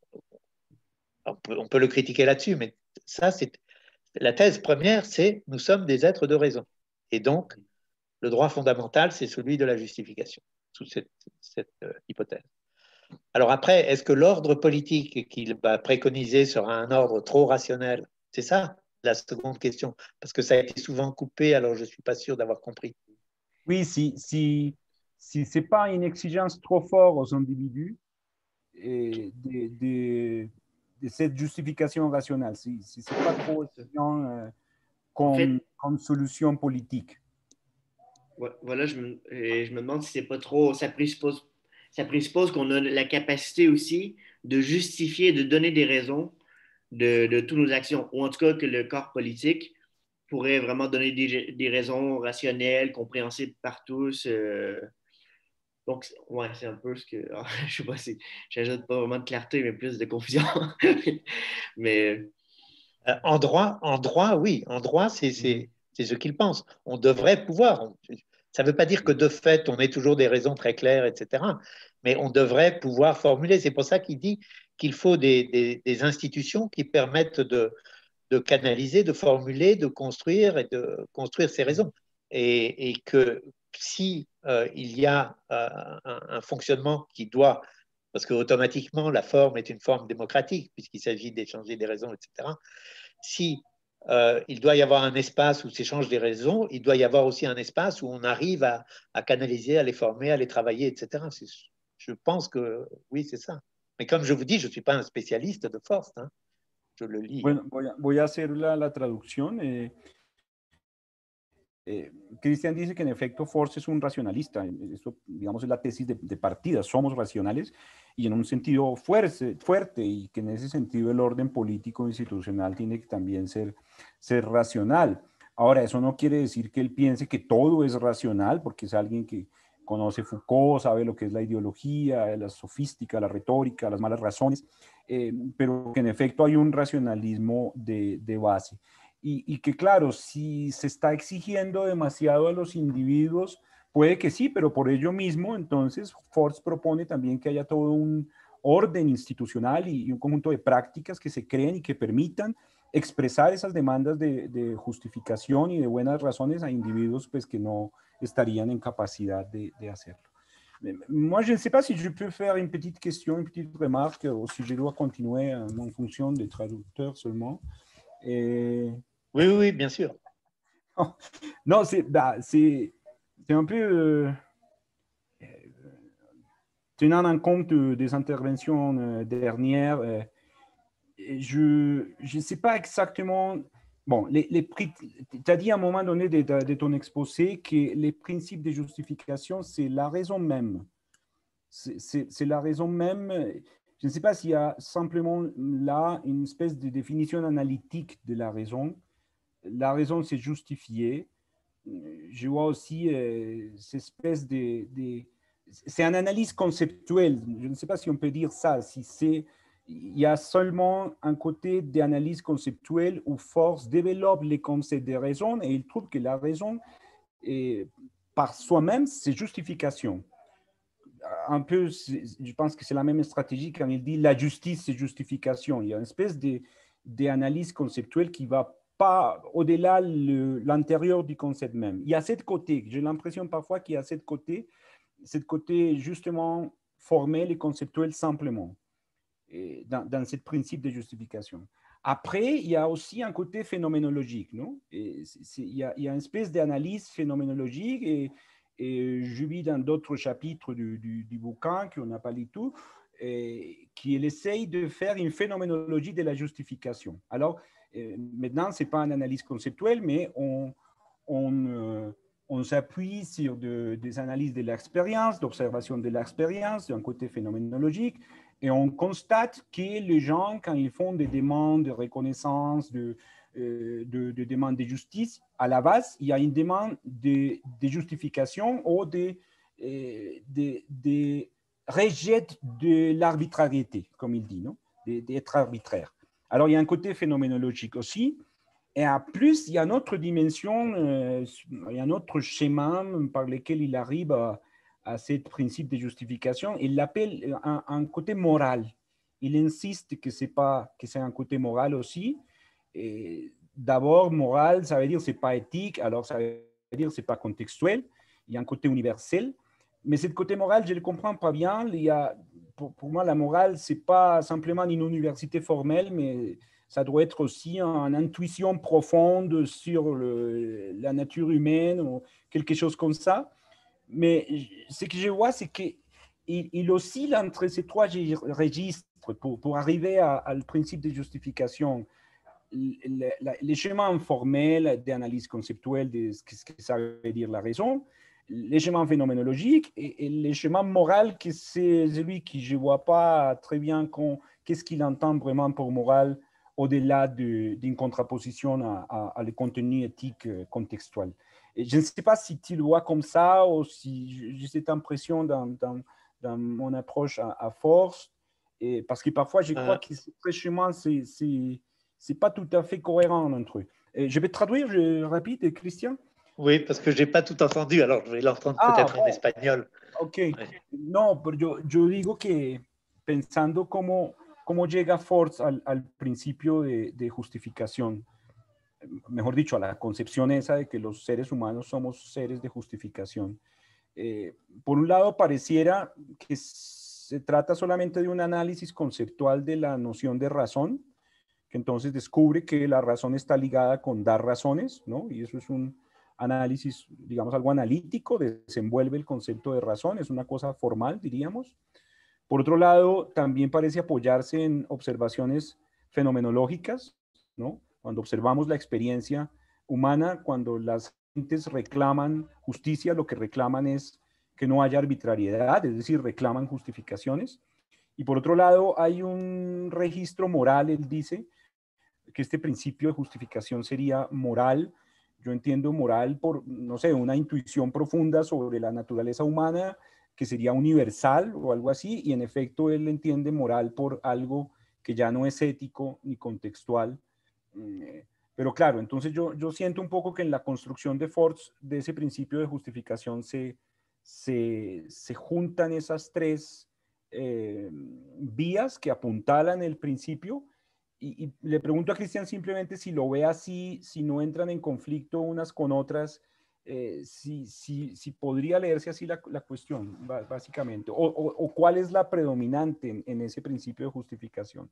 on peut, on peut le critiquer là-dessus, mais ça, c'est la thèse première, c'est nous sommes des êtres de raison. Et donc, le droit fondamental, c'est celui de la justification, sous cette, cette euh, hypothèse. Alors après, est-ce que l'ordre politique qu'il va préconiser sera un ordre trop rationnel? C'est ça la seconde question, parce que ça a été souvent coupé, alors je ne suis pas sûr d'avoir compris. Oui, si, si, si ce n'est pas une exigence trop forte aux individus et de, de, de cette justification rationnelle, si, si ce n'est pas trop exigeant euh, comme, en fait, comme solution politique. Voilà, je me, je me demande si c'est pas trop, ça présuppose, ça présuppose qu'on a la capacité aussi de justifier, de donner des raisons de, de toutes nos actions, ou en tout cas que le corps politique pourrait vraiment donner des, des raisons rationnelles, compréhensibles par tous. Euh, donc, ouais, c'est un peu ce que, alors, je sais pas si j'ajoute pas vraiment de clarté, mais plus de confusion. mais euh, en droit, en droit, oui, en droit, c'est mm-hmm. ce qu'ils pensent. On devrait pouvoir. On, ça ne veut pas dire que de fait, on ait toujours des raisons très claires, et cetera. Mais on devrait pouvoir formuler. C'est pour ça qu'il dit qu'il faut des, des, des institutions qui permettent de, de canaliser, de formuler, de construire et de construire ces raisons. Et, et que si euh, il y a euh, un, un fonctionnement qui doit, parce qu'automatiquement la forme est une forme démocratique puisqu'il s'agit d'échanger des raisons, et cetera. Si euh, il doit y avoir un espace où s'échangent des raisons, il doit y avoir aussi un espace où on arrive à, à canaliser, à les former, à les travailler, et cetera. Je pense que oui, c'est ça. Mais comme je vous dis, je ne suis pas un spécialiste de Forst. Hein. Je le lis. Bueno, voy, a, voy a hacer la, la traducción. Eh, eh, Cristian dice que en efecto Forst es un racionalista. Eso, digamos, es la tesis de, de partida. Somos racionales y en un sentido fuerte, fuerte y que en ese sentido el orden político institucional tiene que también ser, ser racional. Ahora, eso no quiere decir que él piense que todo es racional, porque es alguien que conoce Foucault, sabe lo que es la ideología, la sofística, la retórica, las malas razones, eh, pero que en efecto hay un racionalismo de, de base. Y, y que claro, si se está exigiendo demasiado a los individuos, puede que sí, pero por ello mismo, entonces, Forst propone también que haya todo un orden institucional y, y un conjunto de prácticas que se creen y que permitan expresar esas demandas de, de justificación y de buenas razones a individuos pues, que no estarían en capacidad de, de hacerlo. Moi, je ne sais pas si je peux faire une petite question, une petite remarque, ou si je dois continuer en fonction des traducteurs seulement. Et... Oui, oui, bien sûr. Non, c'est bah, un peu... Euh, tenant en compte des interventions dernières, euh, je ne sais pas exactement... Bon, les, les, tu as dit à un moment donné de, de, de ton exposé que les principes de justification, c'est la raison même. C'est la raison même. Je ne sais pas s'il y a simplement là une espèce de définition analytique de la raison. La raison, c'est justifier. Je vois aussi euh, cette espèce de... de c'est une analyse conceptuelle. Je ne sais pas si on peut dire ça, si c'est... Il y a seulement un côté d'analyse conceptuelle où Forst développe les concepts de raison et il trouve que la raison, est, par soi-même, c'est justification. Un peu, je pense que c'est la même stratégie quand il dit la justice, c'est justification. Il y a une espèce d'analyse conceptuelle qui ne va pas au-delà de l'intérieur du concept même. Il y a cette côté, j'ai l'impression parfois qu'il y a cette côté, cette côté justement formel et conceptuel simplement. Dans, dans ce principe de justification. Après, il y a aussi un côté phénoménologique, non? Et c'est, il, y a, il y a une espèce d'analyse phénoménologique et, et je vis dans d'autres chapitres du, du, du bouquin qu'on n'a pas lu tout, et, qui essaye de faire une phénoménologie de la justification. Alors, euh, maintenant, ce n'est pas une analyse conceptuelle, mais on, on, euh, on s'appuie sur de, des analyses de l'expérience, d'observation de l'expérience, d'un côté phénoménologique. Et on constate que les gens, quand ils font des demandes de reconnaissance, de, euh, de, de demandes de justice, à la base, il y a une demande de, de justification ou de, euh, de, de rejet de l'arbitrariété, comme il dit, non? D'être arbitraire. Alors, il y a un côté phénoménologique aussi. et en plus, il y a une autre dimension, euh, il y a un autre schéma par lequel il arrive à, à ce principe de justification. Il l'appelle un, un côté moral. Il insiste que c'est pas que c'est un côté moral aussi. D'abord, moral, ça veut dire c'est pas éthique, alors ça veut dire c'est pas contextuel. Il y a un côté universel. Mais ce côté moral, je ne le comprends pas bien. Il y a, pour, pour moi, la morale, ce n'est pas simplement une université formelle, mais ça doit être aussi une intuition profonde sur le, la nature humaine ou quelque chose comme ça. Mais ce que je vois, c'est qu'il il oscille entre ces trois registres pour, pour arriver au principe de justification. Le, les schémas informels d'analyse conceptuelle de ce que ça veut dire la raison, les schémas phénoménologiques et, et les schémas moraux, que c'est celui qui je ne vois pas très bien qu'est-ce qu'il entend vraiment pour moral au-delà d'une contraposition à, à, à le contenu éthique contextuel. Et je ne sais pas si tu le vois comme ça ou si j'ai cette impression dans, dans, dans mon approche à, à force, et parce que parfois je crois que ces schémas, c'est c'est pas tout à fait cohérent entre eux. Et je vais traduire je, rapide, Christian. Oui, parce que je n'ai pas tout entendu, alors je vais l'entendre ah, peut-être bon. en espagnol. Ok. Ouais. No, pero yo, yo digo que pensando cómo, cómo llega Force al, al principio de, de justificación, mejor dicho, a la concepción esa de que los seres humanos somos seres de justificación. Eh, por un lado, pareciera que se trata solamente de un análisis conceptual de la noción de razón, que entonces descubre que la razón está ligada con dar razones, ¿no? Y eso es un análisis, digamos, algo analítico, desenvuelve el concepto de razón, es una cosa formal, diríamos. Por otro lado, también parece apoyarse en observaciones fenomenológicas, ¿no? Cuando observamos la experiencia humana, cuando las gentes reclaman justicia, lo que reclaman es que no haya arbitrariedad, es decir, reclaman justificaciones. Y por otro lado, hay un registro moral, él dice, que este principio de justificación sería moral. Yo entiendo moral por, no sé, una intuición profunda sobre la naturaleza humana, que sería universal o algo así, y en efecto él entiende moral por algo que ya no es ético ni contextual. Pero claro, entonces yo, yo siento un poco que en la construcción de Force, de ese principio de justificación, se, se, se juntan esas tres eh, vías que apuntalan el principio. Y, y le pregunto a Cristian simplemente si lo ve así, si no entran en conflicto unas con otras, eh, si, si, si podría leerse así la, la cuestión, básicamente, o, o, o cuál es la predominante en, en ese principio de justificación.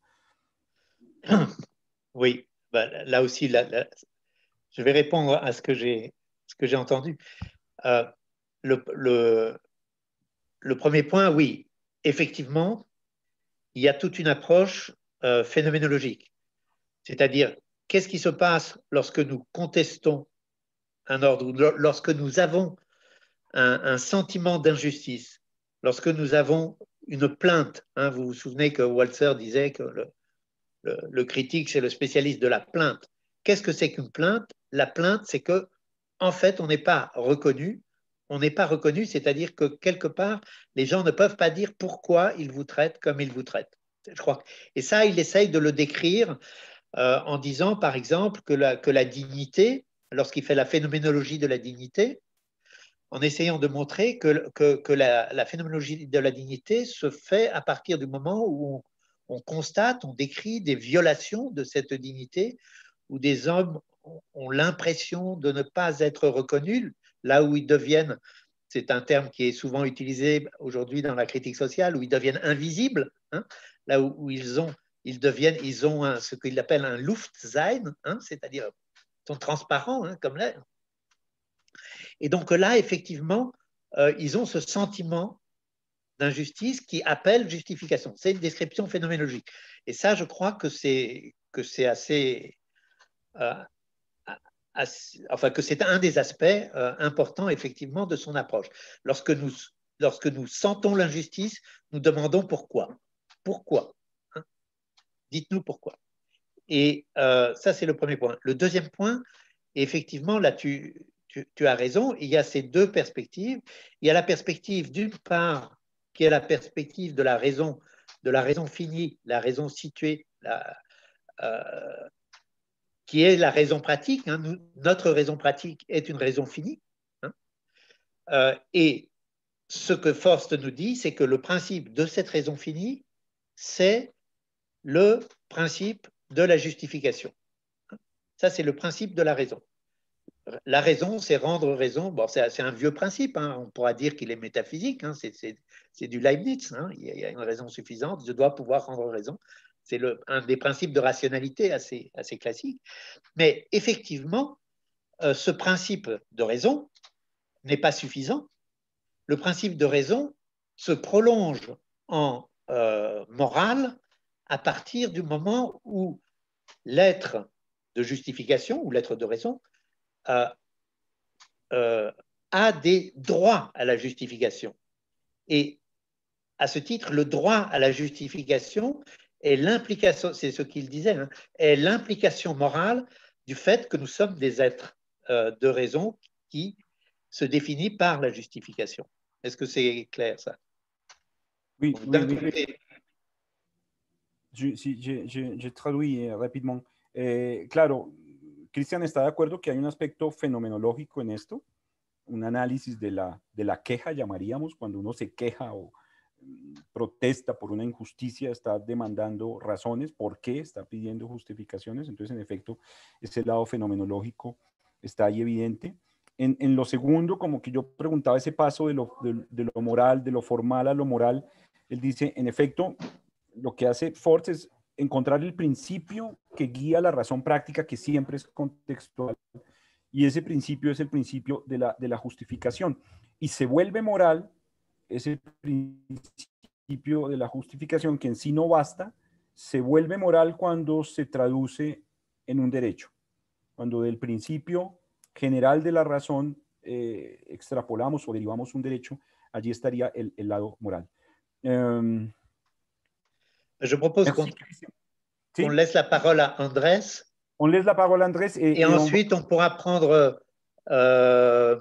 Oui, bah, là aussi, là, là, je vais répondre à ce que j'ai ce que j'ai entendu. Euh, le, le, le premier point, oui, effectivement, il y a toute une approche euh, phénoménologique. C'est-à-dire, qu'est-ce qui se passe lorsque nous contestons un ordre, ou lorsque nous avons un, un sentiment d'injustice, lorsque nous avons une plainte. Hein, vous vous souvenez que Walzer disait que le, le, le critique, c'est le spécialiste de la plainte. Qu'est-ce que c'est qu'une plainte? La plainte, c'est que, en fait, on n'est pas reconnu. On n'est pas reconnu, c'est-à-dire que quelque part, les gens ne peuvent pas dire pourquoi ils vous traitent comme ils vous traitent. Je crois. Et ça, il essaye de le décrire euh, en disant, par exemple, que la, que la dignité, lorsqu'il fait la phénoménologie de la dignité, en essayant de montrer que, que, que la, la phénoménologie de la dignité se fait à partir du moment où on, on constate, on décrit des violations de cette dignité, où des hommes ont l'impression de ne pas être reconnus, là où ils deviennent, c'est un terme qui est souvent utilisé aujourd'hui dans la critique sociale, où ils deviennent invisibles, hein, là où, où ils, ont, ils deviennent, ils ont un, ce qu'ils appellent un Luftsein, hein, c'est-à-dire ils sont transparents, hein, comme l'air. Et donc là, effectivement, euh, ils ont ce sentiment d'injustice qui appelle justification. C'est une description phénoménologique. Et ça, je crois que c'est que c'est assez, euh, assez, enfin que c'est un des aspects euh, importants effectivement de son approche. Lorsque nous lorsque nous sentons l'injustice, nous demandons pourquoi. Pourquoi, hein? Dites-nous pourquoi. Et euh, ça, c'est le premier point. Le deuxième point, effectivement, là, tu Tu, tu as raison, il y a ces deux perspectives. Il y a la perspective d'une part qui est la perspective de la raison, de la raison finie, la raison située, la, euh, qui est la raison pratique. Hein. Nous, notre raison pratique est une raison finie. Hein. Euh, et ce que Forst nous dit, c'est que le principe de cette raison finie, c'est le principe de la justification. Ça, c'est le principe de la raison. La raison, c'est rendre raison. Bon, c'est un vieux principe. Hein. On pourra dire qu'il est métaphysique. Hein. C'est du Leibniz. Hein. Il y a une raison suffisante. Je dois pouvoir rendre raison. C'est un des principes de rationalité assez, assez classiques. Mais effectivement, euh, ce principe de raison n'est pas suffisant. Le principe de raison se prolonge en euh, morale à partir du moment où l'être de justification ou l'être de raison euh, euh, a des droits à la justification. Et à ce titre, le droit à la justification est l'implication, c'est ce qu'il disait, hein, est l'implication morale du fait que nous sommes des êtres euh, de raison qui se définit par la justification. Est-ce que c'est clair, ça? Oui, Donc, oui, oui, côté... oui. Je, si, je, je, je traduis eh, rápidamente. Eh, claro, Cristian está de acuerdo que hay un aspecto fenomenológico en esto, un análisis de la, de la queja, llamaríamos, cuando uno se queja o mm, protesta por una injusticia, está demandando razones, por qué, está pidiendo justificaciones. Entonces, en efecto, ese lado fenomenológico está ahí evidente. En, en lo segundo, como que yo preguntaba ese paso de lo, de, de lo moral, de lo formal a lo moral, él dice, en efecto, lo que hace Forst es encontrar el principio que guía la razón práctica, que siempre es contextual, y ese principio es el principio de la, de la justificación. Y se vuelve moral ese principio de la justificación, que en sí no basta, se vuelve moral cuando se traduce en un derecho, cuando del principio general de la razón eh, extrapolamos o derivamos un derecho, allí estaría el, el lado moral. Um, Je propose qu'on qu laisse la parole à Andrés. On laisse la parole à Andrés. Et, et, et ensuite, on... on pourra prendre euh,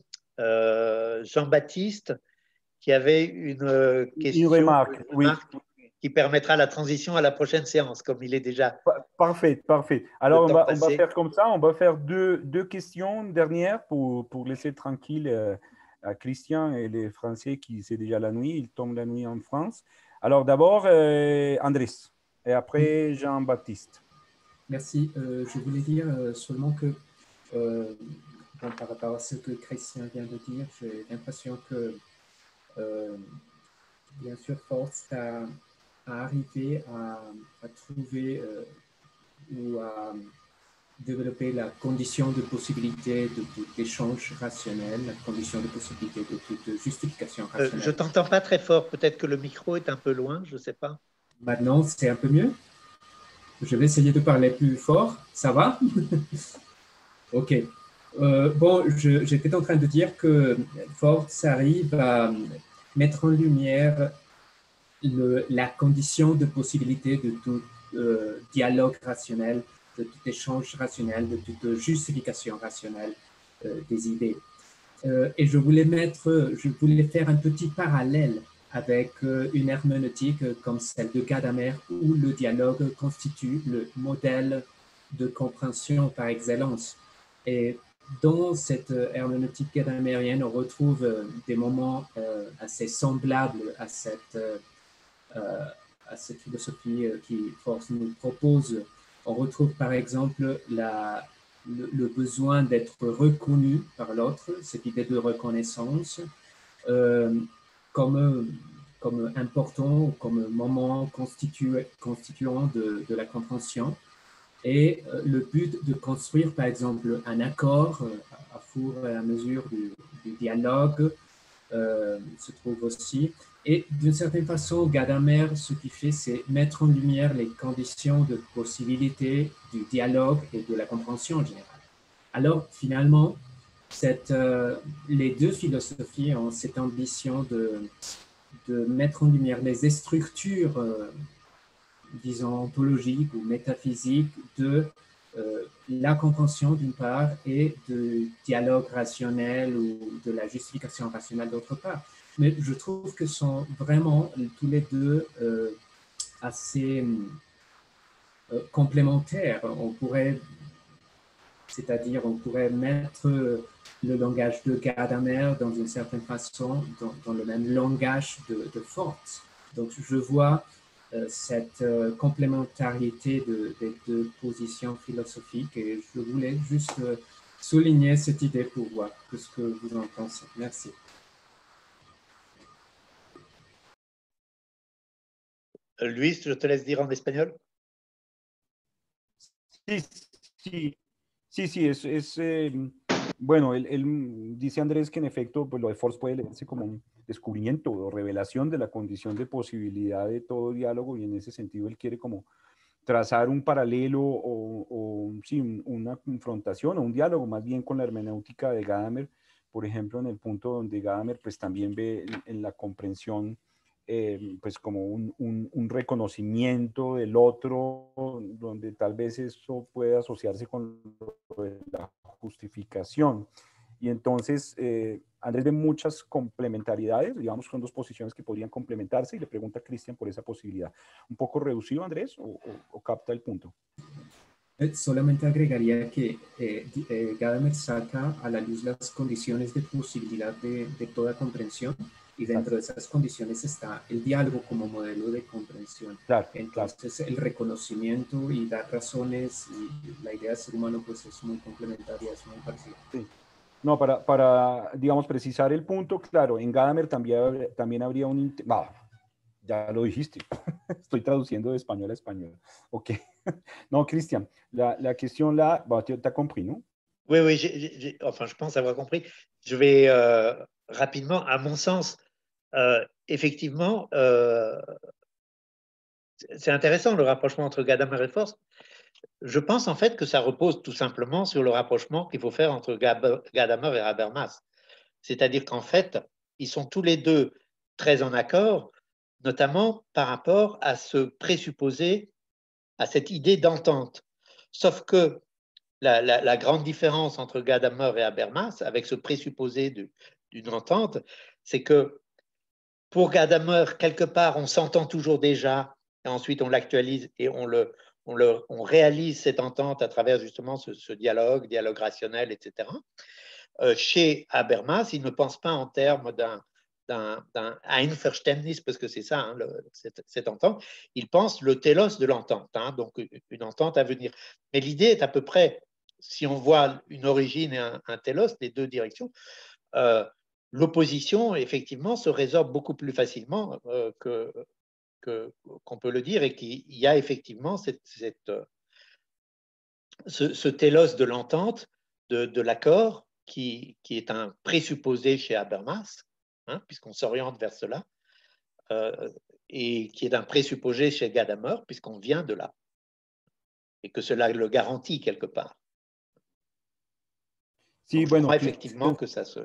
euh, Jean-Baptiste, qui avait une question, une remarque, une remarque oui. qui permettra la transition à la prochaine séance, comme il est déjà... Parfait, parfait. Alors, on va, on va faire comme ça. On va faire deux, deux questions dernières pour, pour laisser tranquille euh, à Christian et les Français qui c'est déjà la nuit. Ils tombent la nuit en France. Alors, d'abord, euh, Andrés, et après Jean-Baptiste. Merci. Euh, je voulais dire euh, seulement que, euh, bon, par rapport à ce que Christian vient de dire, j'ai l'impression que, euh, bien sûr, Forst a, a arrivé à, à trouver euh, ou à développer la condition de possibilité de tout échange rationnel, la condition de possibilité de toute justification rationnelle. Euh, je ne t'entends pas très fort. Peut-être que le micro est un peu loin, je ne sais pas. Maintenant, c'est un peu mieux. Je vais essayer de parler plus fort. Ça va? OK. Euh, bon, j'étais en train de dire que Forst arrive à mettre en lumière le, la condition de possibilité de tout euh, dialogue rationnel, de tout échange rationnel, de toute justification rationnelle euh, des idées. Euh, et je voulais mettre, je voulais faire un petit parallèle avec euh, une herméneutique comme celle de Gadamer, où le dialogue constitue le modèle de compréhension par excellence. Et dans cette herméneutique gadamérienne, on retrouve euh, des moments euh, assez semblables à cette, euh, à cette philosophie euh, qui Forst nous propose. On retrouve par exemple la, le, le besoin d'être reconnu par l'autre, cette idée de reconnaissance, euh, comme, comme important, comme moment constitu, constituant de, de la compréhension. Et euh, le but de construire par exemple un accord euh, à fur et à mesure du, du dialogue euh, se trouve aussi. Et d'une certaine façon, Gadamer, ce qu'il fait, c'est mettre en lumière les conditions de possibilité du dialogue et de la compréhension en général. Alors, finalement, cette, euh, les deux philosophies ont cette ambition de, de mettre en lumière les structures, euh, disons, ontologiques ou métaphysiques de euh, la compréhension d'une part et du dialogue rationnel ou de la justification rationnelle d'autre part. Mais je trouve que sont vraiment tous les deux euh, assez euh, complémentaires. On pourrait c'est-à-dire on pourrait mettre le langage de Gadamer dans une certaine façon dans, dans le même langage de, de Fortz. Donc je vois euh, cette euh, complémentarité de, des deux positions philosophiques et je voulais juste euh, souligner cette idée pour voir ce que vous en pensez. Merci. Luis, je te laisse dire en espagnol. Sí, sí, sí, sí, es, es eh, bueno, él, él dice Andrés que en efecto pues lo de Force puede leerse como un descubrimiento o revelación de la condición de posibilidad de todo diálogo y en ese sentido él quiere como trazar un paralelo o, o sí, una confrontación o un diálogo más bien con la hermenéutica de Gadamer, por ejemplo, en el punto donde Gadamer pues también ve en, en la comprensión eh, pues como un, un, un reconocimiento del otro, donde tal vez eso puede asociarse con lo de la justificación. Y entonces eh, Andrés ve muchas complementariedades, digamos, son dos posiciones que podrían complementarse y le pregunta a Cristian por esa posibilidad. ¿Un poco reducido, Andrés, o, o, o capta el punto? Solamente agregaría que eh, eh, Gadamer saca a la luz las condiciones de posibilidad de, de toda comprensión y dentro de esas condiciones está el diálogo como modelo de comprensión. Claro, Entonces claro. el reconocimiento y dar razones y la idea del ser humano pues es muy complementaria, es muy parecida. Sí. No, para, para, digamos, precisar el punto, claro, en Gadamer también, también habría un... Ah, ya lo dijiste, estoy traduciendo de español a español. Ok. Non, Christian, la, la question là, bah, tu as compris, non? Oui, oui, j'ai, j'ai, enfin, je pense avoir compris. Je vais euh, rapidement, à mon sens, euh, effectivement, euh, c'est intéressant le rapprochement entre Gadamer et Force. Je pense en fait que ça repose tout simplement sur le rapprochement qu'il faut faire entre Gadamer et Habermas. C'est-à-dire qu'en fait, ils sont tous les deux très en accord, notamment par rapport à ce présupposé, à cette idée d'entente. Sauf que la, la, la grande différence entre Gadamer et Habermas, avec ce présupposé d'une entente, c'est que pour Gadamer, quelque part, on s'entend toujours déjà, et ensuite on l'actualise et on, le, on, le, on réalise cette entente à travers justement ce, ce dialogue, dialogue rationnel, et cetera. Euh, chez Habermas, il ne pense pas en termes d'un d'un Einverständnis, parce que c'est ça, hein, le, cette, cette entente, il pense le télos de l'entente, hein, donc une entente à venir. Mais l'idée est à peu près, si on voit une origine et un, un télos, les deux directions, euh, l'opposition, effectivement, se résorbe beaucoup plus facilement euh, que, que, qu'on peut le dire, et qu'il y a effectivement cette, cette, ce, ce télos de l'entente, de, de l'accord, qui, qui est un présupposé chez Habermas, hein, puisqu'on s'oriente vers cela, euh, et qui est un présupposé chez Gadamer, puisqu'on vient de là, et que cela le garantit quelque part. Sí, Donc, bueno, je crois effectivement que ça se...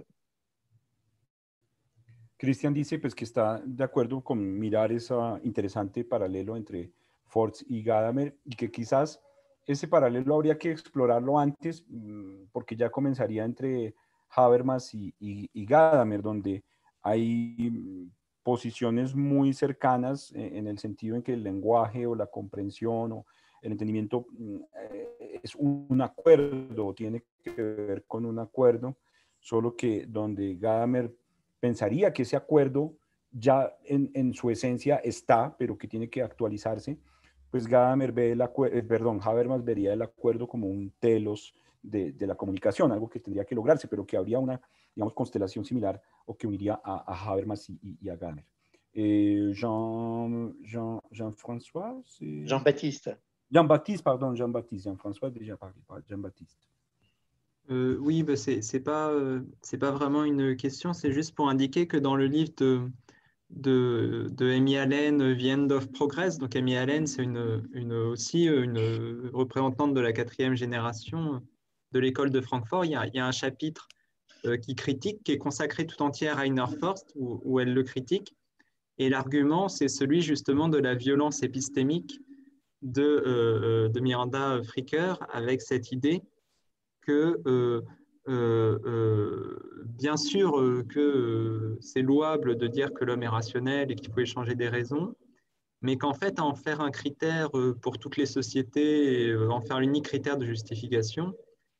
Cristian dice pues, que está de acuerdo con mirar ese interesante paralelo entre Fortz y Gadamer y que quizás ese paralelo habría que explorarlo antes porque ya comenzaría entre Habermas y, y, y Gadamer, donde hay posiciones muy cercanas en el sentido en que el lenguaje o la comprensión o el entendimiento eh, es un acuerdo, tiene que ver con un acuerdo, solo que donde Gadamer pensaría que ese acuerdo ya en, en su esencia está, pero que tiene que actualizarse, pues Gadamer ve el acuerdo, perdón, Habermas vería el acuerdo como un telos de, de la comunicación, algo que tendría que lograrse, pero que habría una, digamos, constelación similar o que uniría a, a Habermas y, y, y a Gadamer. Eh, Jean, Jean, Jean-François Jean-Baptiste. Jean-Baptiste, pardon, Jean-Baptiste. Jean-François déjà parlé, Jean-Baptiste. Euh, oui, bah c'est c'est pas, euh, c'est pas vraiment une question, c'est juste pour indiquer que dans le livre de, de, de Amy Allen, The End of Progress, donc Amy Allen, c'est une, une, aussi une représentante de la quatrième génération de l'école de Francfort. Il y a, il y a un chapitre euh, qui critique, qui est consacré tout entier à Rainer Forst, où, où elle le critique. Et l'argument, c'est celui justement de la violence épistémique de, euh, de Miranda Fricker, avec cette idée que euh, euh, euh, bien sûr euh, que euh, c'est louable de dire que l'homme est rationnel et qu'il faut échanger des raisons, mais qu'en fait, en faire un critère pour toutes les sociétés et en faire l'unique critère de justification,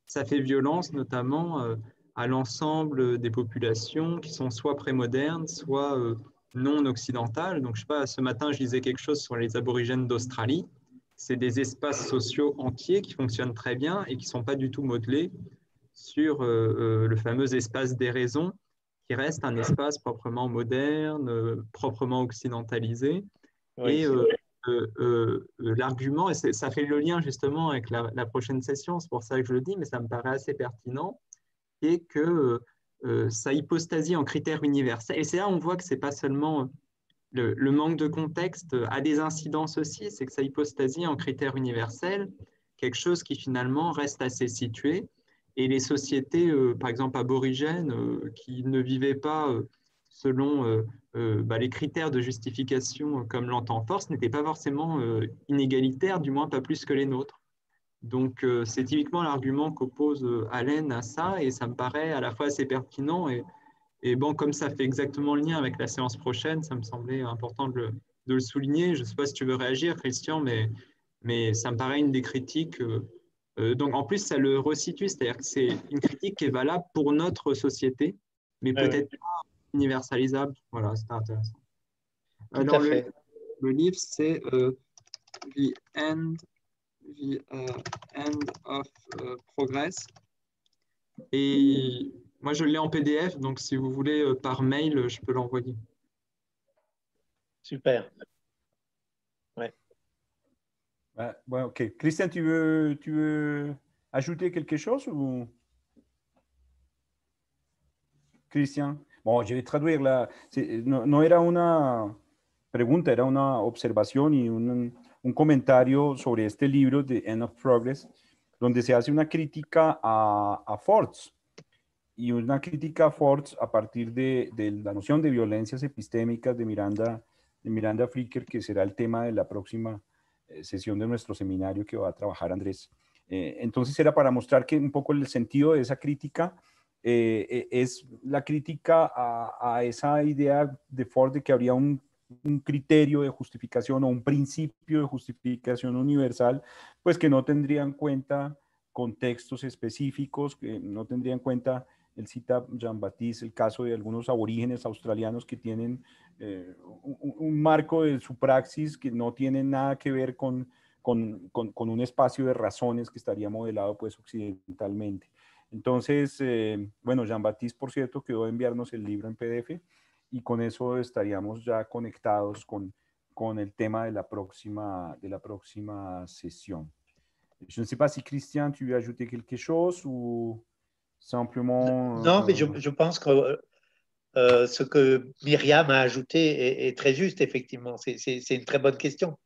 ça fait violence notamment euh, à l'ensemble des populations qui sont soit prémodernes, soit euh, non occidentales. Donc, je sais pas, ce matin, je lisais quelque chose sur les aborigènes d'Australie. C'est des espaces sociaux entiers qui fonctionnent très bien et qui ne sont pas du tout modelés sur euh, euh, le fameux espace des raisons, qui reste un espace proprement moderne, euh, proprement occidentalisé. Oui, et euh, euh, euh, l'argument, et ça fait le lien justement avec la, la prochaine session, c'est pour ça que je le dis, mais ça me paraît assez pertinent, et que euh, ça hypostasie en critères universels. Et c'est là où on voit que ce n'est pas seulement le, le manque de contexte a des incidences aussi, c'est que ça hypostasie en critères universels, quelque chose qui finalement reste assez situé. Et les sociétés, euh, par exemple aborigènes, euh, qui ne vivaient pas euh, selon euh, euh, bah, les critères de justification euh, comme l'entend Force, n'étaient pas forcément euh, inégalitaires, du moins pas plus que les nôtres. Donc, euh, c'est typiquement l'argument qu'oppose euh, Allen à ça, et ça me paraît à la fois assez pertinent. Et, et bon, comme ça fait exactement le lien avec la séance prochaine, ça me semblait important de le, de le souligner. Je ne sais pas si tu veux réagir, Christian, mais, mais ça me paraît une des critiques. Euh, euh, donc, en plus, ça le resitue, c'est-à-dire que c'est une critique qui est valable pour notre société, mais oui, peut-être pas universalisable. Voilà, c'était intéressant. tout Alors, à le, fait. le livre, c'est euh, The End The uh, End of uh, Progress. Et moi, je l'ai en P D F, donc si vous voulez, euh, par mail, je peux l'envoyer. Super. Ouais. Ouais, ouais, ok. Christian, tu veux, tu veux ajouter quelque chose ou... Christian. Bon, je vais traduire la... No, no era una pregunta, era una observación y un, un comentario sobre este libro de End of Progress, donde se hace una crítica a, a Ford, y una crítica a Ford a partir de, de la noción de violencias epistémicas de Miranda, de Miranda Fricker, que será el tema de la próxima eh, sesión de nuestro seminario que va a trabajar Andrés. Eh, entonces era para mostrar que un poco el sentido de esa crítica eh, es la crítica a, a esa idea de Ford de que habría un un criterio de justificación o un principio de justificación universal, pues que no tendría en cuenta contextos específicos, que no tendría en cuenta, él cita Jean-Baptiste, el caso de algunos aborígenes australianos que tienen eh, un, un marco de su praxis que no tiene nada que ver con, con, con, con un espacio de razones que estaría modelado pues occidentalmente. Entonces, eh, bueno, Jean-Baptiste, por cierto, quedó de enviarnos el libro en P D F, y con eso estaríamos ya conectados con, con el tema de la próxima, de la próxima sesión. Je ne sais pas si Christian, tu veux ajouter quelque chose ou simplement... Non, mais je, euh... je pense que euh, ce que Myriam a ajouté est, est très juste, effectivement. C'est une très bonne question.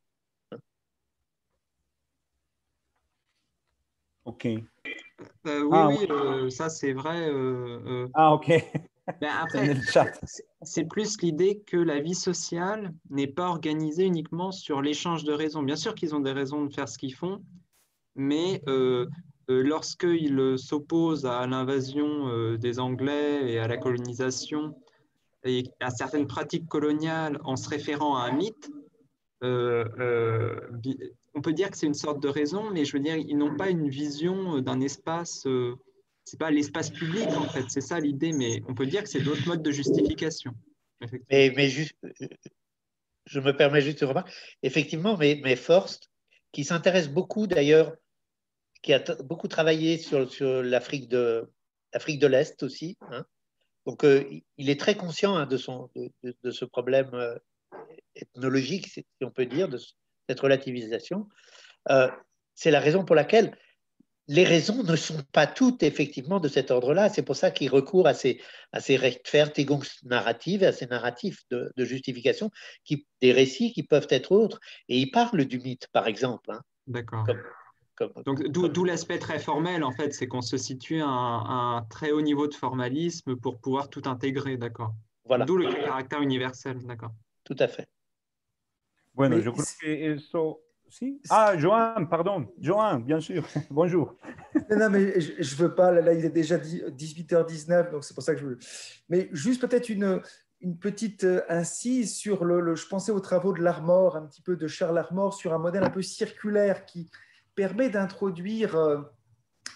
Ok. Euh, oui, ah, oui, euh, ça c'est vrai. Euh, euh, ah, ok. Ben après, c'est plus l'idée que la vie sociale n'est pas organisée uniquement sur l'échange de raisons. Bien sûr qu'ils ont des raisons de faire ce qu'ils font, mais euh, euh, lorsqu'ils s'opposent à l'invasion euh, des Anglais et à la colonisation et à certaines pratiques coloniales en se référant à un mythe, euh, euh, on peut dire que c'est une sorte de raison, mais je veux dire, ils n'ont pas une vision d'un espace... Euh, c'est pas l'espace public en fait, c'est ça l'idée, mais on peut dire que c'est d'autres modes de justification. Mais, mais juste, je me permets juste de remarquer, effectivement, mais, mais Forst, qui s'intéresse beaucoup d'ailleurs, qui a beaucoup travaillé sur, sur l'Afrique de, l'Afrique de l'Est aussi, hein. Donc euh, il est très conscient hein, de, son, de, de, de ce problème euh, ethnologique, si on peut dire, de cette relativisation. Euh, c'est la raison pour laquelle les raisons ne sont pas toutes effectivement de cet ordre-là. C'est pour ça qu'il recourt à ces, à ces Rechtfertigungsnarratives, à ces narratifs de, de justification, qui, des récits qui peuvent être autres. Et il parle du mythe, par exemple. Hein, D'accord. Comme, Donc, d'où l'aspect très formel, en fait, c'est qu'on se situe à un, un très haut niveau de formalisme pour pouvoir tout intégrer, d'accord. Voilà. D'où le caractère universel, d'accord. Tout à fait. Bueno, Mais... yo creo que eso... Sí. Ah, Johan, pardon. Johan, bien sûr. Bonjour. Non, non, mais je ne veux pas. Là, il est déjà dix-huit heures dix-neuf, donc c'est pour ça que je veux. Mais juste peut-être une, une petite incise sur le, le. Je pensais aux travaux de Larmor, un petit peu de Charles Larmor, sur un modèle un peu circulaire qui permet d'introduire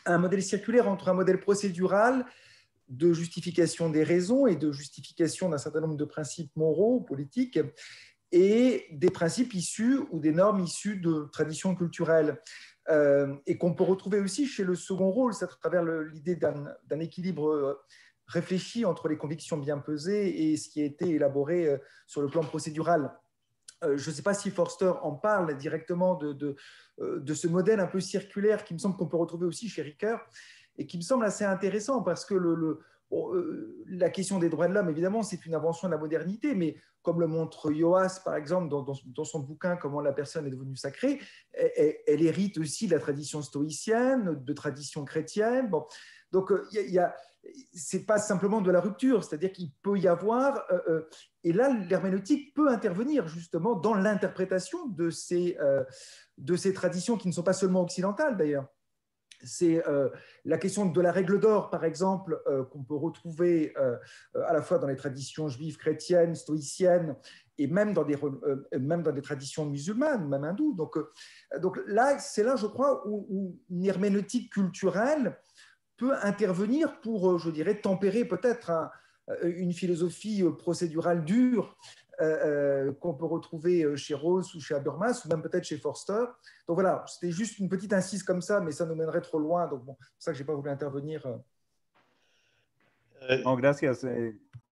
un modèle circulaire entre un modèle procédural de justification des raisons et de justification d'un certain nombre de principes moraux, politiques, et des principes issus ou des normes issues de traditions culturelles. Euh, et qu'on peut retrouver aussi chez le second rôle, c'est à travers l'idée d'un équilibre réfléchi entre les convictions bien pesées et ce qui a été élaboré sur le plan procédural. Euh, je ne sais pas si Forster en parle directement de, de, de ce modèle un peu circulaire qui me semble qu'on peut retrouver aussi chez Ricoeur et qui me semble assez intéressant parce que le, le, bon, euh, la question des droits de l'homme, évidemment, c'est une invention de la modernité, mais comme le montre Joas, par exemple, dans, dans, dans son bouquin « Comment la personne est devenue sacrée », elle, elle hérite aussi de la tradition stoïcienne, de tradition chrétienne. Bon. Donc, il euh, y a, ce n'est pas simplement de la rupture, c'est-à-dire qu'il peut y avoir… Euh, euh, et là, l'herméneutique peut intervenir justement dans l'interprétation de ces, euh, de ces traditions qui ne sont pas seulement occidentales, d'ailleurs. C'est euh, la question de la règle d'or, par exemple, euh, qu'on peut retrouver euh, à la fois dans les traditions juives, chrétiennes, stoïciennes, et même dans des, euh, même dans des traditions musulmanes, même hindoues. Donc, euh, donc là, c'est là, je crois, où, où une herméneutique culturelle peut intervenir pour, euh, je dirais, tempérer peut-être un, une philosophie procédurale dure Euh, qu'on peut retrouver chez Rawls ou chez Habermas, ou même peut-être chez Forster. Donc voilà, c'était juste une petite incise comme ça, mais ça nous mènerait trop loin, donc bon, c'est pour ça que je n'ai pas voulu intervenir. No, gracias. Eh,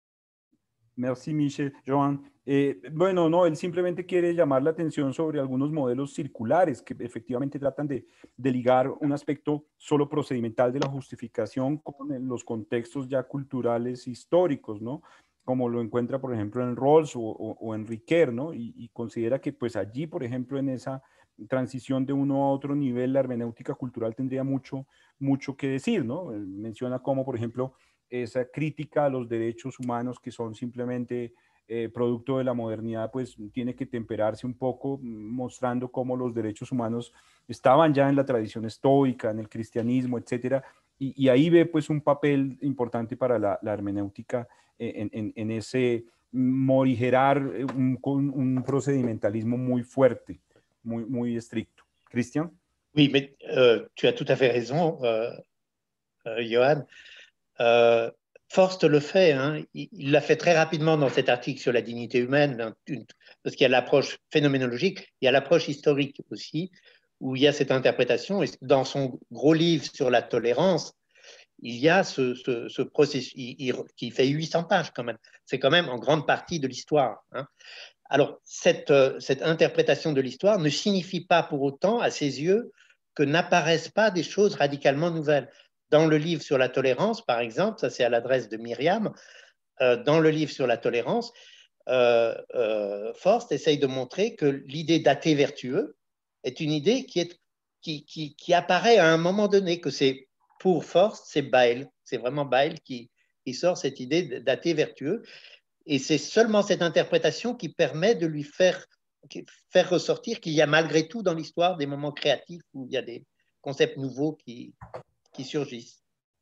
merci, Michel. Joan. Eh, bueno, no, él simplemente quiere llamar la atención sobre algunos modelos circulares que efectivamente tratan de, de ligar un aspecto solo procedimental de la justificación con los contextos ya culturales históricos, ¿no? Como lo encuentra, por ejemplo, en Rawls o, o, o en Ricoeur, ¿no? Y, y considera que, pues allí, por ejemplo, en esa transición de uno a otro nivel, la hermenéutica cultural tendría mucho, mucho que decir, ¿no? Menciona cómo, por ejemplo, esa crítica a los derechos humanos que son simplemente eh, producto de la modernidad, pues tiene que temperarse un poco, mostrando cómo los derechos humanos estaban ya en la tradición estoica, en el cristianismo, etcétera, y, y ahí ve pues un papel importante para la, la hermenéutica en, en, en ese morigerar un, un procedimentalismo muy fuerte, muy, muy estricto. Christian? Oui, mais euh, tu as tout à fait raison, euh, euh, Johan. Euh, Forst le fait, hein, il l'a fait très rapidement dans cet article sur la dignité humaine, une, parce qu'il y a l'approche phénoménologique, il y a l'approche historique aussi, où il y a cette interprétation, et dans son gros livre sur la tolérance, il y a ce, ce, ce processus il, il, qui fait huit cents pages quand même, c'est quand même en grande partie de l'histoire. Hein. Alors, cette, cette interprétation de l'histoire ne signifie pas pour autant, à ses yeux, que n'apparaissent pas des choses radicalement nouvelles. Dans le livre sur la tolérance, par exemple, ça c'est à l'adresse de Myriam, euh, dans le livre sur la tolérance, euh, euh, Forst essaye de montrer que l'idée d'athée vertueux est une idée qui, est, qui, qui, qui apparaît à un moment donné, que c'est pour Forst, c'est Bayle, c'est vraiment Bayle qui, qui sort cette idée d'athée vertueux, et c'est seulement cette interprétation qui permet de lui faire, faire ressortir qu'il y a malgré tout dans l'histoire des moments créatifs où il y a des concepts nouveaux qui, qui surgissent.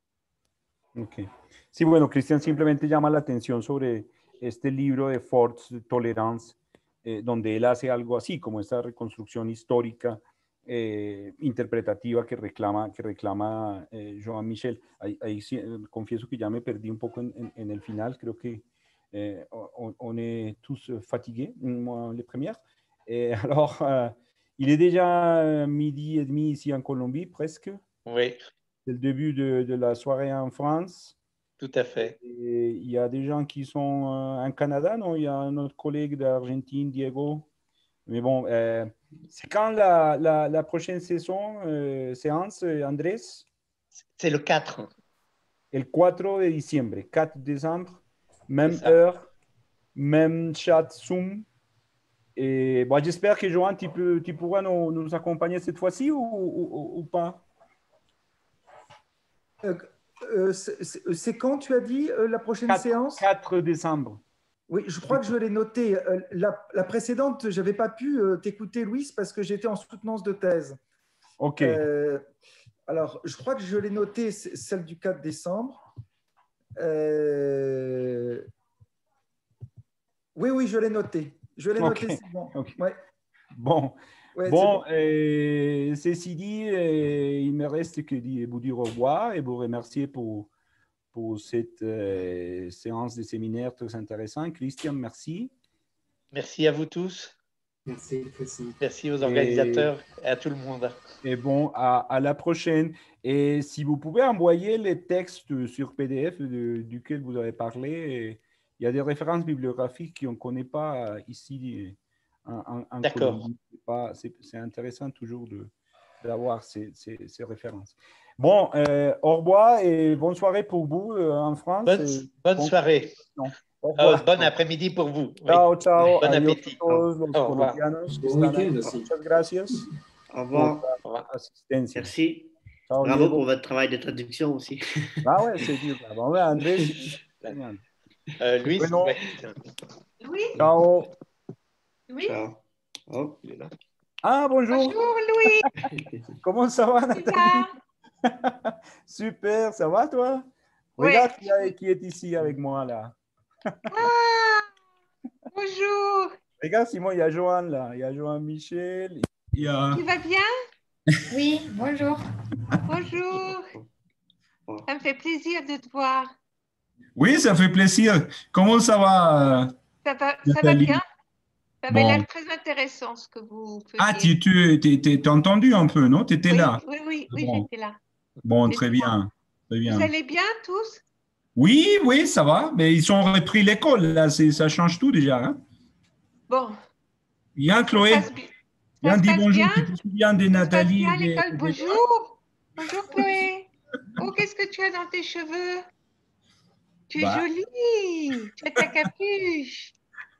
Ok. Sí, bueno, Christian simplemente llama la atención sobre este libro de Forst, Tolérance, eh, donde él hace algo así, como esta reconstrucción histórica, eh, interpretativa que reclama, que reclama eh, Joan Michel. Ahí, ahí sí, eh, confieso que ya me perdí un poco en, en, en el final, creo que eh, on, on est tous fatigués, moi, les premières. Et alors, euh, il est déjà midi et demi ici en Colombie, presque. Oui. C'est le début de, de, la soirée en France. Tout à fait. Et il y a des gens qui sont euh, en Canada, non? Il y a notre collègue d'Argentine, Diego. Mais bon, euh, c'est quand la, la, la prochaine saison, euh, séance, Andrés? C'est le quatre. Le quatre de décembre, quatre décembre, même heure, même chat Zoom. Et bon, j'espère que Johan, tu, peux, tu pourras nous, nous accompagner cette fois-ci ou, ou, ou pas? Euh, euh, c'est quand tu as dit euh, la prochaine quatre, séance? quatre décembre. Oui, je crois que je l'ai noté. Euh, la, la précédente, je n'avais pas pu euh, t'écouter, Louis, parce que j'étais en soutenance de thèse. Ok. Euh, alors, je crois que je l'ai noté, celle du quatre décembre. Euh, oui, oui, je l'ai noté. Je l'ai okay. noté, c'est bon. Okay. Ouais. Bon, Ouais, Bon, bon. euh, ceci dit, euh, il me reste que de vous dire au revoir et vous remercier pour, pour cette euh, séance de séminaire très intéressante. Christian, merci. Merci à vous tous. Merci, merci. Merci aux Et, organisateurs et à tout le monde. et bon, à, à la prochaine. Et si vous pouvez envoyer les textes sur P D F de, duquel vous avez parlé, il y a des références bibliographiques qu'on ne connaît pas ici en, en, en D'accord. Colombie. C'est intéressant toujours d'avoir ces, ces, ces références. Bon, euh, au revoir et bonne soirée pour vous euh, en France. Bonne, et bonne bon, soirée. au Euh, revoir. bon après-midi pour vous. Oui. Ciao, ciao. Bon Adiós appétit. a todos los Au revoir. colombianos que Bon están ahí. week-end aussi. Muchas gracias Au por revoir. la Au revoir. asistencia. Merci. Ciao, Bravo Diego. pour votre travail de traduction aussi. Ah ouais, c'est dur. Bon, ouais, Andrés, génial. Euh, Louis, Bueno, ouais. Louis? ciao. Louis? Ciao. Oh. Il est là. Ah, bonjour. Bonjour Louis, Comment ça va, tu Nathalie? vas? Super, ça va, toi? Oui. Regarde qui, a- qui est ici avec moi, là. Ah, bonjour, Regarde, Simon, il y a Johan, là. Il y a Johan Michel. Il y a... tu vas bien? Oui, bonjour. Bonjour, ça me fait plaisir de te voir. Oui, ça fait plaisir. Comment ça va, Ça va, ça va Nathalie? bien? Ça avait Bon. l'air très intéressant ce que vous faisiez. Ah, tu, tu, tu, tu- t'as entendu un peu, non? Tu étais oui, là. oui, oui, oui, Bon. j'étais là. Bon, J'étais très là. bien. Très bien. Vous allez bien tous? Oui, oui, ça va. Mais ils ont repris l'école, là. C'est- Ça change tout déjà. Hein? Bon, Viens, ça Chloé. se passe, bi- ça Viens, se dis passe bonjour. bien? Tu te souviens de Ça se passe Nathalie bien à et de- l'école? et de- Bonjour, bonjour Chloé. Oh, qu'est-ce que tu as dans tes cheveux? Tu es Bah. jolie, tu as ta capuche.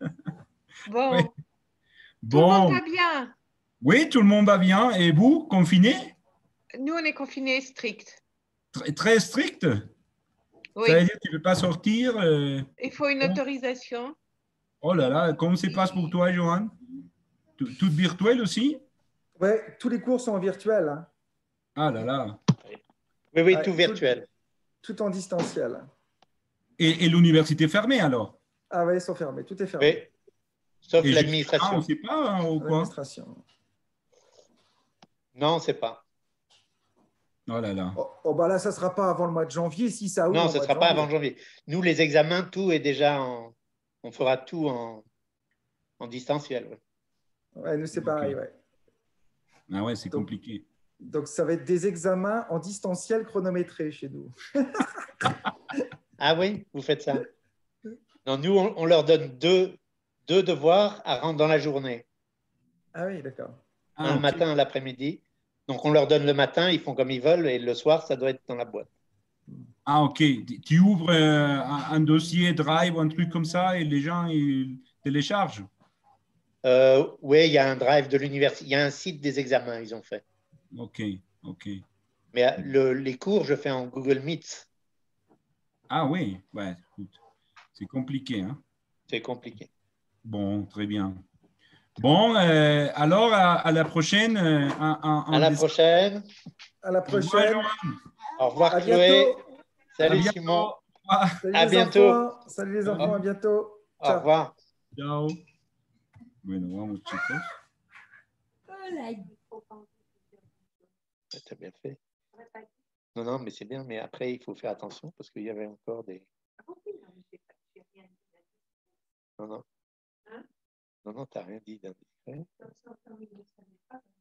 Bon, Oui. tout le monde Bon. va bien. Oui, tout le monde va bien. Et vous, confinés? Nous, on est confinés strict. Très, très strict. Oui, Ça veut dire que tu ne peux pas sortir. euh, il faut une autorisation. Oh là là, comment ça se passe pour toi, Johan? Tout, tout virtuel aussi? Ouais, tous les cours sont en virtuel. Hein. Ah là là. Oui, oui, Ouais, tout virtuel. Tout, tout en distanciel. Et, et l'université fermée alors? Ah ouais, ils sont fermés. Tout est fermé. Oui. Sauf Et jusqu'à- l'administration. Ah, on ne sait pas hein, ou quoi? L'administration. Non, c'est pas. Oh là là. Oh, oh, bah là, ça ne sera pas avant le mois de janvier, si ça ouvre. Non, au ce ne mois sera de pas janvier. avant janvier. Nous, les examens, tout est déjà en. On fera tout en, en distanciel. ouais. Ouais, nous, c'est Ok. pareil. Ouais. Ah ouais, c'est Donc- compliqué. Donc, ça va être des examens en distanciel chronométré chez nous. Ah oui, vous faites ça. Non, nous, on, on leur donne deux, deux devoirs à rendre dans la journée. Ah oui, d'accord. Ah, un le ok. matin, un l'après-midi. Donc, on leur donne le matin, ils font comme ils veulent, et le soir, ça doit être dans la boîte. Ah, ok. Tu- Tu ouvres euh, un, un dossier Drive ou un truc comme ça et les gens ils téléchargent. Euh, oui, il y a un drive de l'université, il y a un site des examens, ils ont fait. Ok, ok. Mais euh, le- les cours, je fais en Google Meet. Ah oui, ouais, écoute, c'est compliqué. Hein? C'est compliqué. Bon, très bien. Bon, euh, alors à, à la prochaine. euh, en- en- en À la décembre. prochaine. À la Au revoir, prochaine. Johan. Au revoir, À Chloé. bientôt. À Salut, bientôt. Simon. Au revoir. Salut À les bientôt. enfants. Salut les enfants. À bientôt. Au Ciao. revoir. Ciao. Bueno, vamos, chicos. Tu as bien fait. Non, non, mais c'est bien, mais après, il faut faire attention parce qu'il y avait encore des. Non, non. Non, non, tu n'as rien dit d'indiscret.